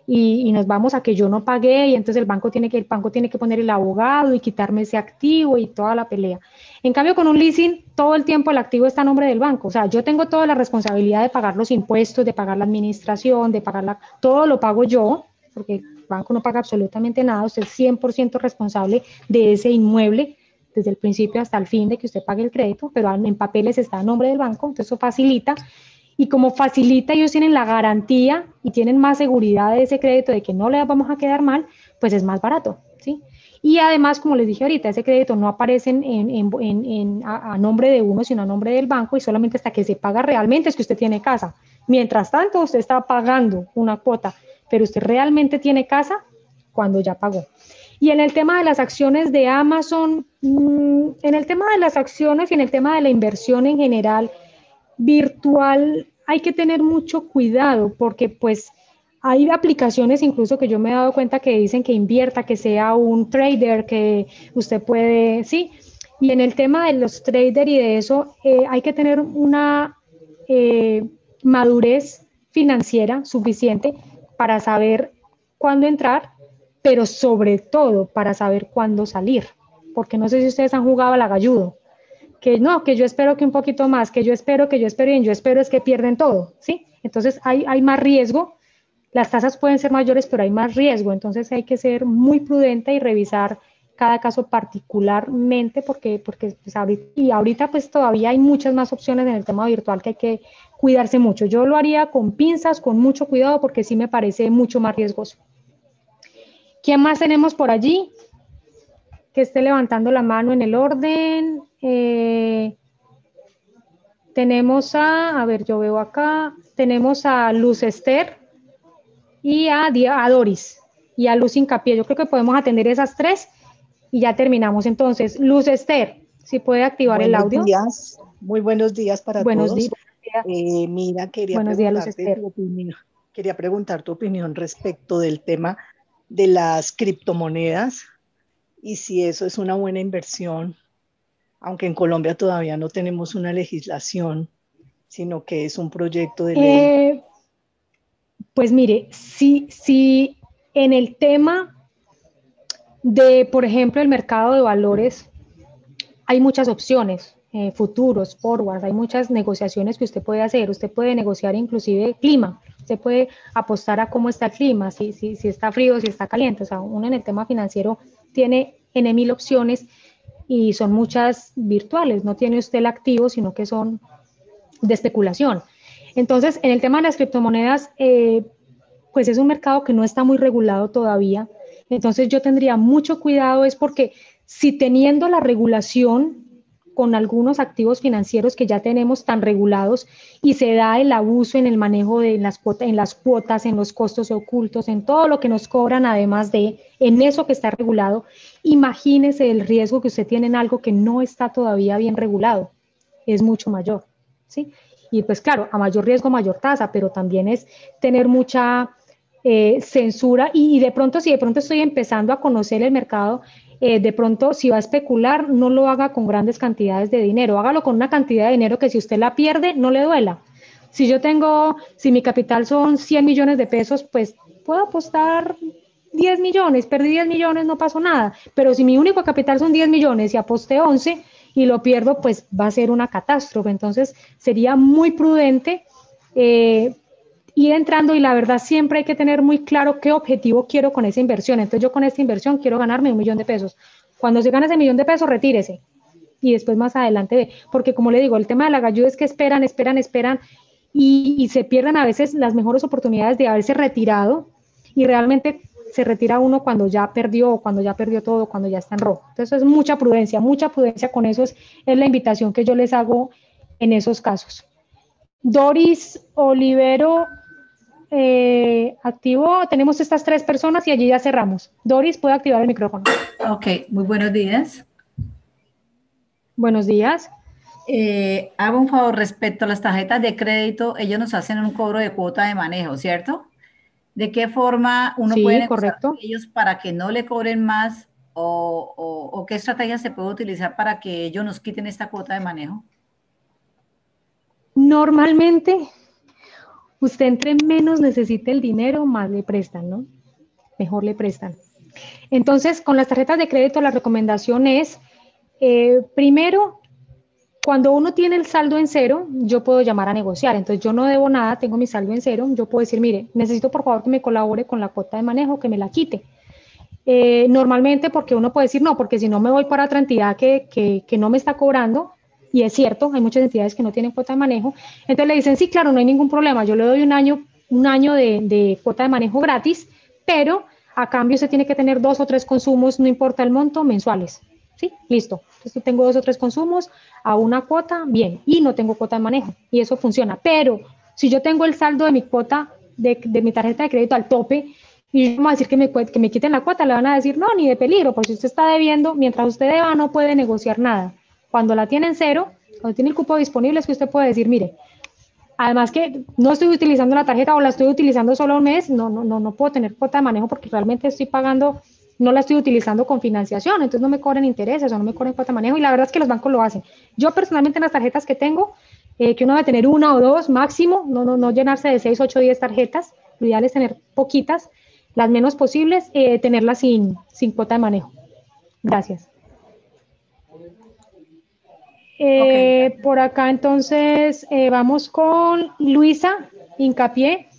y nos vamos a que yo no pagué y entonces el banco tiene que poner el abogado y quitarme ese activo y toda la pelea. En cambio, con un leasing, todo el tiempo el activo está a nombre del banco. O sea, yo tengo toda la responsabilidad de pagar los impuestos, de pagar la administración, todo lo pago yo, porque el banco no paga absolutamente nada. Usted es 100% responsable de ese inmueble, desde el principio hasta el fin de que usted pague el crédito, pero en papeles está a nombre del banco, entonces eso facilita. Y como facilita, ellos tienen la garantía y tienen más seguridad de ese crédito de que no le vamos a quedar mal, pues es más barato, ¿sí? Y además, como les dije ahorita, ese crédito no aparece a nombre de uno, sino a nombre del banco y solamente hasta que se paga realmente es que usted tiene casa. Mientras tanto, usted está pagando una cuota, pero usted realmente tiene casa cuando ya pagó. Y en el tema de las acciones de Amazon, en el tema de las acciones y en el tema de la inversión en general, virtual, hay que tener mucho cuidado porque pues hay aplicaciones incluso que yo me he dado cuenta que dicen que invierta, que sea un trader, que usted puede, sí. Y en el tema de los traders y de eso, hay que tener una madurez financiera suficiente para saber cuándo entrar, pero sobre todo para saber cuándo salir. Porque no sé si ustedes han jugado al agalludo, que no, que yo espero que un poquito más, que yo espero, y yo espero es que pierden todo, ¿sí? Entonces hay más riesgo, las tasas pueden ser mayores, pero hay más riesgo, entonces hay que ser muy prudente y revisar cada caso particularmente porque pues ahorita pues todavía hay muchas más opciones en el tema virtual que hay que cuidarse mucho. Yo lo haría con pinzas, con mucho cuidado, porque sí me parece mucho más riesgoso. ¿Quién más tenemos por allí? Que esté levantando la mano en el orden. Tenemos a ver, yo veo acá, tenemos a Luz Esther y a Doris y a Luz Hincapié. Yo creo que podemos atender esas tres y ya terminamos. Entonces, Luz Esther, si puede activar el audio. Buenos días, muy buenos días para buenos todos. Días. Mira, quería preguntar tu opinión respecto del tema de las criptomonedas y si eso es una buena inversión, aunque en Colombia todavía no tenemos una legislación, sino que es un proyecto de ley. Pues mire, si en el tema de, por ejemplo, el mercado de valores, hay muchas opciones, futuros, forwards, hay muchas negociaciones que usted puede hacer. Usted puede negociar inclusive clima, usted puede apostar a cómo está el clima, si está frío, si está caliente. O sea, uno en el tema financiero tiene N mil opciones y son muchas virtuales, no tiene usted el activo, sino que son de especulación. Entonces, en el tema de las criptomonedas, pues es un mercado que no está muy regulado todavía. Entonces, yo tendría mucho cuidado, es porque si teniendo la regulación con algunos activos financieros que ya tenemos tan regulados y se da el abuso en el manejo de las cuotas, en los costos ocultos, en todo lo que nos cobran, además de en eso que está regulado, imagínese el riesgo que usted tiene en algo que no está todavía bien regulado, es mucho mayor, ¿sí? Y pues claro, a mayor riesgo, mayor tasa, pero también es tener mucha censura y de pronto, si de pronto estoy empezando a conocer el mercado, de pronto si va a especular, no lo haga con grandes cantidades de dinero, hágalo con una cantidad de dinero que si usted la pierde, no le duela. Si mi capital son 100 millones de pesos, pues puedo apostar 10 millones, perdí 10 millones, no pasó nada, pero si mi único capital son 10 millones y aposté 11 y lo pierdo, pues va a ser una catástrofe. Entonces sería muy prudente ir entrando, y la verdad siempre hay que tener muy claro qué objetivo quiero con esa inversión. Entonces yo con esta inversión quiero ganarme 1 millón de pesos. Cuando se gana ese 1 millón de pesos, retírese y después más adelante ve, porque como le digo, el tema de la galluda es que esperan y se pierden a veces las mejores oportunidades de haberse retirado, y realmente se retira uno cuando ya perdió todo, cuando ya está en rojo. Entonces es mucha prudencia con eso, es la invitación que yo les hago en esos casos. Doris Olivero, activo, tenemos estas 3 personas y allí ya cerramos. Doris, puede activar el micrófono. Ok, muy buenos días. Buenos días. Hago un favor respecto a las tarjetas de crédito, ellos nos hacen un cobro de cuota de manejo, ¿cierto? ¿De qué forma uno puede negociar con ellos para que no le cobren más o qué estrategia se puede utilizar para que ellos nos quiten esta cuota de manejo? Normalmente, Usted entre menos necesite el dinero, más le prestan, ¿no? Mejor le prestan. Entonces, con las tarjetas de crédito, la recomendación es, primero, cuando uno tiene el saldo en cero, yo puedo llamar a negociar. Entonces, yo no debo nada, tengo mi saldo en cero. Yo puedo decir, mire, necesito por favor que me colabore con la cuota de manejo, que me la quite. Normalmente, porque uno puede decir no, porque si no me voy para otra entidad que no me está cobrando, y es cierto, hay muchas entidades que no tienen cuota de manejo. Entonces le dicen, sí, claro, no hay ningún problema, yo le doy un año de cuota de manejo gratis, pero a cambio se tiene que tener 2 o 3 consumos, no importa el monto, mensuales. ¿Sí? Listo. Entonces tengo 2 o 3 consumos a una cuota, bien, y no tengo cuota de manejo, y eso funciona. Pero si yo tengo el saldo de mi cuota, de mi tarjeta de crédito al tope, y vamos a decir que me quiten la cuota, le van a decir, no, ni de peligro, porque si usted está debiendo, mientras usted deba, no puede negociar nada. Cuando la tiene en cero, cuando tiene el cupo disponible, es que usted puede decir, mire, además que no estoy utilizando la tarjeta o la estoy utilizando solo un mes, no puedo tener cuota de manejo porque realmente estoy pagando, no la estoy utilizando con financiación, entonces no me cobran intereses o no me cobran cuota de manejo, y la verdad es que los bancos lo hacen. Yo personalmente en las tarjetas que tengo, que uno debe tener 1 o 2 máximo, no llenarse de 6, 8, 10 tarjetas, lo ideal es tener poquitas, las menos posibles, tenerlas sin cuota de manejo. Gracias. Por acá entonces vamos con Luisa Hincapié.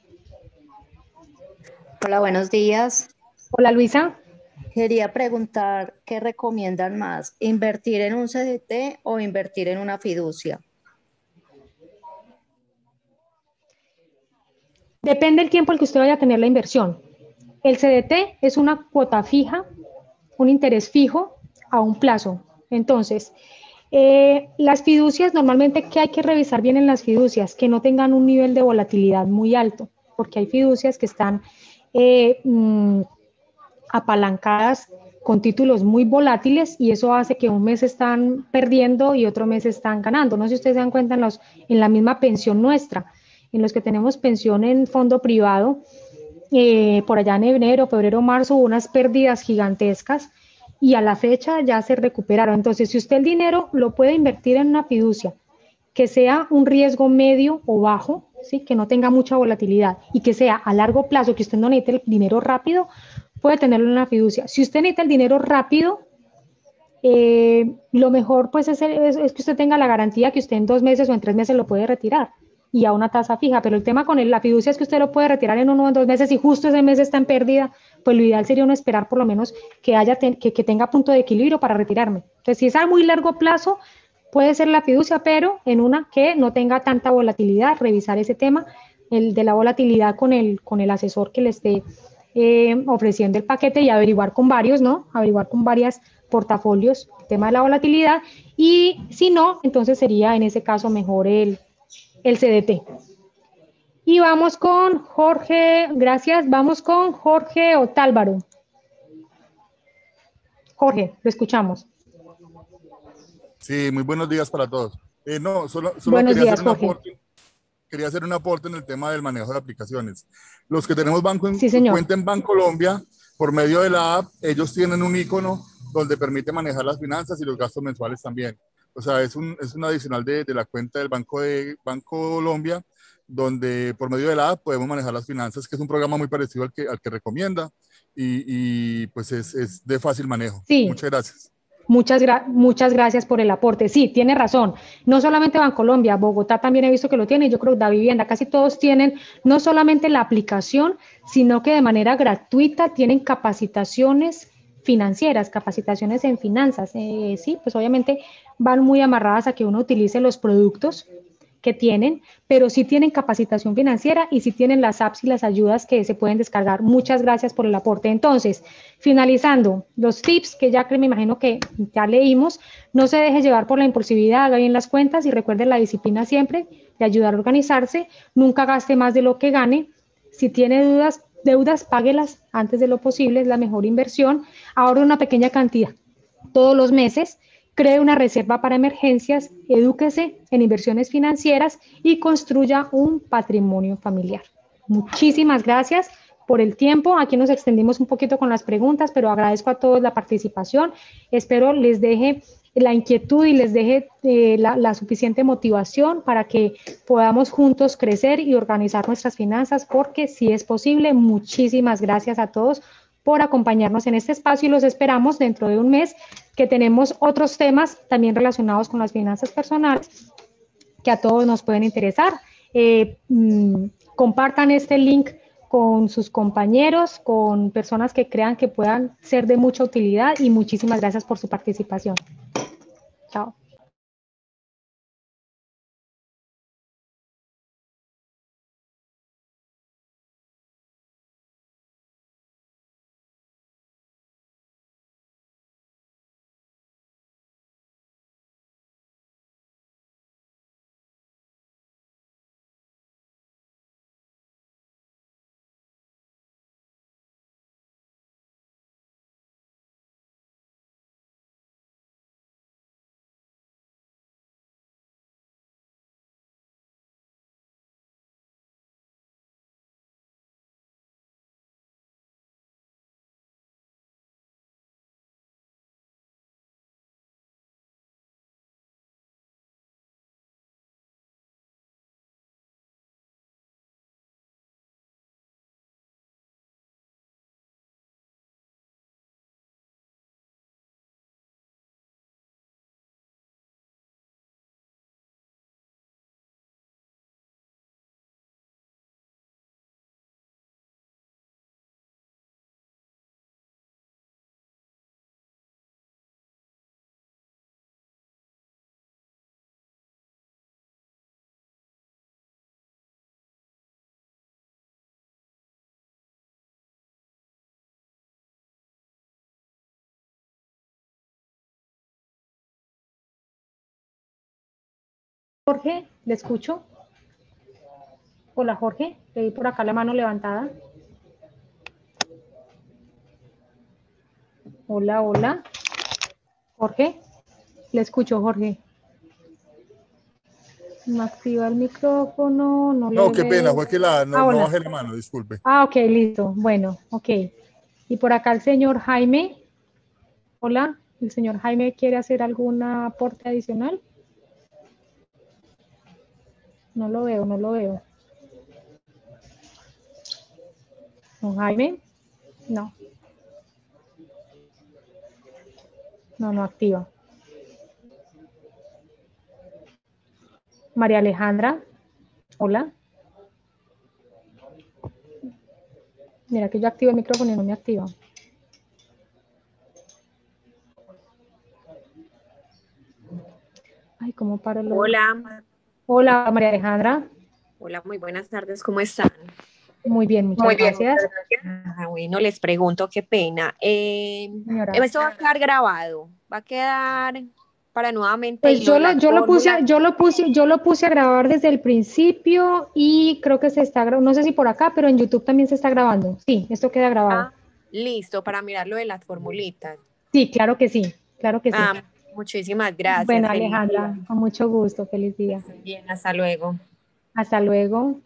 Hola, buenos días. Hola, Luisa. Quería preguntar, ¿qué recomiendan más? ¿Invertir en un CDT o invertir en una fiducia? Depende del tiempo en que usted vaya a tener la inversión. El CDT es una cuota fija, un interés fijo a un plazo. Entonces, las fiducias, normalmente, ¿qué hay que revisar bien en las fiducias? Que no tengan un nivel de volatilidad muy alto, porque hay fiducias que están apalancadas con títulos muy volátiles y eso hace que un mes están perdiendo y otro mes están ganando. No sé si ustedes se dan cuenta en la misma pensión nuestra, en los que tenemos pensión en fondo privado, por allá en enero, febrero, marzo, hubo unas pérdidas gigantescas y a la fecha ya se recuperaron. Entonces, si usted el dinero lo puede invertir en una fiducia, que sea un riesgo medio o bajo, ¿sí? Que no tenga mucha volatilidad y que sea a largo plazo, que usted no necesite el dinero rápido, puede tenerlo en una fiducia. Si usted necesita el dinero rápido, lo mejor pues es que usted tenga la garantía que usted en 2 meses o en 3 meses lo puede retirar y a una tasa fija, pero el tema con la fiducia es que usted lo puede retirar en 1 o en 2 meses y justo ese mes está en pérdida, pues lo ideal sería uno esperar por lo menos que tenga punto de equilibrio para retirarme. Entonces, si es a muy largo plazo, puede ser la fiducia, pero en una que no tenga tanta volatilidad, revisar ese tema, el de la volatilidad con el asesor que le esté ofreciendo el paquete y averiguar con varios, ¿no? Averiguar con varias portafolios el tema de la volatilidad, y si no, entonces sería en ese caso mejor el CDT. Y vamos con Jorge, gracias, vamos con Jorge Otálvaro. Jorge, lo escuchamos. Sí, muy buenos días para todos. No, solo buenos días, Jorge. Quería hacer un aporte en el tema del manejo de aplicaciones. Los que tenemos sí, cuenta en Bancolombia, por medio de la app, ellos tienen un icono donde permite manejar las finanzas y los gastos mensuales también. O sea, es un adicional de la cuenta del Banco de Bancolombia, donde por medio de la app podemos manejar las finanzas, que es un programa muy parecido al que recomienda y pues es de fácil manejo. Sí. Muchas gracias. Muchas gracias por el aporte. Sí, tiene razón. No solamente Bancolombia, Bogotá también he visto que lo tiene. Yo creo que Davivienda, casi todos tienen no solamente la aplicación, sino que de manera gratuita tienen capacitaciones financieras, capacitaciones en finanzas. Sí, pues obviamente van muy amarradas a que uno utilice los productos que tienen, pero sí tienen capacitación financiera y sí tienen las apps y las ayudas que se pueden descargar. Muchas gracias por el aporte. Entonces, finalizando, los tips que ya me imagino que ya leímos, no se deje llevar por la impulsividad, haga bien las cuentas y recuerde la disciplina siempre de ayudar a organizarse, nunca gaste más de lo que gane. Si tiene deudas, páguelas antes de lo posible, es la mejor inversión. Ahorre una pequeña cantidad todos los meses. Cree una reserva para emergencias, edúquese en inversiones financieras y construya un patrimonio familiar. Muchísimas gracias por el tiempo. Aquí nos extendimos un poquito con las preguntas, pero agradezco a todos la participación. Espero les deje la inquietud y les deje la suficiente motivación para que podamos juntos crecer y organizar nuestras finanzas, porque sí es posible. Muchísimas gracias a todos por acompañarnos en este espacio y los esperamos dentro de un mes, que tenemos otros temas también relacionados con las finanzas personales que a todos nos pueden interesar. Compartan este link con sus compañeros, con personas que crean que puedan ser de mucha utilidad, y muchísimas gracias por su participación. Chao. Jorge, ¿le escucho? Hola, Jorge, leí por acá la mano levantada. Hola, hola. Jorge, le escucho, Jorge. No activa el micrófono, no qué pena, fue que no bajé la mano, disculpe. Ok, listo, bueno, ok. Y por acá el señor Jaime. Hola, ¿el señor Jaime quiere hacer algún aporte adicional? No lo veo, no lo veo. ¿Don Jaime? No. No activa. María Alejandra. Hola. Mira que yo activo el micrófono y no me activa. Ay, ¿cómo paro? Hola. Hola, María Alejandra. Hola, muy buenas tardes, ¿cómo están? Muy bien, muchas gracias. Bueno, les pregunto, qué pena. Esto va a quedar grabado, va a quedar para nuevamente. Pues yo lo puse a grabar desde el principio y creo que se está grabando, no sé si por acá, pero en YouTube también se está grabando. Sí, esto queda grabado. Listo, para mirar lo de las formulitas. Sí, claro que sí, claro que sí. Muchísimas gracias. Bueno, Alejandra, con mucho gusto, feliz día. Bien, hasta luego. Hasta luego.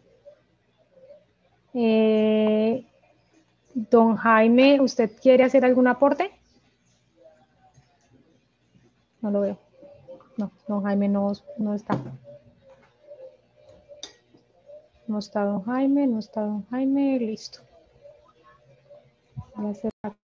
Don Jaime, ¿usted quiere hacer algún aporte? No lo veo. No, don Jaime no está. No está don Jaime, listo. Voy a hacer